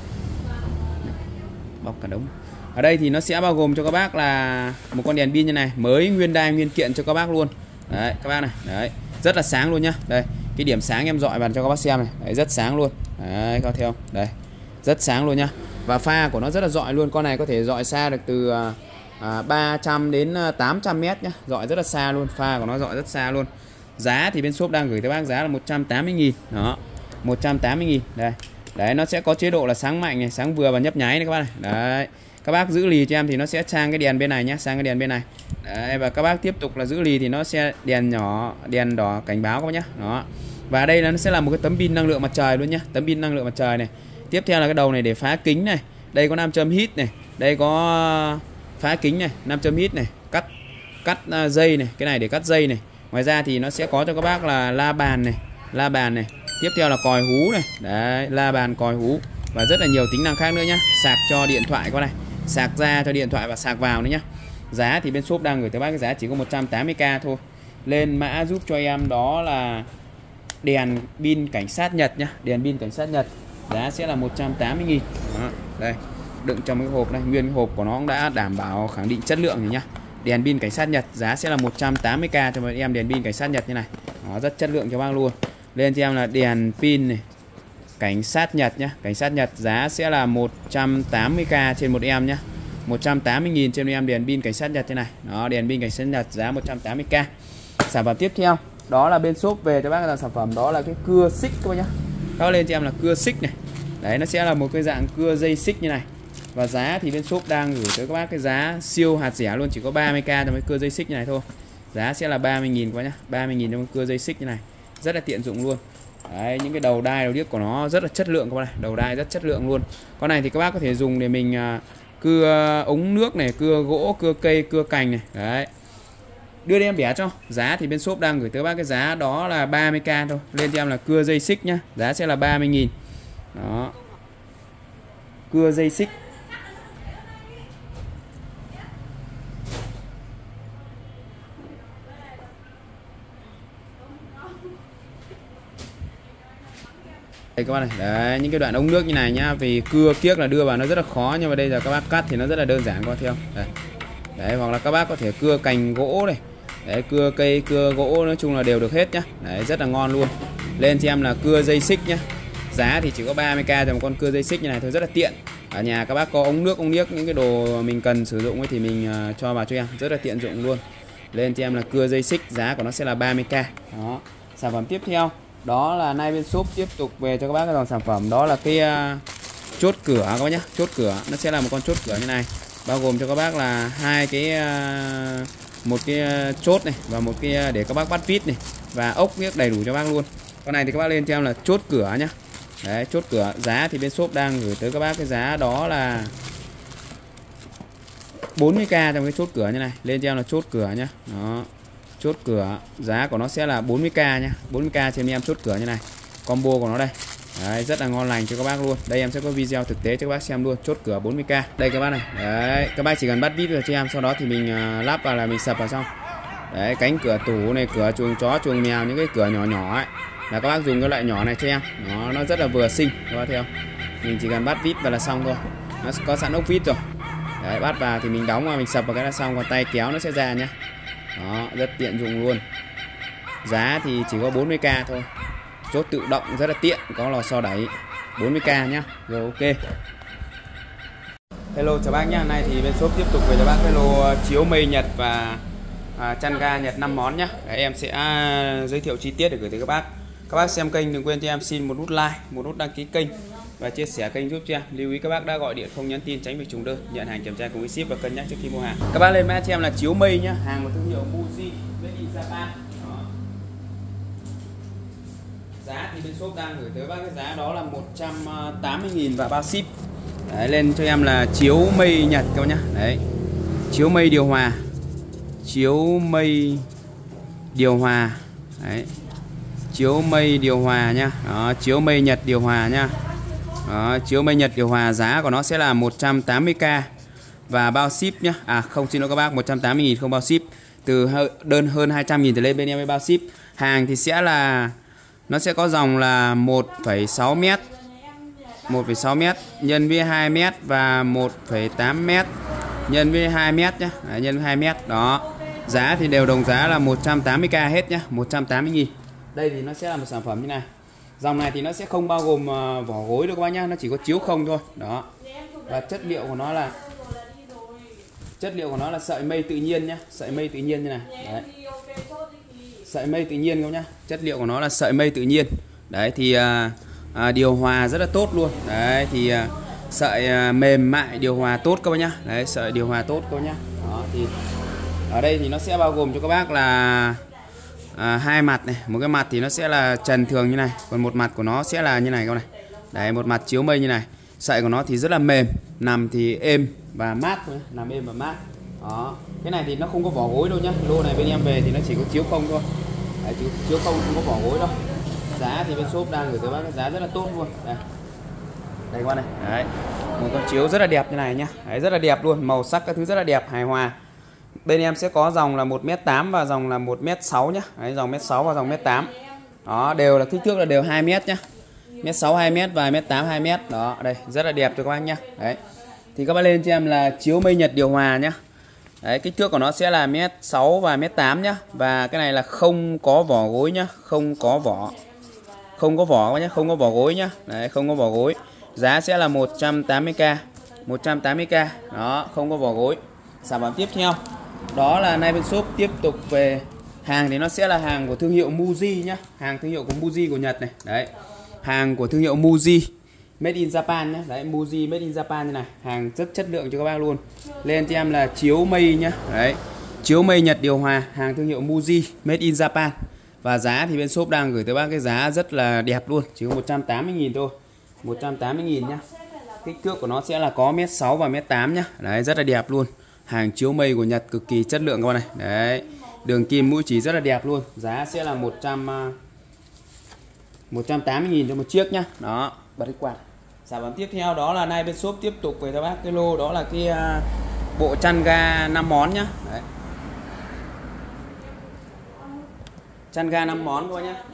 Bóc cả đống. Ở đây thì nó sẽ bao gồm cho các bác là một con đèn pin như này, mới nguyên đai nguyên kiện cho các bác luôn. Đấy, các bác này. Đấy, rất là sáng luôn nhá. Đây, cái điểm sáng em dọi vào cho các bác xem này. Đấy, rất sáng luôn. Đấy, các bác thấy không? Đây. Rất sáng luôn nhá. Và pha của nó rất là dọi luôn. Con này có thể dọi xa được từ 300 đến 800 m nhá. Dọi rất là xa luôn, pha của nó dọi rất xa luôn. Giá thì bên shop đang gửi tới bác giá là 180.000. Đó. 180.000. Đây. Đấy, nó sẽ có chế độ là sáng mạnh này, sáng vừa và nhấp nháy này các bác này. Đấy. Các bác giữ lì cho em thì nó sẽ sang cái đèn bên này nhé, sang cái đèn bên này. Đấy, và các bác tiếp tục là giữ lì thì nó sẽ đèn nhỏ, đèn đỏ cảnh báo các bác nhé. Đó. Và đây nó sẽ là một cái tấm pin năng lượng mặt trời luôn nhá, tấm pin năng lượng mặt trời này. Tiếp theo là cái đầu này để phá kính này. Đây có nam châm hít này, đây có phá kính này, nam châm hít này, cắt dây này, cái này để cắt dây này. Ngoài ra thì nó sẽ có cho các bác là la bàn này. Tiếp theo là còi hú này. Đấy, la bàn, còi hú và rất là nhiều tính năng khác nữa nhá. Sạc cho điện thoại qua này, sạc ra cho điện thoại và sạc vào nữa nhá. Giá thì bên shop đang gửi tới bác cái giá chỉ có 180k thôi. Lên mã giúp cho em đó là đèn pin cảnh sát Nhật nhá, đèn pin cảnh sát Nhật. Giá sẽ là 180.000. Đó, đây, đựng trong cái hộp này, nguyên cái hộp của nó cũng đã đảm bảo khẳng định chất lượng rồi nhá. Đèn pin cảnh sát Nhật giá sẽ là 180k cho mọi em, đèn pin cảnh sát Nhật như này. Nó rất chất lượng cho bác luôn. Lên cho em là đèn pin này, cảnh sát Nhật nhá, cảnh sát Nhật giá sẽ là 180k trên một em nhá. 180.000 trên một em đèn pin cảnh sát Nhật thế này. Đó, đèn pin cảnh sát Nhật giá 180k. Sản phẩm tiếp theo đó là bên shop về cho bác là sản phẩm đó là cái cưa xích các bác nhá. Các bác lên cho em là cưa xích này. Đấy, nó sẽ là một cái dạng cưa dây xích như này. Và giá thì bên shop đang gửi tới các bác cái giá siêu hạt rẻ luôn, chỉ có 30k cho cái cưa dây xích như này thôi. Giá sẽ là 30.000 các bác nhá, 30.000 cho cái cưa dây xích như này. Rất là tiện dụng luôn. Đấy, những cái đầu đai đầu điếc của nó rất là chất lượng các bác này, đầu đai rất chất lượng luôn. Con này thì các bác có thể dùng để mình cưa ống nước này, cưa gỗ, cưa cây, cưa cành này. Đấy, đưa đi em bẻ cho. Giá thì bên shop đang gửi tới bác cái giá đó là 30k thôi. Lên cho em là cưa dây xích nhá, giá sẽ là 30.000. Đó, cưa dây xích. Đây các bác này, đấy, những cái đoạn ống nước như này nhá, vì cưa kiếc là đưa vào nó rất là khó, nhưng mà đây giờ các bác cắt thì nó rất là đơn giản các bác theo. Đây. Đấy, hoặc là các bác có thể cưa cành gỗ này, đấy, cưa cây, cưa gỗ, nói chung là đều được hết nhá. Đấy, rất là ngon luôn. Lên cho em là cưa dây xích nhá. Giá thì chỉ có 30k cho một con cưa dây xích như này thôi, rất là tiện. Ở nhà các bác có ống nước, ống niếc, những cái đồ mình cần sử dụng ấy thì mình cho vào cho em, rất là tiện dụng luôn. Lên cho em là cưa dây xích, giá của nó sẽ là 30k. Đó. Sản phẩm tiếp theo đó là nay bên shop tiếp tục về cho các bác cái dòng sản phẩm đó là cái chốt cửa các bác nhé. Chốt cửa nó sẽ là một con chốt cửa như này, bao gồm cho các bác là hai cái một cái chốt này và một cái để các bác bắt vít này và ốc viết đầy đủ cho bác luôn. Con này thì các bác lên cho em là chốt cửa nhá. Đấy, chốt cửa. Giá thì bên shop đang gửi tới các bác cái giá đó là 40k trong cái chốt cửa như này. Lên cho em là chốt cửa nhá. Đó, chốt cửa, giá của nó sẽ là 40k nhá, 40k trên em chốt cửa như này. Combo của nó đây. Đấy, rất là ngon lành cho các bác luôn. Đây em sẽ có video thực tế cho các bác xem luôn. Chốt cửa 40k. Đây các bác này. Đấy, các bác chỉ cần bắt vít vào cho em, sau đó thì mình lắp vào là mình sập vào xong. Đấy, cánh cửa tủ này, cửa chuồng chó, chuồng mèo, những cái cửa nhỏ nhỏ ấy là các bác dùng cái loại nhỏ này cho em. Nó rất là vừa xinh các bác theo. Mình chỉ cần bắt vít vào là xong thôi. Nó có sẵn ốc vít rồi. Đấy, bắt vào thì mình đóng vào, mình sập vào cái là xong, còn tay kéo nó sẽ ra nhá. Đó, rất tiện dụng luôn. Giá thì chỉ có 40k thôi. Chốt tự động rất là tiện, có lò xo đẩy, 40k nhá. Rồi, ok. Hello chào bác nhá. Nay thì bên shop tiếp tục về cho bác cái lô chiếu mây Nhật và chăn ga Nhật 5 món nhá. Đấy, em sẽ giới thiệu chi tiết để gửi tới các bác. Các bác xem kênh đừng quên cho em xin một nút like, một nút đăng ký kênh và chia sẻ kênh giúp cho em. Lưu ý các bác đã gọi điện không nhắn tin tránh việc trùng đơn, nhận hàng kiểm tra cùng với ship và cân nhắc trước khi mua hàng. Các bác lên mã cho em là chiếu mây nhá, hàng của thương hiệu Muji made in Japan. Đó. Giá thì bên shop đang gửi tới bác cái giá đó là 180.000 và bao ship. Đấy, lên cho em là chiếu mây Nhật các bác nhá. Đấy, chiếu mây điều hòa, chiếu mây điều hòa. Đấy, chiếu mây điều hòa nhá. Đó, chiếu mây Nhật điều hòa nhá. Đó, chiếu mây Nhật điều hòa, giá của nó sẽ là 180k và bao ship nhá. Không, xin lỗi các bác, 180.000 không bao ship. Từ đơn hơn 200.000 trở lên bên em mới bao ship. Hàng thì sẽ là nó sẽ có dòng là 1,6 m, 1,6 m nhân với 2 m và 1,8 m nhân với 2 m nhá. Đấy, nhân với 2 m. Đó. Giá thì đều đồng giá là 180k hết nhá, 180.000. Đây thì nó sẽ là một sản phẩm như này. Dòng này thì nó sẽ không bao gồm vỏ gối đâu các bác nhá, nó chỉ có chiếu không thôi. Đó. Và chất liệu của nó là sợi mây tự nhiên nhá, sợi mây tự nhiên như này. Đấy. Sợi mây tự nhiên các bác nhá. Chất liệu của nó là sợi mây tự nhiên. Đấy thì điều hòa rất là tốt luôn. Đấy thì sợi mềm mại điều hòa tốt các bác nhá. Đấy, sợi điều hòa tốt các bác nhá. Đó thì ở đây thì nó sẽ bao gồm cho các bác là hai mặt này, một cái mặt thì nó sẽ là trần thường như này, còn một mặt của nó sẽ là như này các bạn này. Đấy, một mặt chiếu mây như này. Sợi của nó thì rất là mềm, nằm thì êm và mát thôi, nằm êm và mát. Đó. Cái này thì nó không có vỏ gối đâu nhá. Lô này bên em về thì nó chỉ có chiếu không thôi. Đấy, chiếu không có vỏ gối đâu. Giá thì bên shop đang gửi tới bác cái giá rất là tốt luôn. Đây. Đây các bạn này. Đấy. Một con chiếu rất là đẹp như này nhá. Đấy, rất là đẹp luôn, màu sắc các thứ rất là đẹp, hài hòa. Bên em sẽ có dòng là 1m8 và dòng là 1m6 nhá. Đấy, dòng 1m6 và dòng 1m8. Đó, đều là kích thước là đều 2m nhá. 1m6 2m và 1m8 2m. Đó, đây, rất là đẹp cho các bác nhá. Đấy. Thì các bác lên cho em là chiếu mây Nhật điều hòa nhá. Đấy, kích thước của nó sẽ là 1m6 và 1m8 nhá. Và cái này là không có vỏ gối nhá, không có vỏ. Không có vỏ nhá, không có vỏ gối nhá. Đấy, không có vỏ gối. Giá sẽ là 180k. 180k. Đó, không có vỏ gối. Sản phẩm tiếp theo đó là nay bên shop tiếp tục về hàng thì nó sẽ là hàng của thương hiệu Muji nhá, hàng thương hiệu của Muji của Nhật này. Đấy. Hàng của thương hiệu Muji Made in Japan nhá. Đấy, Muji Made in Japan như này, hàng rất chất lượng cho các bác luôn. Lên cho em là chiếu mây nhá. Đấy. Chiếu mây Nhật điều hòa, hàng thương hiệu Muji Made in Japan. Và giá thì bên shop đang gửi tới bác cái giá rất là đẹp luôn, chỉ có 180.000 thôi. 180.000 nhá. Kích thước của nó sẽ là có 1m6 và 1m8 nhá. Đấy, rất là đẹp luôn. Hàng chiếu mây của Nhật cực kỳ chất lượng các bạn này. Đấy. Đường kim mũi chỉ rất là đẹp luôn. Giá sẽ là 180.000 cho một chiếc nhá. Đó, bật cái quạt. Sản phẩm tiếp theo đó là nay bên shop tiếp tục với các bác cái lô đó là cái bộ chăn ga 5 món nhá. Đấy. Chăn ga 5 món các bác nhá.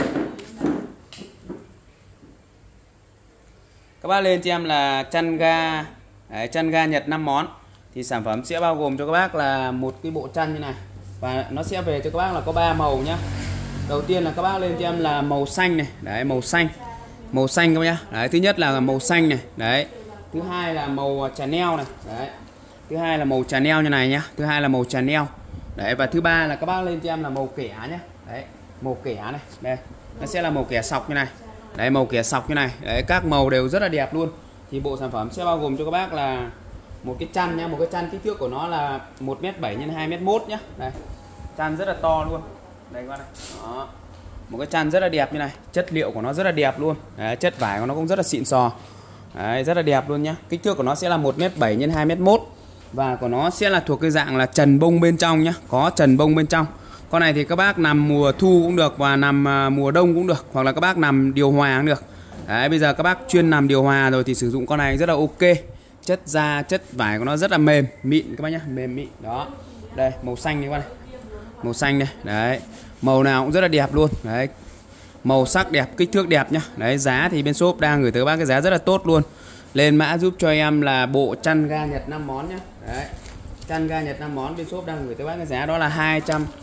Các bác lên cho em là chăn ga, đấy, chăn ga Nhật 5 món. Thì sản phẩm sẽ bao gồm cho các bác là một cái bộ chăn như này. Và nó sẽ về cho các bác là có 3 màu nhá. Đầu tiên là các bác lên cho em là màu xanh này. Đấy, màu xanh. Màu xanh các bác nhá. Đấy, thứ nhất là màu xanh này. Đấy. Thứ hai là màu Chanel này. Đấy. Thứ hai là màu Chanel như này nhá. Thứ hai là màu Chanel. Đấy, và thứ ba là các bác lên cho em là màu kẻ nhá. Đấy, màu kẻ này. Đây. Nó sẽ là màu kẻ sọc như này. Đấy, màu kẻ sọc như này. Đấy, các màu đều rất là đẹp luôn. Thì bộ sản phẩm sẽ bao gồm cho các bác là một cái chăn nhá, một cái chăn kích thước của nó là 1m7 x 2m1 nhá. Đây. Chăn rất là to luôn. Đây các bạn này. Đó. Một cái chăn rất là đẹp như này, chất liệu của nó rất là đẹp luôn. Đấy, chất vải của nó cũng rất là xịn sò. Đấy, rất là đẹp luôn nhá. Kích thước của nó sẽ là 1m7 x 2m1 và của nó sẽ là thuộc cái dạng là trần bông bên trong nhá, có trần bông bên trong. Con này thì các bác nằm mùa thu cũng được và nằm mùa đông cũng được, hoặc là các bác nằm điều hòa cũng được. Đấy, bây giờ các bác chuyên nằm điều hòa rồi thì sử dụng con này rất là ok. Chất da, chất vải của nó rất là mềm, mịn các bác nhá, mềm mịn. Đó. Đây, màu xanh này các bác này. Màu xanh đây. Đấy. Màu nào cũng rất là đẹp luôn. Đấy. Màu sắc đẹp, kích thước đẹp nhá. Đấy, giá thì bên shop đang gửi tới bác cái giá rất là tốt luôn. Lên mã giúp cho em là bộ chăn ga Nhật 5 món nhá. Đấy. Chăn ga Nhật 5 món bên shop đang gửi tới bác cái giá đó là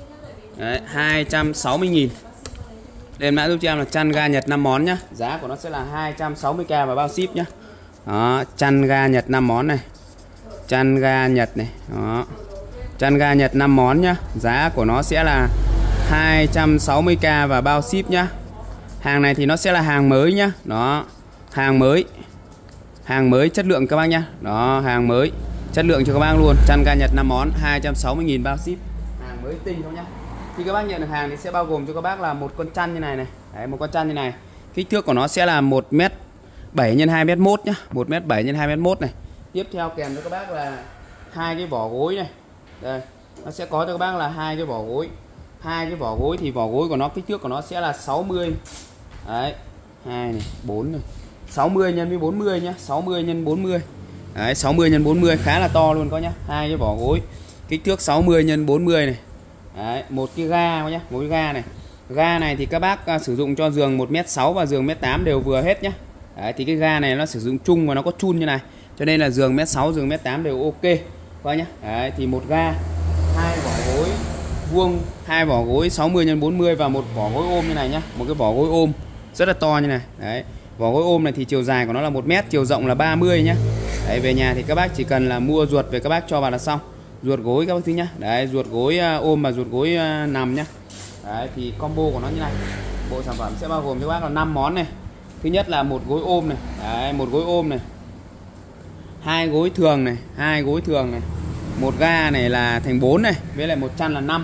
260.000. Lên mã giúp cho em là chăn ga Nhật 5 món nhá. Giá của nó sẽ là 260k và bao ship nhá. Đó, chăn ga Nhật 5 món này. Chăn ga Nhật này. Đó. Chăn ga Nhật 5 món nhá. Giá của nó sẽ là 260k và bao ship nhá. Hàng này thì nó sẽ là hàng mới nhá. Đó. Hàng mới. Hàng mới chất lượng các bác nhá. Đó, hàng mới chất lượng cho các bác luôn. Chăn ga Nhật 5 món 260.000 bao ship. Hàng mới tinh không nhá. Khi các bác nhận được hàng thì sẽ bao gồm cho các bác là một con chăn như này này. Đấy, một con chăn như này. Kích thước của nó sẽ là 1m7 x 2m1 nhá. 1m7 x 2m1 này. Tiếp theo kèm cho các bác là hai cái vỏ gối này. Đây, nó sẽ có cho các bác là hai cái vỏ gối. Hai cái vỏ gối thì vỏ gối của nó kích thước của nó sẽ là 60. Đấy, 2 này, 4 này. 60 x 40 nhá, 60 x 40. Đấy, 60 x 40 khá là to luôn các nhá. Hai cái vỏ gối kích thước 60 x 40 này. Đấy, một cái ga nhá, một cái ga này. Ga này thì các bác sử dụng cho giường 1m6 và giường 1m8 đều vừa hết nhá. Đấy, thì cái ga này nó sử dụng chung và nó có chun như này. Cho nên là giường 1m6, giường 1m8 đều ok. Coi nhá. Đấy, thì một ga, hai vỏ gối vuông, hai vỏ gối 60 x 40 và một vỏ gối ôm như này nhá. Một cái vỏ gối ôm rất là to như này. Đấy. Vỏ gối ôm này thì chiều dài của nó là 1m, chiều rộng là 30 nhá. Đấy, về nhà thì các bác chỉ cần là mua ruột về các bác cho vào là xong. Ruột gối các bác thứ nhá. Đấy, ruột gối ôm và ruột gối nằm nhá. Đấy, thì combo của nó như này. Bộ sản phẩm sẽ bao gồm cho các bác là 5 món này. Thứ nhất là một gối ôm này. Đấy, một gối ôm này. Hai gối thường này, hai gối thường này. Một ga này là thành 4 này, với lại một chăn là 5.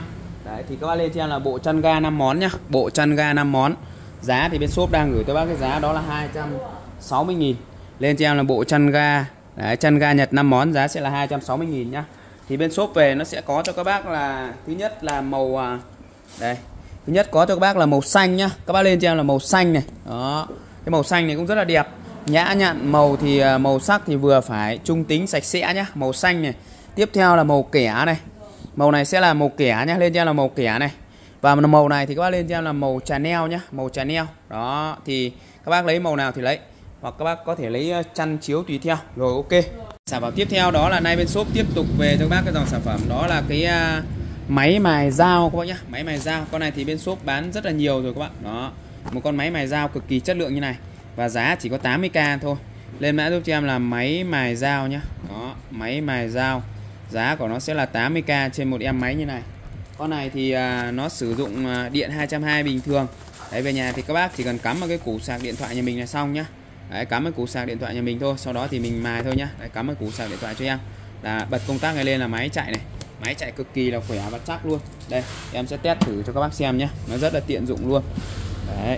Đấy thì các bác lên cho em là bộ chăn ga 5 món nhá, bộ chăn ga 5 món. Giá thì bên shop đang gửi tới bác cái giá đó là 260.000. Lên cho em là bộ chăn ga. Đấy, chăn ga Nhật 5 món giá sẽ là 260.000 nhá. Thì bên shop về nó sẽ có cho các bác là thứ nhất là màu đây. Thứ nhất có cho các bác là màu xanh nhá. Các bác lên cho em là màu xanh này. Đó. Cái màu xanh này cũng rất là đẹp. Nhã nhặn, màu thì màu sắc thì vừa phải, trung tính sạch sẽ nhá, màu xanh này. Tiếp theo là màu kẻ này. Màu này sẽ là màu kẻ nhá, lên cho em là màu kẻ này. Và màu này thì các bác lên cho em là màu Chanel nhá, màu Chanel. Đó, thì các bác lấy màu nào thì lấy, hoặc các bác có thể lấy chăn chiếu tùy theo. Rồi ok. Sản phẩm tiếp theo đó là nay bên shop tiếp tục về cho các bác cái dòng sản phẩm đó là cái máy mài dao các bác nhá, máy mài dao. Con này thì bên shop bán rất là nhiều rồi các bạn. Đó, một con máy mài dao cực kỳ chất lượng như này và giá chỉ có 80k thôi. Lên mã giúp cho em là máy mài dao nhá. Đó, máy mài dao. Giá của nó sẽ là 80k trên một em máy như này. Con này thì nó sử dụng điện 220 bình thường. Đấy, về nhà thì các bác chỉ cần cắm vào cái củ sạc điện thoại nhà mình là xong nhá. Đấy, cắm cái củ sạc điện thoại nhà mình thôi, sau đó thì mình mài thôi nhá. Đấy, cắm cái củ sạc điện thoại cho em là bật công tắc này lên là máy chạy này. Máy chạy cực kỳ là khỏe và chắc luôn. Đây, em sẽ test thử cho các bác xem nhé. Nó rất là tiện dụng luôn. Đấy.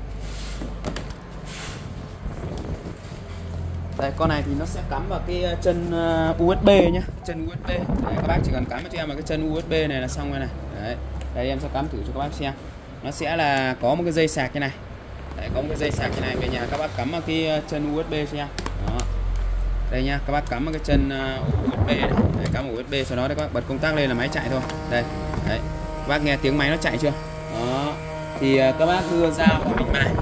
Đây, con này thì nó sẽ cắm vào cái chân USB nhá, chân USB. Đấy, các bác chỉ cần cắm cho em vào cái chân USB này là xong rồi này. Đấy. Đây em sẽ cắm thử cho các bác xem. Nó sẽ là có một cái dây sạc như này. Đấy, có một cái dây sạc như này, về nhà các bác cắm vào cái chân USB cho em. Đó. Đây nha, các bác cắm vào cái chân USB này. Đấy, cắm vào USB, sau đó các bác bật công tắc lên là máy chạy thôi. Đây. Đấy. Các bác nghe tiếng máy nó chạy chưa? Đó. Thì các bác đưa dao của mình mài.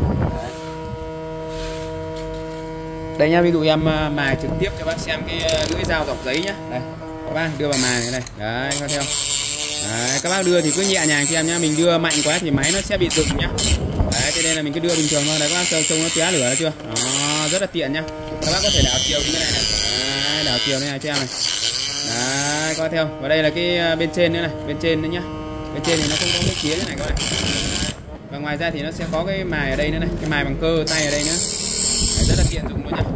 Đây nha, ví dụ em mài trực tiếp cho bác xem cái lưỡi dao dọc giấy nhá. Đây, các bác đưa vào mài này đây. Đấy, các theo. Đấy, các bác đưa thì cứ nhẹ nhàng cho em nhá, mình đưa mạnh quá thì máy nó sẽ bị rụng nhá. Đấy, thế nên là mình cứ đưa bình thường thôi. Đấy, các bác trông nó tóe lửa ra chưa? Đó, rất là tiện nhá. Các bác có thể đảo chiều như thế này này. Đấy, đảo chiều như này cho em này. Đấy, coi theo. Và đây là cái bên trên nữa này, bên trên nữa nhá. Bên trên thì nó không có cái chía thế này các bạn. Và ngoài ra thì nó sẽ có cái mài ở đây nữa này, cái mài bằng cơ tay ở đây nữa. Đấy, rất là tiện dụng luôn nhá.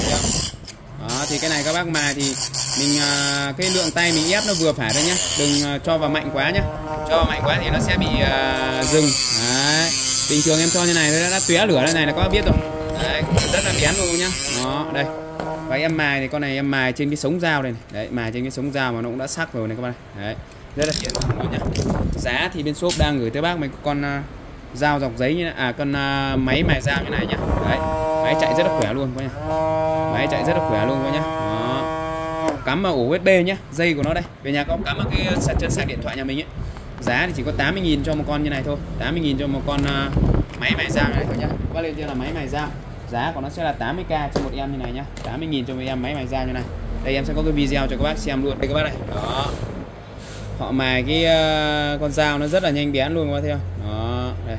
Đó, thì cái này các bác mài thì mình cái lượng tay mình ép nó vừa phải thôi nhá, đừng cho vào mạnh quá nhá. Cho vào mạnh quá thì nó sẽ bị dừng. Đấy. Bình thường em cho như này nó đã tóe lửa đây này là các bác biết rồi. Đấy, rất là bén luôn nhá. Đó, đây. Và em mài thì con này em mài trên cái sống dao đây này. Đấy, mài trên cái sống dao mà nó cũng đã sắc rồi này các bạn. Đấy. Rất là tiện dụng luôn nhá. Giá thì bên shop đang gửi tới bác mấy con dao dọc giấy như này, con máy mài dao như này nhá. Đấy. Máy chạy rất là khỏe luôn các nhá. Máy chạy rất là khỏe luôn các nhá. Đó. Cắm vào ổ USB nhá, dây của nó đây. Về nhà có cắm vào cái chân sạc điện thoại nhà mình ấy. Giá thì chỉ có 80.000 cho một con như này thôi. 80.000 cho một con máy mài dao này thôi nhá. Bác lên trên là máy mài dao. Giá của nó sẽ là 80k cho một em như này nhá. 80.000 cho một em máy mài dao như này. Đây em sẽ có cái video cho các bác xem luôn. Đây các bác này. Đó. Họ mài cái con dao nó rất là nhanh bén luôn các bác thấy không? Đó, đây.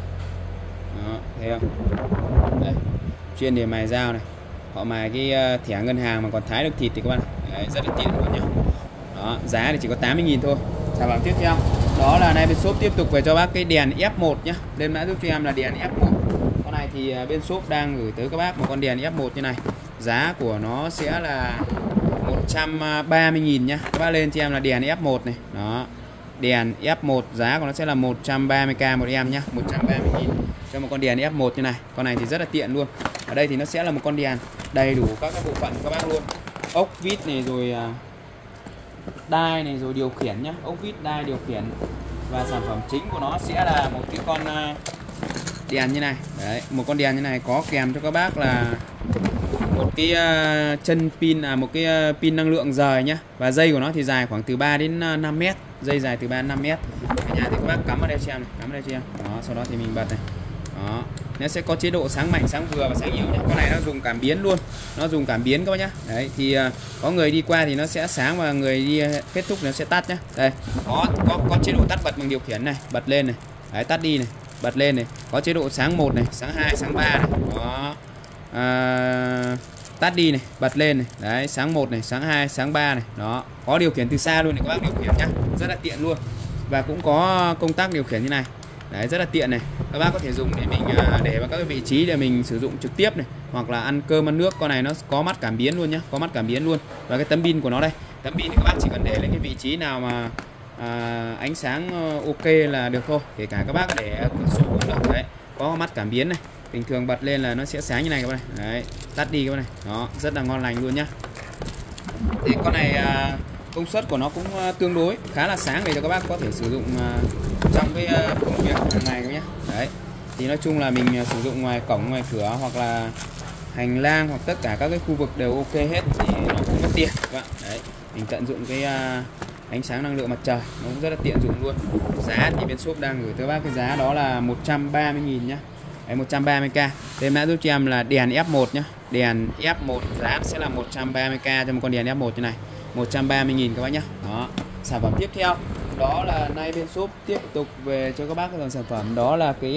Đó, thấy không? Đây. Chuyên để mài dao này. Họ mài cái thẻ ngân hàng mà còn thái được thịt thì các bạn. Đấy, rất là tiện luôn nhá. Đó, giá thì chỉ có 80.000 thôi. Sản phẩm tiếp theo đó là nay bên shop tiếp tục về cho bác cái đèn F1 nhá. Lên mã giúp cho em là đèn F1. Con này thì bên shop đang gửi tới các bác một con đèn F1 như này. Giá của nó sẽ là 130.000 nhá. Các bác lên cho em là đèn F1 này. Đó. Đèn F1 giá của nó sẽ là 130k một em nhá. 130.000 cho một con đèn F1 như này. Con này thì rất là tiện luôn. Ở đây thì nó sẽ là một con đèn đầy đủ các bộ phận các bác luôn. Ốc vít này rồi đai này rồi điều khiển nhá. Ốc vít, đai, điều khiển. Và sản phẩm chính của nó sẽ là một cái con đèn như này. Đấy, một con đèn như này có kèm cho các bác là một cái chân pin, một cái pin năng lượng rời nhá. Và dây của nó thì dài khoảng từ 3 đến 5 mét. Dây dài từ 3 đến 5 mét. Ở nhà thì các bác cắm vào đây cho em này, cắm vào đây cho em. Đó, sau đó thì mình bật này. Đó. Nó sẽ có chế độ sáng mạnh, sáng vừa và sáng yếu nhá. Con này nó dùng cảm biến luôn. Nó dùng cảm biến các bác nhá. Đấy thì có người đi qua thì nó sẽ sáng và người đi kết thúc nó sẽ tắt nhá. Đây, có chế độ tắt bật bằng điều khiển này, bật lên này. Đấy, tắt đi này, bật lên này. Có chế độ sáng 1 này, sáng 2, sáng 3 này. Đó. Tắt đi này, bật lên này. Đấy, sáng 1 này, sáng 2, sáng 3 này. Đó. Có điều khiển từ xa luôn này các bác điều khiển nhá. Rất là tiện luôn. Và cũng có công tắc điều khiển như này. Đấy, rất là tiện này. Các bác có thể dùng để mình để vào các cái vị trí để mình sử dụng trực tiếp này, hoặc là ăn cơm ăn nước. Con này nó có mắt cảm biến luôn nhá, có mắt cảm biến luôn. Và cái tấm pin của nó đây, tấm pin thì các bác chỉ cần để lên cái vị trí nào mà ánh sáng ok là được thôi, kể cả các bác để cửa sổ cũng được. Đấy, có mắt cảm biến này, bình thường bật lên là nó sẽ sáng như này các bạn này. Đấy, tắt đi các bạn này, đó rất là ngon lành luôn nhá. Thì con này công suất của nó cũng tương đối khá là sáng để cho các bác có thể sử dụng trong cái công việc hàng ngày các nhé. Đấy, thì nói chung là mình sử dụng ngoài cổng, ngoài cửa hoặc là hành lang hoặc tất cả các cái khu vực đều ok hết thì nó cũng mất tiền các bạn. Đấy, mình tận dụng cái ánh sáng năng lượng mặt trời nó cũng rất là tiện dụng luôn. Giá thì bên shop đang gửi tới bác cái giá đó là 130.000 nhá. Đấy, 130k. Thêm mã giúp cho em là đèn F1 nhá. Đèn F1 giá sẽ là 130k cho một con đèn F1 như này. 130.000 các bác nhá. Đó. Sản phẩm tiếp theo đó là nay bên shop tiếp tục về cho các bác cái dòng sản phẩm đó là cái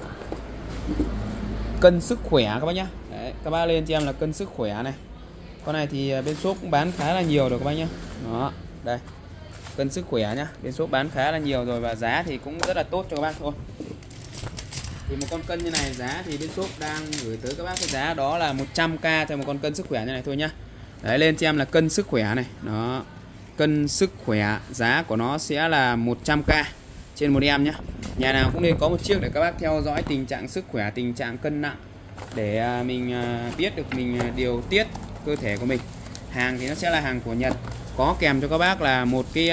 cân sức khỏe các bác nhá. Đấy, các bác lên cho em là cân sức khỏe này. Con này thì bên shop cũng bán khá là nhiều rồi các bác nhá. Đó, đây. Cân sức khỏe nhá. Bên shop bán khá là nhiều rồi và giá thì cũng rất là tốt cho các bác thôi. Thì một con cân như này giá thì bên shop đang gửi tới các bác cái giá đó là 100k cho một con cân sức khỏe như này thôi nhá. Đấy, lên cho em là cân sức khỏe này. Đó. Cân sức khỏe giá của nó sẽ là 100k trên một em nhé. Nhà nào cũng nên có một chiếc để các bác theo dõi tình trạng sức khỏe, tình trạng cân nặng để mình biết được mình điều tiết cơ thể của mình. Hàng thì nó sẽ là hàng của Nhật, có kèm cho các bác là một cái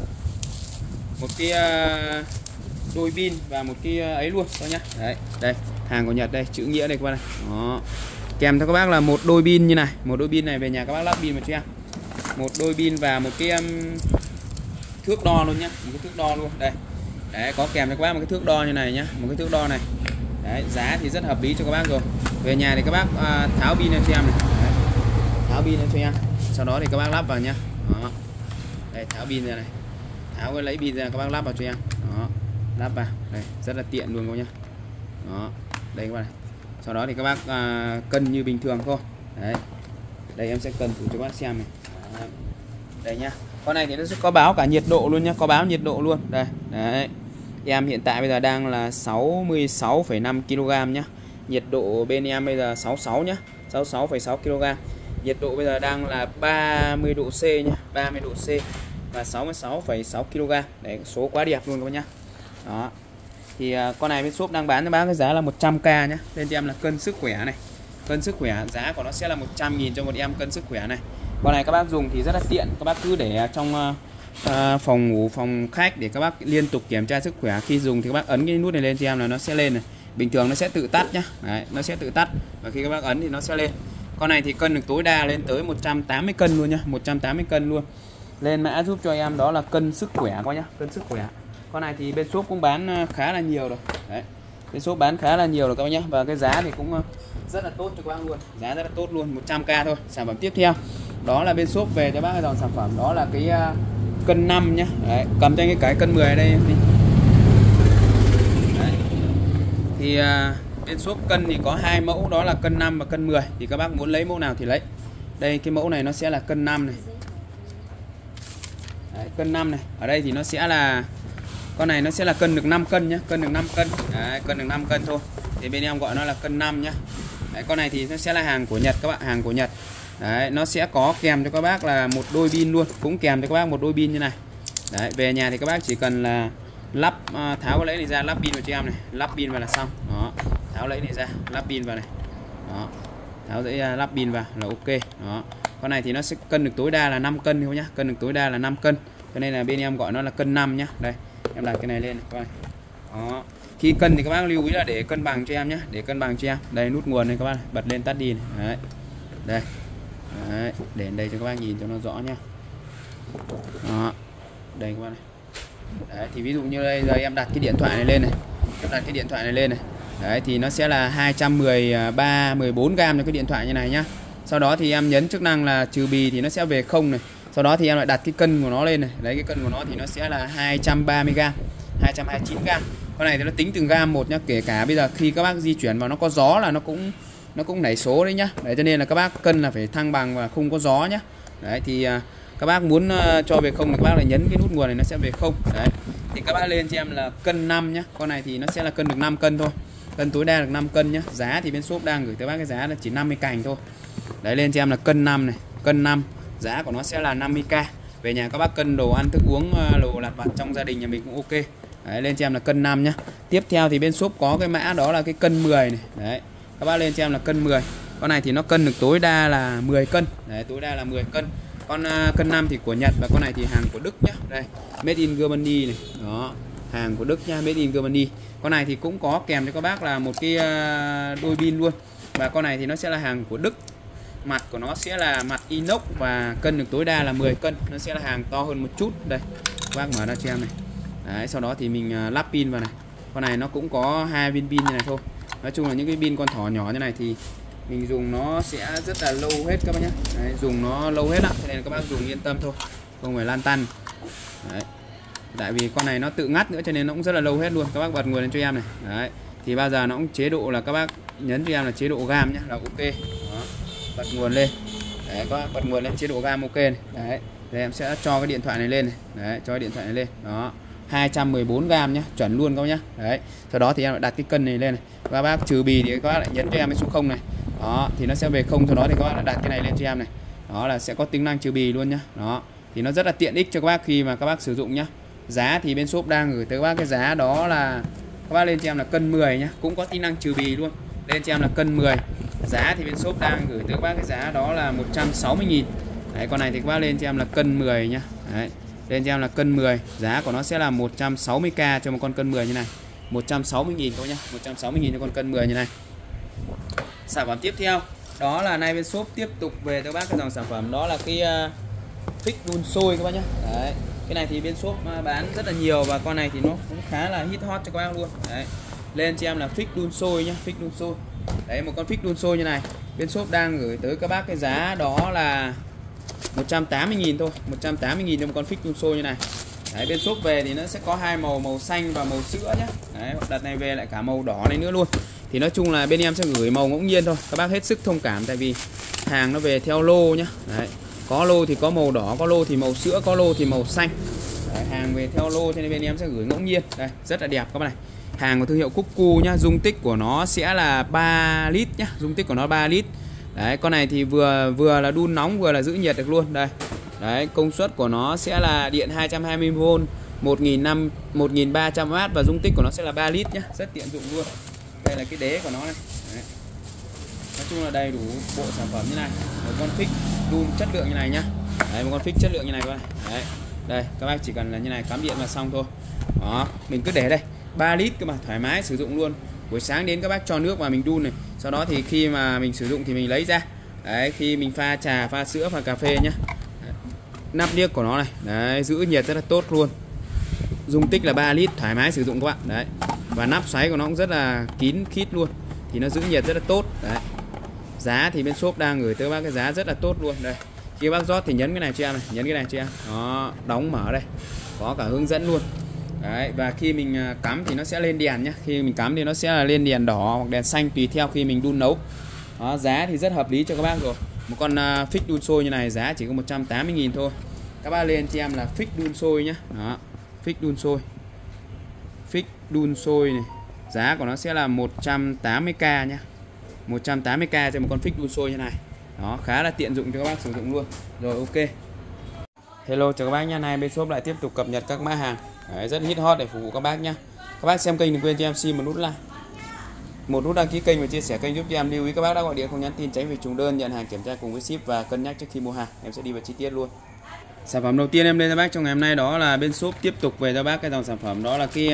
đôi pin và một cái ấy luôn thôi nhá. Đấy, đây hàng của Nhật đây, chữ nghĩa đây các bác này. Đó. Kèm cho các bác là một đôi pin như này, một đôi pin này về nhà các bác lắp pin vào cho em. Một đôi pin và một cái thước đo luôn nhá, một cái thước đo luôn đây. Đấy, có kèm cho các bác một cái thước đo như này nhá, một cái thước đo này. Đấy, giá thì rất hợp lý cho các bác rồi. Về nhà thì các bác tháo pin lên cho em này. Đấy, tháo pin lên cho em. Sau đó thì các bác lắp vào nhá. Đó. Đây, tháo pin ra này. Tháo cái lấy pin ra các bác lắp vào cho em. Đó. Lắp vào. Đây, rất là tiện luôn các nhá. Đó. Đây các bác này. Sau đó thì các bác cân như bình thường thôi. Đấy. Đây em sẽ cân thử cho các bác xem này. Đó. Đây nhá. Con này thì nó sẽ có báo cả nhiệt độ luôn nhá, có báo nhiệt độ luôn. Đây, đấy. Em hiện tại bây giờ đang là 66,5 kg nhá. Nhiệt độ bên em bây giờ 66 nhá, 66,6 kg. Nhiệt độ bây giờ đang là 30 độ C nhá, 30 độ C và 66,6 kg. Đấy, số quá đẹp luôn các bác nhá. Đó. Thì con này bên shop đang bán cho bác cái giá là 100k nhá. Lên cho em là cân sức khỏe này. Cân sức khỏe giá của nó sẽ là 100.000 cho một em cân sức khỏe này. Con này các bác dùng thì rất là tiện, các bác cứ để trong phòng ngủ, phòng khách để các bác liên tục kiểm tra sức khỏe. Khi dùng thì các bác ấn cái nút này lên cho em là nó sẽ lên này. Bình thường nó sẽ tự tắt nhá. Đấy, nó sẽ tự tắt và khi các bác ấn thì nó sẽ lên. Con này thì cân được tối đa lên tới 180 cân luôn nhá, 180 cân luôn. Lên mã giúp cho em đó là cân sức khỏe coi nhá, cân sức khỏe. Con này thì bên shop cũng bán khá là nhiều rồi. Đấy. Bên shop bán khá là nhiều rồi các bác nhá, và cái giá thì cũng rất là tốt cho các bác luôn. Giá rất là tốt luôn, 100k thôi. Sản phẩm tiếp theo đó là bên shop về cho bác cái dòng sản phẩm đó là cái cân 5 nhá. Đấy, cầm cho cái cân 10 ở đây đi. Đấy. Thì bên shop cân thì có hai mẫu đó là cân 5 và cân 10. Thì các bác muốn lấy mẫu nào thì lấy. Đây cái mẫu này nó sẽ là cân 5 này. Đấy, cân 5 này. Ở đây thì nó sẽ là con này nó sẽ là cân được 5 cân nhá, cân được 5 cân. Đấy, cân được 5 cân thôi. Thì bên em gọi nó là cân 5 nhá. Đấy, con này thì nó sẽ là hàng của Nhật các bạn, hàng của Nhật. Đấy, nó sẽ có kèm cho các bác là một đôi pin luôn, cũng kèm cho các bác một đôi pin như này. Đấy, về nhà thì các bác chỉ cần là lắp tháo cái lấy này ra, lắp pin vào cho em này, lắp pin vào là xong. Đó, tháo lấy này ra, lắp pin vào này. Đó, tháo lấy ra, lắp pin vào là ok. Đó, con này thì nó sẽ cân được tối đa là 5 cân thôi nhá, cân được tối đa là 5 cân. Cho nên là bên em gọi nó là cân 5 nhá. Đây, em đặt cái này lên này các bạn. Đó. Khi cân thì các bác lưu ý là để cân bằng cho em nhé, để cân bằng cho em. Đây nút nguồn này các bác, bật lên tắt đi này. Đấy. Đây. Đấy, để đây cho các bác nhìn cho nó rõ nhá. Đó. Đây các bác này. Đấy, thì ví dụ như đây giờ em đặt cái điện thoại này lên này. Em đặt cái điện thoại này lên này. Đấy thì nó sẽ là 213 14 g cho cái điện thoại như này nhá. Sau đó thì em nhấn chức năng là trừ bì thì nó sẽ về 0 này. Sau đó thì em lại đặt cái cân của nó lên này. Đấy, cái cân của nó thì nó sẽ là 230 g, 229 g. Con này thì nó tính từng gam một nhá, kể cả bây giờ khi các bác di chuyển vào nó có gió là nó cũng nảy số đấy nhá. Đấy, cho nên là các bác cân là phải thăng bằng và không có gió nhá. Đấy thì các bác muốn cho về 0 thì các bác lại nhấn cái nút nguồn này nó sẽ về 0. Đấy. Thì các bác lên cho em là cân 5 nhá. Con này thì nó sẽ là cân được 5 cân thôi. Cân tối đa được 5 cân nhá. Giá thì bên shop đang gửi tới bác cái giá là chỉ 50 cành thôi. Đấy, lên cho em là cân 5 này, cân 5. Giá của nó sẽ là 50k. về nhà các bác cân đồ ăn thức uống, đồ lặt vặt trong gia đình nhà mình cũng ok. Đấy, lên cho em là cân 5 nhá. Tiếp theo thì bên shop có cái mã đó là cái cân 10 này. Đấy, các bác lên cho em là cân 10. Con này thì nó cân được tối đa là 10 cân. Đấy, tối đa là 10 cân. Con cân 5 thì của Nhật, và con này thì hàng của Đức nhá. Đây, made in Germany này. Đó, hàng của Đức nha, made in Germany. Con này thì cũng có kèm cho các bác là một cái đôi pin luôn. Và con này thì nó sẽ là hàng của Đức. Mặt của nó sẽ là mặt inox và cân được tối đa là 10 cân. Nó sẽ là hàng to hơn một chút. Đây, các bác mở ra cho em này. Đấy, sau đó thì mình lắp pin vào này. Con này nó cũng có 2 viên pin như này thôi. Nói chung là những cái pin con thỏ nhỏ như này thì mình dùng nó sẽ rất là lâu hết các bác nhé. Đấy, dùng nó lâu hết ạ, cho nên các bác dùng yên tâm thôi, không phải lan tăn. Đấy, tại vì con này nó tự ngắt nữa cho nên nó cũng rất là lâu hết luôn. Các bác bật nguồn lên cho em này. Đấy, thì bao giờ nó cũng chế độ là các bác nhấn cho em là chế độ gam nhé, là ok. Đó, bật nguồn lên. Đấy, các bác bật nguồn lên chế độ gam ok này. Đấy, đây em sẽ cho cái điện thoại này lên này. Đấy, cho cái điện thoại này lên. Đó, 214 gram nhá, chuẩn luôn các bác nhá. Đấy, sau đó thì em lại đặt cái cân này lên này. Các bác trừ bì thì các bác lại nhấn cho em cái số 0 này. Đó, thì nó sẽ về 0, sau đó thì các bác lại đặt cái này lên cho em này. Đó là sẽ có tính năng trừ bì luôn nhá. Đó, thì nó rất là tiện ích cho các bác khi mà các bác sử dụng nhá. Giá thì bên shop đang gửi tới các bác cái giá đó là các bác lên cho em là cân 10 nhá, cũng có tính năng trừ bì luôn. Lên cho em là cân 10. Giá thì bên shop đang gửi tới các bác cái giá đó là 160.000. Đấy, con này thì các bác lên cho em là cân 10 nhá. Đấy, lên cho em là cân 10, giá của nó sẽ là 160k cho một con cân 10 như này. 160.000 các bác nhá, 160.000 cho con cân 10 như này. Sản phẩm tiếp theo đó là nay bên shop tiếp tục về cho bác cái dòng sản phẩm đó là cái fix đun sôi các bác nhá. Đấy, cái này thì bên shop bán rất là nhiều và con này thì nó cũng khá là hit hot cho các bác luôn. Đấy, lên cho em là fix đun sôi nhá, fix đun sôi. Đấy, một con fix đun sôi như này bên shop đang gửi tới các bác cái giá đó là 180.000 thôi, 180.000 cho một con fix đun sôi như này. Đấy, bên shop về thì nó sẽ có hai màu, màu xanh và màu sữa nhé. Đấy, đợt này về lại cả màu đỏ này nữa luôn. Thì nói chung là bên em sẽ gửi màu ngẫu nhiên thôi, các bác hết sức thông cảm tại vì hàng nó về theo lô nhá. Đấy, có lô thì có màu đỏ, có lô thì màu sữa, có lô thì màu xanh. Đấy, hàng về theo lô cho nên bên em sẽ gửi ngẫu nhiên. Đây, rất là đẹp các bác này. Hàng của thương hiệu Cuckoo nhá, dung tích của nó sẽ là 3 lít nhá, dung tích của nó 3 lít. Đấy, con này thì vừa là đun nóng vừa là giữ nhiệt được luôn. Đây. Đấy, công suất của nó sẽ là điện 220V, 1300W và dung tích của nó sẽ là 3 lít nhá, rất tiện dụng luôn. Đây là cái đế của nó này. Đấy. Nói chung là đầy đủ bộ sản phẩm như này. Một con fix đun chất lượng như này nhá. Đấy, một con fix chất lượng như này các bạn. Đấy. Đây, các bác chỉ cần là như này cắm điện vào xong thôi. Đó, mình cứ để đây. 3 lít cơ mà, thoải mái sử dụng luôn. Buổi sáng đến các bác cho nước vào mình đun này. Sau đó thì khi mà mình sử dụng thì mình lấy ra. Đấy, khi mình pha trà, pha sữa, pha cà phê nhá. Đấy. Nắp niếc của nó này. Đấy, giữ nhiệt rất là tốt luôn. Dung tích là 3 lít, thoải mái sử dụng các bạn. Đấy. Và nắp xoáy của nó cũng rất là kín khít luôn. Thì nó giữ nhiệt rất là tốt. Đấy. Giá thì bên shop đang gửi tới các bác cái giá rất là tốt luôn. Đây. Khi bác rót thì nhấn cái này cho em này, nhấn cái này cho em. Đó, đóng mở đây. Có cả hướng dẫn luôn. Đấy, và khi mình cắm thì nó sẽ lên đèn nhé. Khi mình cắm thì nó sẽ là lên đèn đỏ hoặc đèn xanh tùy theo khi mình đun nấu. Đó, giá thì rất hợp lý cho các bác rồi. Một con fix đun sôi như này giá chỉ có 180.000 thôi. Các bác lên cho em là fix đun sôi nhé. Đó, fix đun sôi. Fix đun sôi này, giá của nó sẽ là 180k nhé. 180k cho một con fix đun sôi như này. Đó, khá là tiện dụng cho các bác sử dụng luôn. Rồi, ok. Hello chào các bác nha, nay bên shop lại tiếp tục cập nhật các mã hàng. Đấy, rất hit hot để phục vụ các bác nhé. Các bác xem kênh đừng quên cho em xin một nút like, một nút đăng ký kênh và chia sẻ kênh giúp cho em. Lưu ý các bác đã gọi điện không nhắn tin tránh việc trùng đơn, nhận hàng kiểm tra cùng với ship và cân nhắc trước khi mua hàng. Em sẽ đi vào chi tiết luôn. Sản phẩm đầu tiên em lên cho bác trong ngày hôm nay đó là bên shop tiếp tục về cho bác cái dòng sản phẩm đó là cái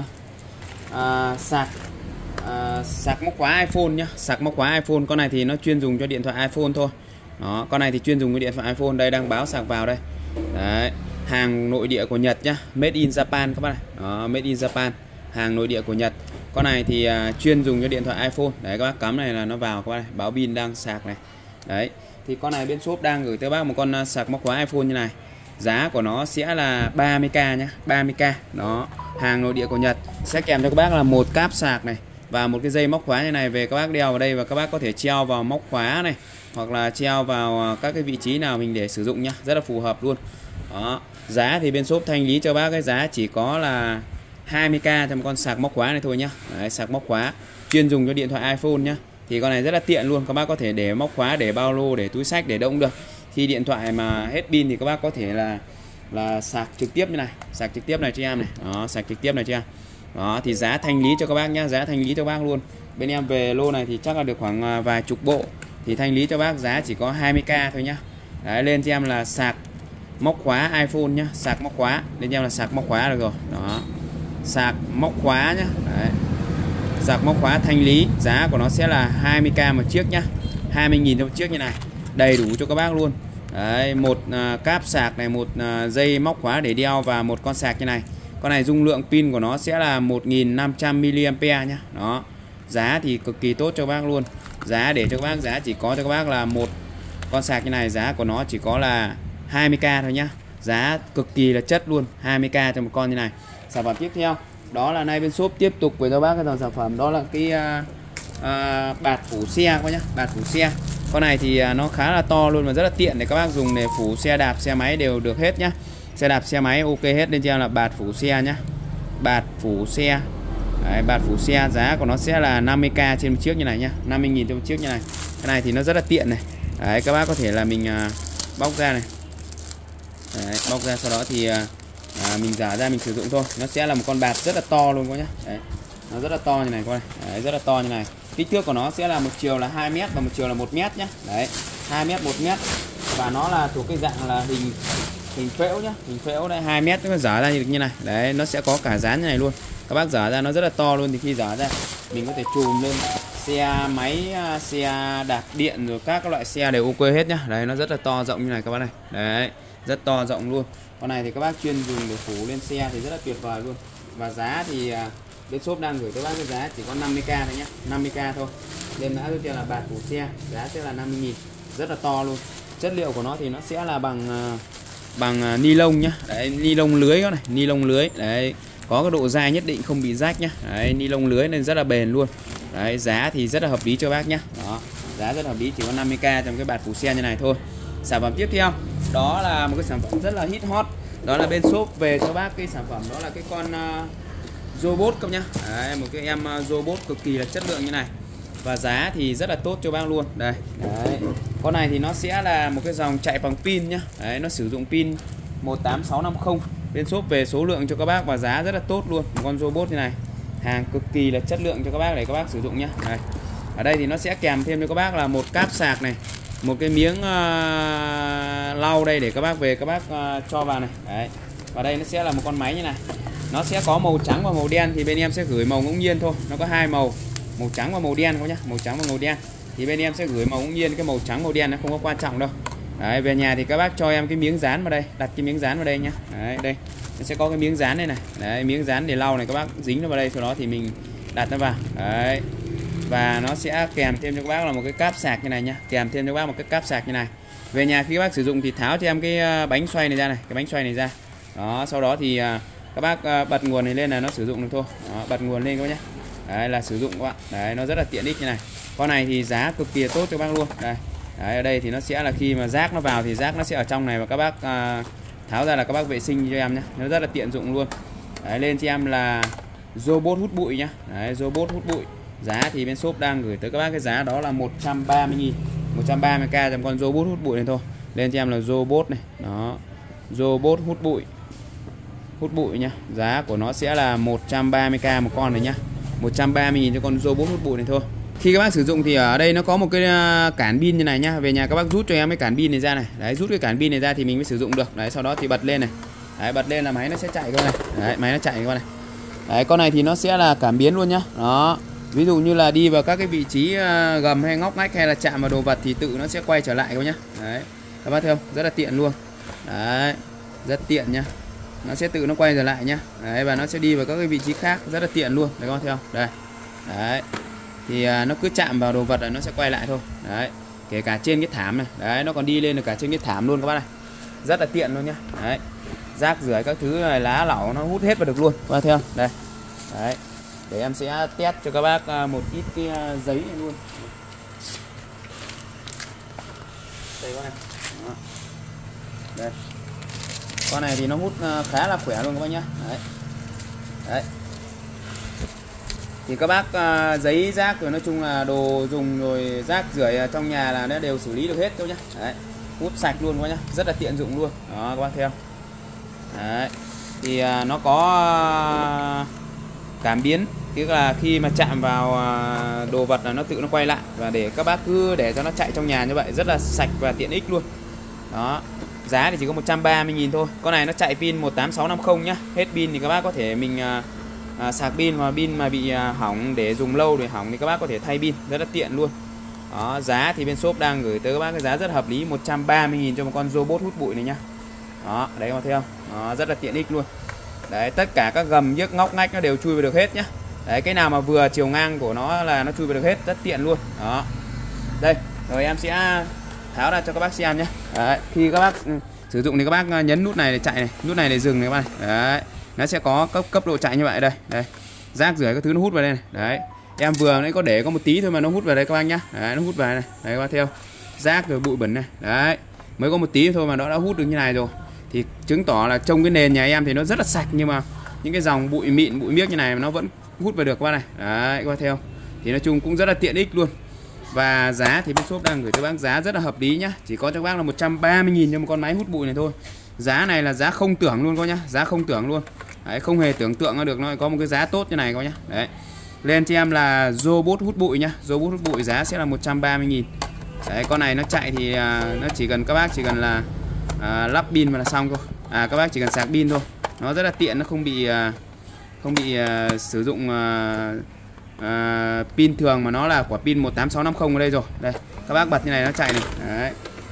sạc móc khóa iPhone nhá. Sạc móc khóa iPhone, con này thì nó chuyên dùng cho điện thoại iPhone thôi. Đó, con này thì chuyên dùng cho điện thoại iPhone. Đây đang báo sạc vào đây. Đấy, hàng nội địa của Nhật nhá, made in Japan các bác này. Đó, made in Japan, hàng nội địa của Nhật. Con này thì chuyên dùng cho điện thoại iPhone. Đấy, các bác cắm này là nó vào các bác này, báo pin đang sạc này. Đấy, thì con này bên shop đang gửi tới bác một con sạc móc khóa iPhone như này. Giá của nó sẽ là 30k nhá, 30k. Đó, hàng nội địa của Nhật. Sẽ kèm cho các bác là một cáp sạc này và một cái dây móc khóa như này về các bác đeo vào đây và các bác có thể treo vào móc khóa này hoặc là treo vào các cái vị trí nào mình để sử dụng nhá, rất là phù hợp luôn. Đó, giá thì bên shop thanh lý cho bác cái giá chỉ có là 20k cho một con sạc móc khóa này thôi nhá. Đấy, sạc móc khóa chuyên dùng cho điện thoại iPhone nhá. Thì con này rất là tiện luôn, các bác có thể để móc khóa, để ba lô, để túi xách, để đâu cũng được. Khi điện thoại mà hết pin thì các bác có thể là là sạc trực tiếp như này, sạc trực tiếp này cho em này, đó, sạc trực tiếp này cho em. Đó thì giá thanh lý cho các bác nhá, giá thanh lý cho các bác luôn. Bên em về lô này thì chắc là được khoảng vài chục bộ, thì thanh lý cho bác giá chỉ có 20k thôi nhá. Đấy, lên cho em là sạc móc khóa iPhone nhá, sạc móc khóa, lên cho em là sạc móc khóa được rồi. Đó, sạc móc khóa nhá. Đấy, sạc móc khóa thanh lý, giá của nó sẽ là 20k một chiếc nhá, 20.000 cho một chiếc như này, đầy đủ cho các bác luôn. Đấy, một cáp sạc này, một dây móc khóa để đeo và một con sạc như này. Con này dung lượng pin của nó sẽ là 1500 mAh nhá. Đó, giá thì cực kỳ tốt cho các bác luôn. Giá để cho các bác, giá chỉ có cho các bác là một con sạc như này, giá của nó chỉ có là 20k thôi nhá. Giá cực kỳ là chất luôn, 20k cho một con như này. Sản phẩm tiếp theo đó là nay bên shop tiếp tục với cho bác cái dòng sản phẩm đó là cái bạt phủ xe các nhá, bạt phủ xe. Con này thì nó khá là to luôn và rất là tiện để các bác dùng để phủ xe đạp, xe máy đều được hết nhá. Xe đạp, xe máy ok hết. Lên cho em là bạt phủ xe nhá, bạt phủ xe. Đấy, bạt phủ xe giá của nó sẽ là 50k trên một chiếc như này nhá, 50.000 trên một chiếc như này. Cái này thì nó rất là tiện này. Đấy, các bác có thể là mình bóc ra này. Đấy, bóc ra sau đó thì mình giả ra mình sử dụng thôi. Nó sẽ là một con bạt rất là to luôn các nhá. Đấy, nó rất là to như này các bạn. Đấy, rất là to như này. Kích thước của nó sẽ là một chiều là 2 m và một chiều là 1 m nhá. Đấy, 2 m 1 m và nó là thuộc cái dạng là hình phễu nhá, hình phễu đây, 2 m nó dở ra như này. Đấy, nó sẽ có cả dán như này luôn. Các bác dở ra nó rất là to luôn, thì khi dở ra mình có thể chùm lên xe máy, xe đạp điện rồi các loại xe đều ok hết nhá. Đấy, nó rất là to rộng như này các bác này. Đấy, rất to rộng luôn. Con này thì các bác chuyên dùng để phủ lên xe thì rất là tuyệt vời luôn. Và giá thì bên shop đang gửi tới bác cái giá chỉ có 50k thôi nhá, 50k thôi. Lên mã tiếp theo là bạt phủ xe, giá sẽ là 50.000, rất là to luôn. Chất liệu của nó thì nó sẽ là bằng ni lông nhá. Đấy, ni lông lưới đó này, ni lông lưới. Đấy, có cái độ dai nhất định, không bị rách nhá. Đấy, ni lông lưới nên rất là bền luôn. Đấy, giá thì rất là hợp lý cho bác nhá. Đó, giá rất là hợp lý, chỉ có 50k trong cái bạt phủ xe như này thôi. Sản phẩm tiếp theo đó là một cái sản phẩm rất là hit hot, đó là bên shop về cho bác cái sản phẩm đó là cái con robot các nhá. Đấy, một cái em robot cực kỳ là chất lượng như này và giá thì rất là tốt cho bác luôn. Đây, đấy, con này thì nó sẽ là một cái dòng chạy bằng pin nhá. Đấy, nó sử dụng pin 18650. Bên shop về số lượng cho các bác và giá rất là tốt luôn. Một con robot như này, hàng cực kỳ là chất lượng cho các bác để các bác sử dụng nhá. Đây, ở đây thì nó sẽ kèm thêm cho các bác là một cáp sạc này, một cái miếng lau đây để các bác về các bác cho vào này. Đấy, và đây nó sẽ là một con máy như này. Nó sẽ có màu trắng và màu đen, thì bên em sẽ gửi màu ngẫu nhiên thôi. Nó có hai màu, màu trắng và màu đen các nhá, màu trắng và màu đen. Thì bên em sẽ gửi màu ngẫu nhiên, cái màu trắng màu đen nó không có quan trọng đâu. Đấy, về nhà thì các bác cho em cái miếng dán vào đây, đặt cái miếng dán vào đây nhá. Đấy, đây nó sẽ có cái miếng dán đây này. Đấy, miếng dán để lau này, các bác dính nó vào đây, sau đó thì mình đặt nó vào. Đấy, và nó sẽ kèm thêm cho các bác là một cái cáp sạc như này nhá, kèm thêm cho các bác một cái cáp sạc như này. Về nhà khi các bác sử dụng thì tháo cho em cái bánh xoay này ra này, cái bánh xoay này ra. Đó, sau đó thì các bác bật nguồn này lên là nó sử dụng được thôi. Đó, bật nguồn lên các bác nhé. Đấy là sử dụng các bạn. Đấy, nó rất là tiện ích như này. Con này thì giá cực kỳ tốt cho các bác luôn. Đây. Đấy, ở đây thì nó sẽ là khi mà rác nó vào thì rác nó sẽ ở trong này và các bác tháo ra là các bác vệ sinh cho em nhé. Nó rất là tiện dụng luôn. Đấy, lên cho em là robot hút bụi nhá. Đấy, robot hút bụi. Giá thì bên shop đang gửi tới các bác cái giá đó là 130.000, 130k trong con robot hút bụi này thôi. Lên cho em là robot này. Đó, robot hút bụi nhá. Giá của nó sẽ là 130k một con này nhá, 130.000 cho con robot hút bụi này thôi. Khi các bác sử dụng thì ở đây nó có một cái cản pin như này nhá. Về nhà các bác rút cho em cái cản pin này ra này. Đấy, rút cái cản pin này ra thì mình mới sử dụng được. Đấy, sau đó thì bật lên này. Đấy, bật lên là máy nó sẽ chạy các bạn này. Đấy, máy nó chạy các bạn này. Đấy, con này thì nó sẽ là cảm biến luôn nhá. Đó, ví dụ như là đi vào các cái vị trí gầm hay ngóc ngách hay là chạm vào đồ vật thì tự nó sẽ quay trở lại các bác nhá. Đấy, các bác thấy không? Rất là tiện luôn. Đấy, rất tiện nhá. Nó sẽ tự nó quay trở lại nhá. Đấy, và nó sẽ đi vào các cái vị trí khác, rất là tiện luôn. Đấy, các bác thấy không? Đây. Đấy, thì nó cứ chạm vào đồ vật là nó sẽ quay lại thôi. Đấy, kể cả trên cái thảm này. Đấy, nó còn đi lên được cả trên cái thảm luôn các bác này. Rất là tiện luôn nhá. Đấy, rác rưởi các thứ này, lá lỏng nó hút hết vào được luôn. Các bác thấy không? Đây. Đấy, để em sẽ test cho các bác một ít cái giấy này luôn. Đây con này. Đó. Đây, con này thì nó hút khá là khỏe luôn các bác nhá. Đấy. Đấy, thì các bác giấy rác rồi nói chung là đồ dùng rồi rác rưởi trong nhà là nó đều xử lý được hết thôi nhá. Đấy, hút sạch luôn các bác nhá, rất là tiện dụng luôn. Đó, các bác thấy không? Đấy. Thì nó có cảm biến, tức là khi mà chạm vào đồ vật là nó tự nó quay lại, và để các bác cứ để cho nó chạy trong nhà như vậy rất là sạch và tiện ích luôn. Đó. Giá thì chỉ có 130.000 thôi. Con này nó chạy pin 18650 nhá. Hết pin thì các bác có thể mình sạc pin, và pin mà bị hỏng để dùng lâu để hỏng thì các bác có thể thay pin, rất là tiện luôn. Đó, giá thì bên shop đang gửi tới các bác cái giá rất hợp lý, 130.000 cho một con robot hút bụi này nhá. Đó, đấy các bác thấy không? Đó, rất là tiện ích luôn. Đấy, tất cả các gầm nhức ngóc ngách nó đều chui vào được hết nhá. Đấy, cái nào mà vừa chiều ngang của nó là nó chui vào được hết, rất tiện luôn. Đó. Đây, rồi em sẽ tháo ra cho các bác xem nhé. Đấy, khi các bác sử dụng thì các bác nhấn nút này để chạy này, nút này để dừng này các bác này. Đấy, nó sẽ có cấp độ chạy như vậy đây. Đây, rác rưởi các thứ nó hút vào đây này. Đấy, em vừa nãy có để có một tí thôi mà nó hút vào đây các bác nhá. Đấy, nó hút vào này. Đấy các bác theo. Rác rồi bụi bẩn này. Đấy, mới có một tí thôi mà nó đã hút được như này rồi. Thì chứng tỏ là trong cái nền nhà em thì nó rất là sạch, nhưng mà những cái dòng bụi mịn, bụi miếc như này nó vẫn hút vào được các bác này. Đấy, các bác theo. Thì nói chung cũng rất là tiện ích luôn. Và giá thì bên shop đang gửi cho bác giá rất là hợp lý nhá. Chỉ có cho bác là 130.000 cho một con máy hút bụi này thôi. Giá này là giá không tưởng luôn các nhá, giá không tưởng luôn. Đấy, không hề tưởng tượng ra được nó có một cái giá tốt như này các nhá. Đấy. Lên cho em là robot hút bụi nhá. Robot hút bụi giá sẽ là 130.000. Đấy, con này nó chạy thì nó chỉ cần các bác chỉ cần là lắp pin mà là xong thôi. Các bác chỉ cần sạc pin thôi. Nó rất là tiện, nó không bị sử dụng pin thường, mà nó là quả pin 18650 ở đây rồi. Đây, các bác bật như này nó chạy này. Đấy.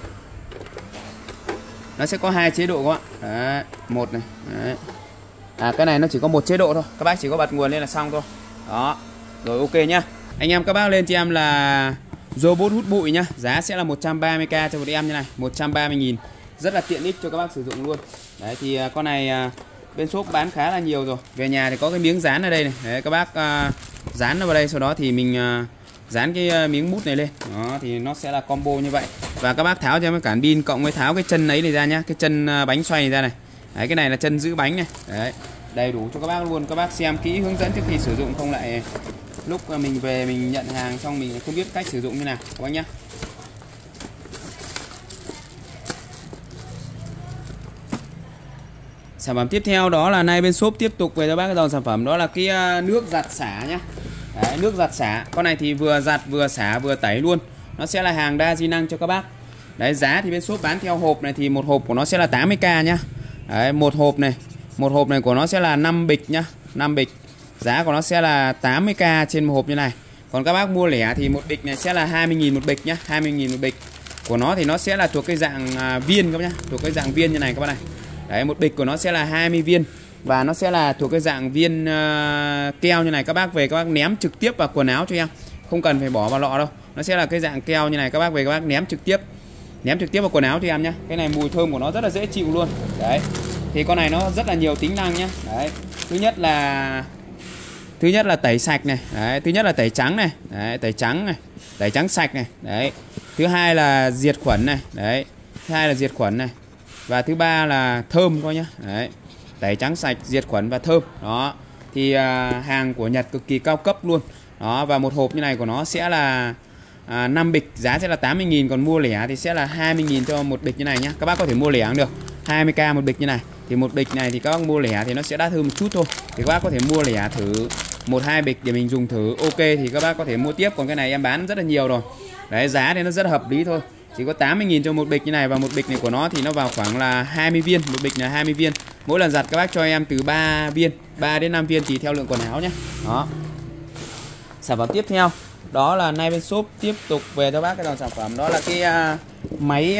Nó sẽ có 2 chế độ các bạn. Đấy, một này. Đấy. Cái này nó chỉ có một chế độ thôi. Các bác chỉ có bật nguồn lên là xong thôi. Đó. Rồi ok nhá. Anh em các bác lên cho em là robot hút bụi nhá. Giá sẽ là 130k cho một em như này, 130.000. Rất là tiện ích cho các bác sử dụng luôn. Đấy thì con này bên shop bán khá là nhiều rồi. Về nhà thì có cái miếng dán ở đây này. Đấy, các bác dán nó vào đây, sau đó thì mình dán cái miếng mút này lên. Đó thì nó sẽ là combo như vậy. Và các bác tháo cho cái cản pin cộng với tháo cái chân ấy này ra nhá, cái chân bánh xoay này ra này. Đấy, cái này là chân giữ bánh này. Đấy, đầy đủ cho các bác luôn. Các bác xem kỹ hướng dẫn trước khi sử dụng, không lại lúc mình về mình nhận hàng xong mình không biết cách sử dụng như nào các bác nhá. Sản phẩm tiếp theo đó là nay bên shop tiếp tục về cho bác cái dòng sản phẩm đó là cái nước giặt xả nhá. Đấy, nước giặt xả. Con này thì vừa giặt vừa xả vừa tẩy luôn. Nó sẽ là hàng đa di năng cho các bác. Đấy, giá thì bên shop bán theo hộp này thì một hộp của nó sẽ là 80k nhá. Đấy, một hộp này của nó sẽ là 5 bịch nhá, 5 bịch. Giá của nó sẽ là 80k trên một hộp như này. Còn các bác mua lẻ thì một bịch này sẽ là 20.000 một bịch nhá, 20.000 một bịch. Của nó thì nó sẽ là thuộc cái dạng viên các bác nhá, thuộc cái dạng viên như này các bác này. Đấy, một bịch của nó sẽ là 20 viên. Và nó sẽ là thuộc cái dạng viên keo như này. Các bác về các bác ném trực tiếp vào quần áo cho em, không cần phải bỏ vào lọ đâu. Nó sẽ là cái dạng keo như này. Các bác về các bác ném trực tiếp vào quần áo cho em nhé. Cái này mùi thơm của nó rất là dễ chịu luôn. Đấy, thì con này nó rất là nhiều tính năng nhé. Đấy, thứ nhất là tẩy sạch này. Đấy, thứ nhất là tẩy trắng này. Đấy, tẩy trắng này, tẩy trắng sạch này. Đấy, thứ hai là diệt khuẩn này. Đấy, thứ hai là diệt khuẩn này. Và thứ ba là thơm coi nhá. Đấy, tẩy trắng sạch, diệt khuẩn và thơm. Đó, thì hàng của Nhật cực kỳ cao cấp luôn. Đó, và một hộp như này của nó sẽ là 5 bịch, giá sẽ là 80.000. Còn mua lẻ thì sẽ là 20.000 cho một bịch như này nhá. Các bác có thể mua lẻ cũng được, 20k một bịch như này. Thì một bịch này thì các bác mua lẻ thì nó sẽ đắt hơn một chút thôi. Thì các bác có thể mua lẻ thử 1-2 bịch để mình dùng thử. Ok thì các bác có thể mua tiếp. Còn cái này em bán rất là nhiều rồi. Đấy, giá thì nó rất là hợp lý thôi. Chỉ có 80.000 cho một bịch như này. Và một bịch này của nó thì nó vào khoảng là 20 viên. Một bịch là 20 viên. Mỗi lần giặt các bác cho em từ 3 viên, 3 đến 5 viên tùy theo lượng quần áo nhé. Đó. Sản phẩm tiếp theo đó là nay bên shop tiếp tục về cho bác cái dòng sản phẩm đó là cái máy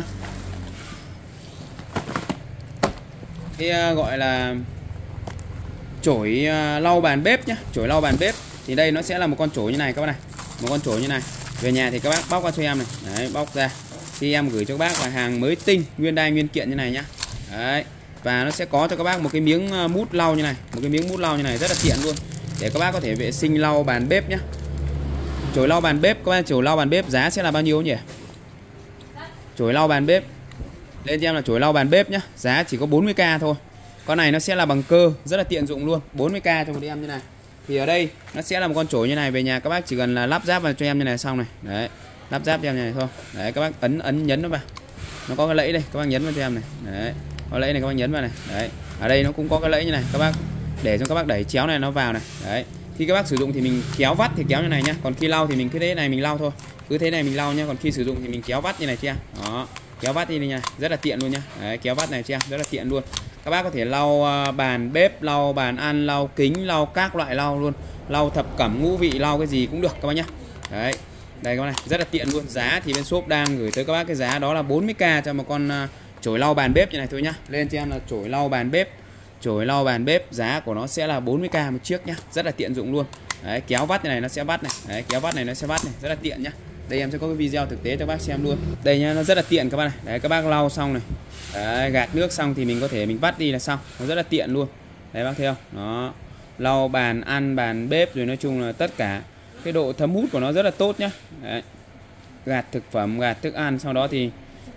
gọi là chổi lau bàn bếp nhá, chổi lau bàn bếp. Thì đây nó sẽ là một con chổi như này các bác này, một con chổi như này. Về nhà thì các bác bóc ra cho em này. Đấy, bóc ra thì em gửi cho các bác là hàng mới tinh, nguyên đai nguyên kiện như này nhá. Đấy, và nó sẽ có cho các bác một cái miếng mút lau như này, một cái miếng mút lau như này rất là tiện luôn, để các bác có thể vệ sinh lau bàn bếp nhá. Chổi lau bàn bếp, các bác, chổi lau bàn bếp giá sẽ là bao nhiêu nhỉ? Chổi lau bàn bếp lên cho em là chổi lau bàn bếp nhá, giá chỉ có 40k thôi. Con này nó sẽ là bằng cơ, rất là tiện dụng luôn, 40k cho một em như này. Thì ở đây nó sẽ là một con chổi như này. Về nhà các bác chỉ cần là lắp ráp vào cho em như này xong này. Đấy, lắp ráp cho em như này thôi. Đấy, các bác ấn nhấn nó vào. Nó có cái lẫy đây, các bác nhấn vào cho em này. Đấy, có lẫy này các bác nhấn vào này. Đấy, ở đây nó cũng có cái lẫy như này, các bác để cho các bác đẩy chéo này nó vào này. Đấy, khi các bác sử dụng thì mình kéo vắt thì kéo như này nhá, còn khi lau thì mình cứ thế này mình lau thôi, cứ thế này mình lau nhá. Còn khi sử dụng thì mình kéo vắt như này chưa. Đó, kéo vắt đi nha, rất là tiện luôn nhá. Đấy, kéo vắt này chưa, rất là tiện luôn. Các bác có thể lau bàn bếp, lau bàn ăn, lau kính, lau các loại lau luôn, lau thập cẩm ngũ vị, lau cái gì cũng được các bác nhá. Đấy, đây các bác này, rất là tiện luôn. Giá thì bên shop đang gửi tới các bác cái giá đó là 40k cho một con chổi lau bàn bếp như này thôi nhá. Lên cho em là chổi lau bàn bếp, chổi lau bàn bếp, giá của nó sẽ là 40k một chiếc nhá, rất là tiện dụng luôn. Đấy, kéo vắt như này nó sẽ vắt này. Đấy, kéo vắt này nó sẽ vắt này, rất là tiện nhá. Đây em sẽ có cái video thực tế cho các bác xem luôn. Đây nhá, nó rất là tiện các bác này. Đấy, các bác lau xong này. Đấy, gạt nước xong thì mình có thể mình vắt đi là xong. Nó rất là tiện luôn. Đấy bác thấy không? Đó. Lau bàn ăn, bàn bếp rồi nói chung là tất cả cái độ thấm hút của nó rất là tốt nhá. Đấy. Gạt thực phẩm, gạt thức ăn, sau đó thì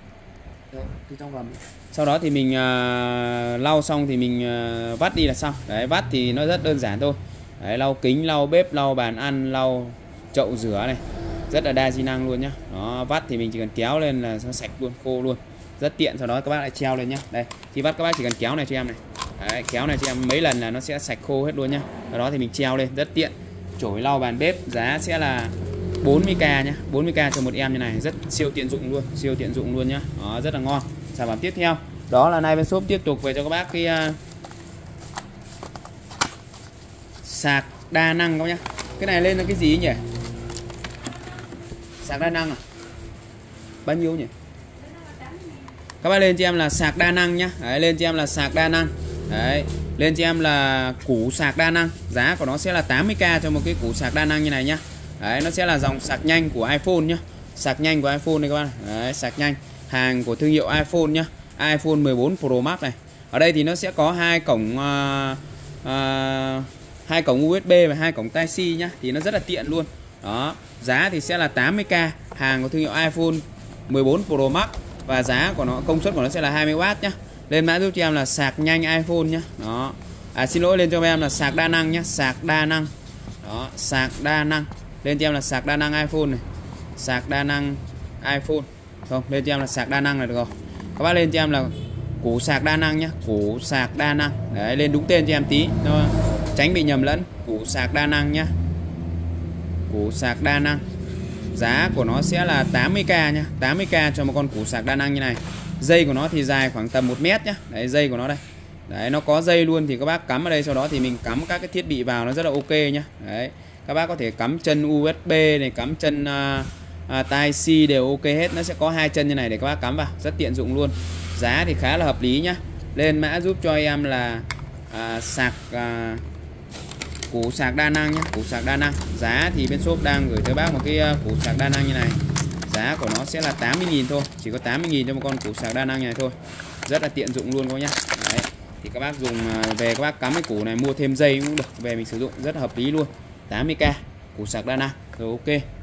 mình lau xong thì mình vắt đi là xong. Đấy, vắt thì nó rất đơn giản thôi. Đấy, lau kính, lau bếp, lau bàn ăn, lau chậu rửa này, rất là đa di năng luôn nhá. Đó, vắt thì mình chỉ cần kéo lên là nó sạch luôn, khô luôn, rất tiện. Sau đó các bác lại treo lên nhá. Đây, khi vắt các bác chỉ cần kéo này cho em này. Đấy, kéo này cho em mấy lần là nó sẽ sạch khô hết luôn nhá. Sau đó thì mình treo lên, rất tiện. Chổi lau bàn bếp giá sẽ là 40k nhá, 40k cho một em như này, rất siêu tiện dụng luôn, siêu tiện dụng luôn nhá. Đó, rất là ngon. Sản phẩm tiếp theo đó là nay bên shop tiếp tục về cho các bác cái sạc đa năng các bác nhá. Cái này lên là cái gì nhỉ? Sạc đa năng à? Bao nhiêu nhỉ? Các bác lên cho em là sạc đa năng nhá. Đấy, lên cho em là sạc đa năng. Đấy, lên cho em là củ sạc đa năng. Giá của nó sẽ là 80k cho một cái củ sạc đa năng như này nhá. Đấy, nó sẽ là dòng sạc nhanh của iPhone nhá. Sạc nhanh của iPhone này các bạn. Đấy, sạc nhanh, hàng của thương hiệu iPhone nhá. iPhone 14 Pro Max này. Ở đây thì nó sẽ có hai cổng USB và hai cổng Type-C nhá, thì nó rất là tiện luôn. Đó, giá thì sẽ là 80k, hàng của thương hiệu iPhone 14 Pro Max và giá của nó, công suất của nó sẽ là 20W nhá. Lên mã giúp cho em là sạc nhanh iPhone nhá. Đó. Xin lỗi, lên cho em là sạc đa năng nhá, sạc đa năng. Đó, sạc đa năng. Lên cho em là sạc đa năng iPhone này. Sạc đa năng iPhone. Không, lên cho em là sạc đa năng là được rồi. Các bác lên cho em là củ sạc đa năng nhá, củ sạc đa năng. Đấy, lên đúng tên cho em tí nó tránh bị nhầm lẫn. Củ sạc đa năng nhá. Củ sạc đa năng. Giá của nó sẽ là 80k nhá, 80k cho một con củ sạc đa năng như này. Dây của nó thì dài khoảng tầm 1 mét nhá. Đấy, dây của nó đây. Đấy, nó có dây luôn thì các bác cắm ở đây, sau đó thì mình cắm các cái thiết bị vào, nó rất là ok nhá. Đấy, các bác có thể cắm chân USB này, cắm chân Type-C đều ok hết. Nó sẽ có hai chân như này để các bác cắm vào, rất tiện dụng luôn. Giá thì khá là hợp lý nhá. Lên mã giúp cho em là sạc củ sạc đa năng nhé, củ sạc đa năng. Giá thì bên shop đang gửi tới bác một cái củ sạc đa năng như này. Giá của nó sẽ là 80.000 thôi, chỉ có 80.000 cho một con củ sạc đa năng như này thôi. Rất là tiện dụng luôn các bác nhá. Đấy, thì các bác dùng về các bác cắm cái củ này, mua thêm dây cũng được, về mình sử dụng rất là hợp lý luôn. 80k củ sạc đa năng. Rồi ok.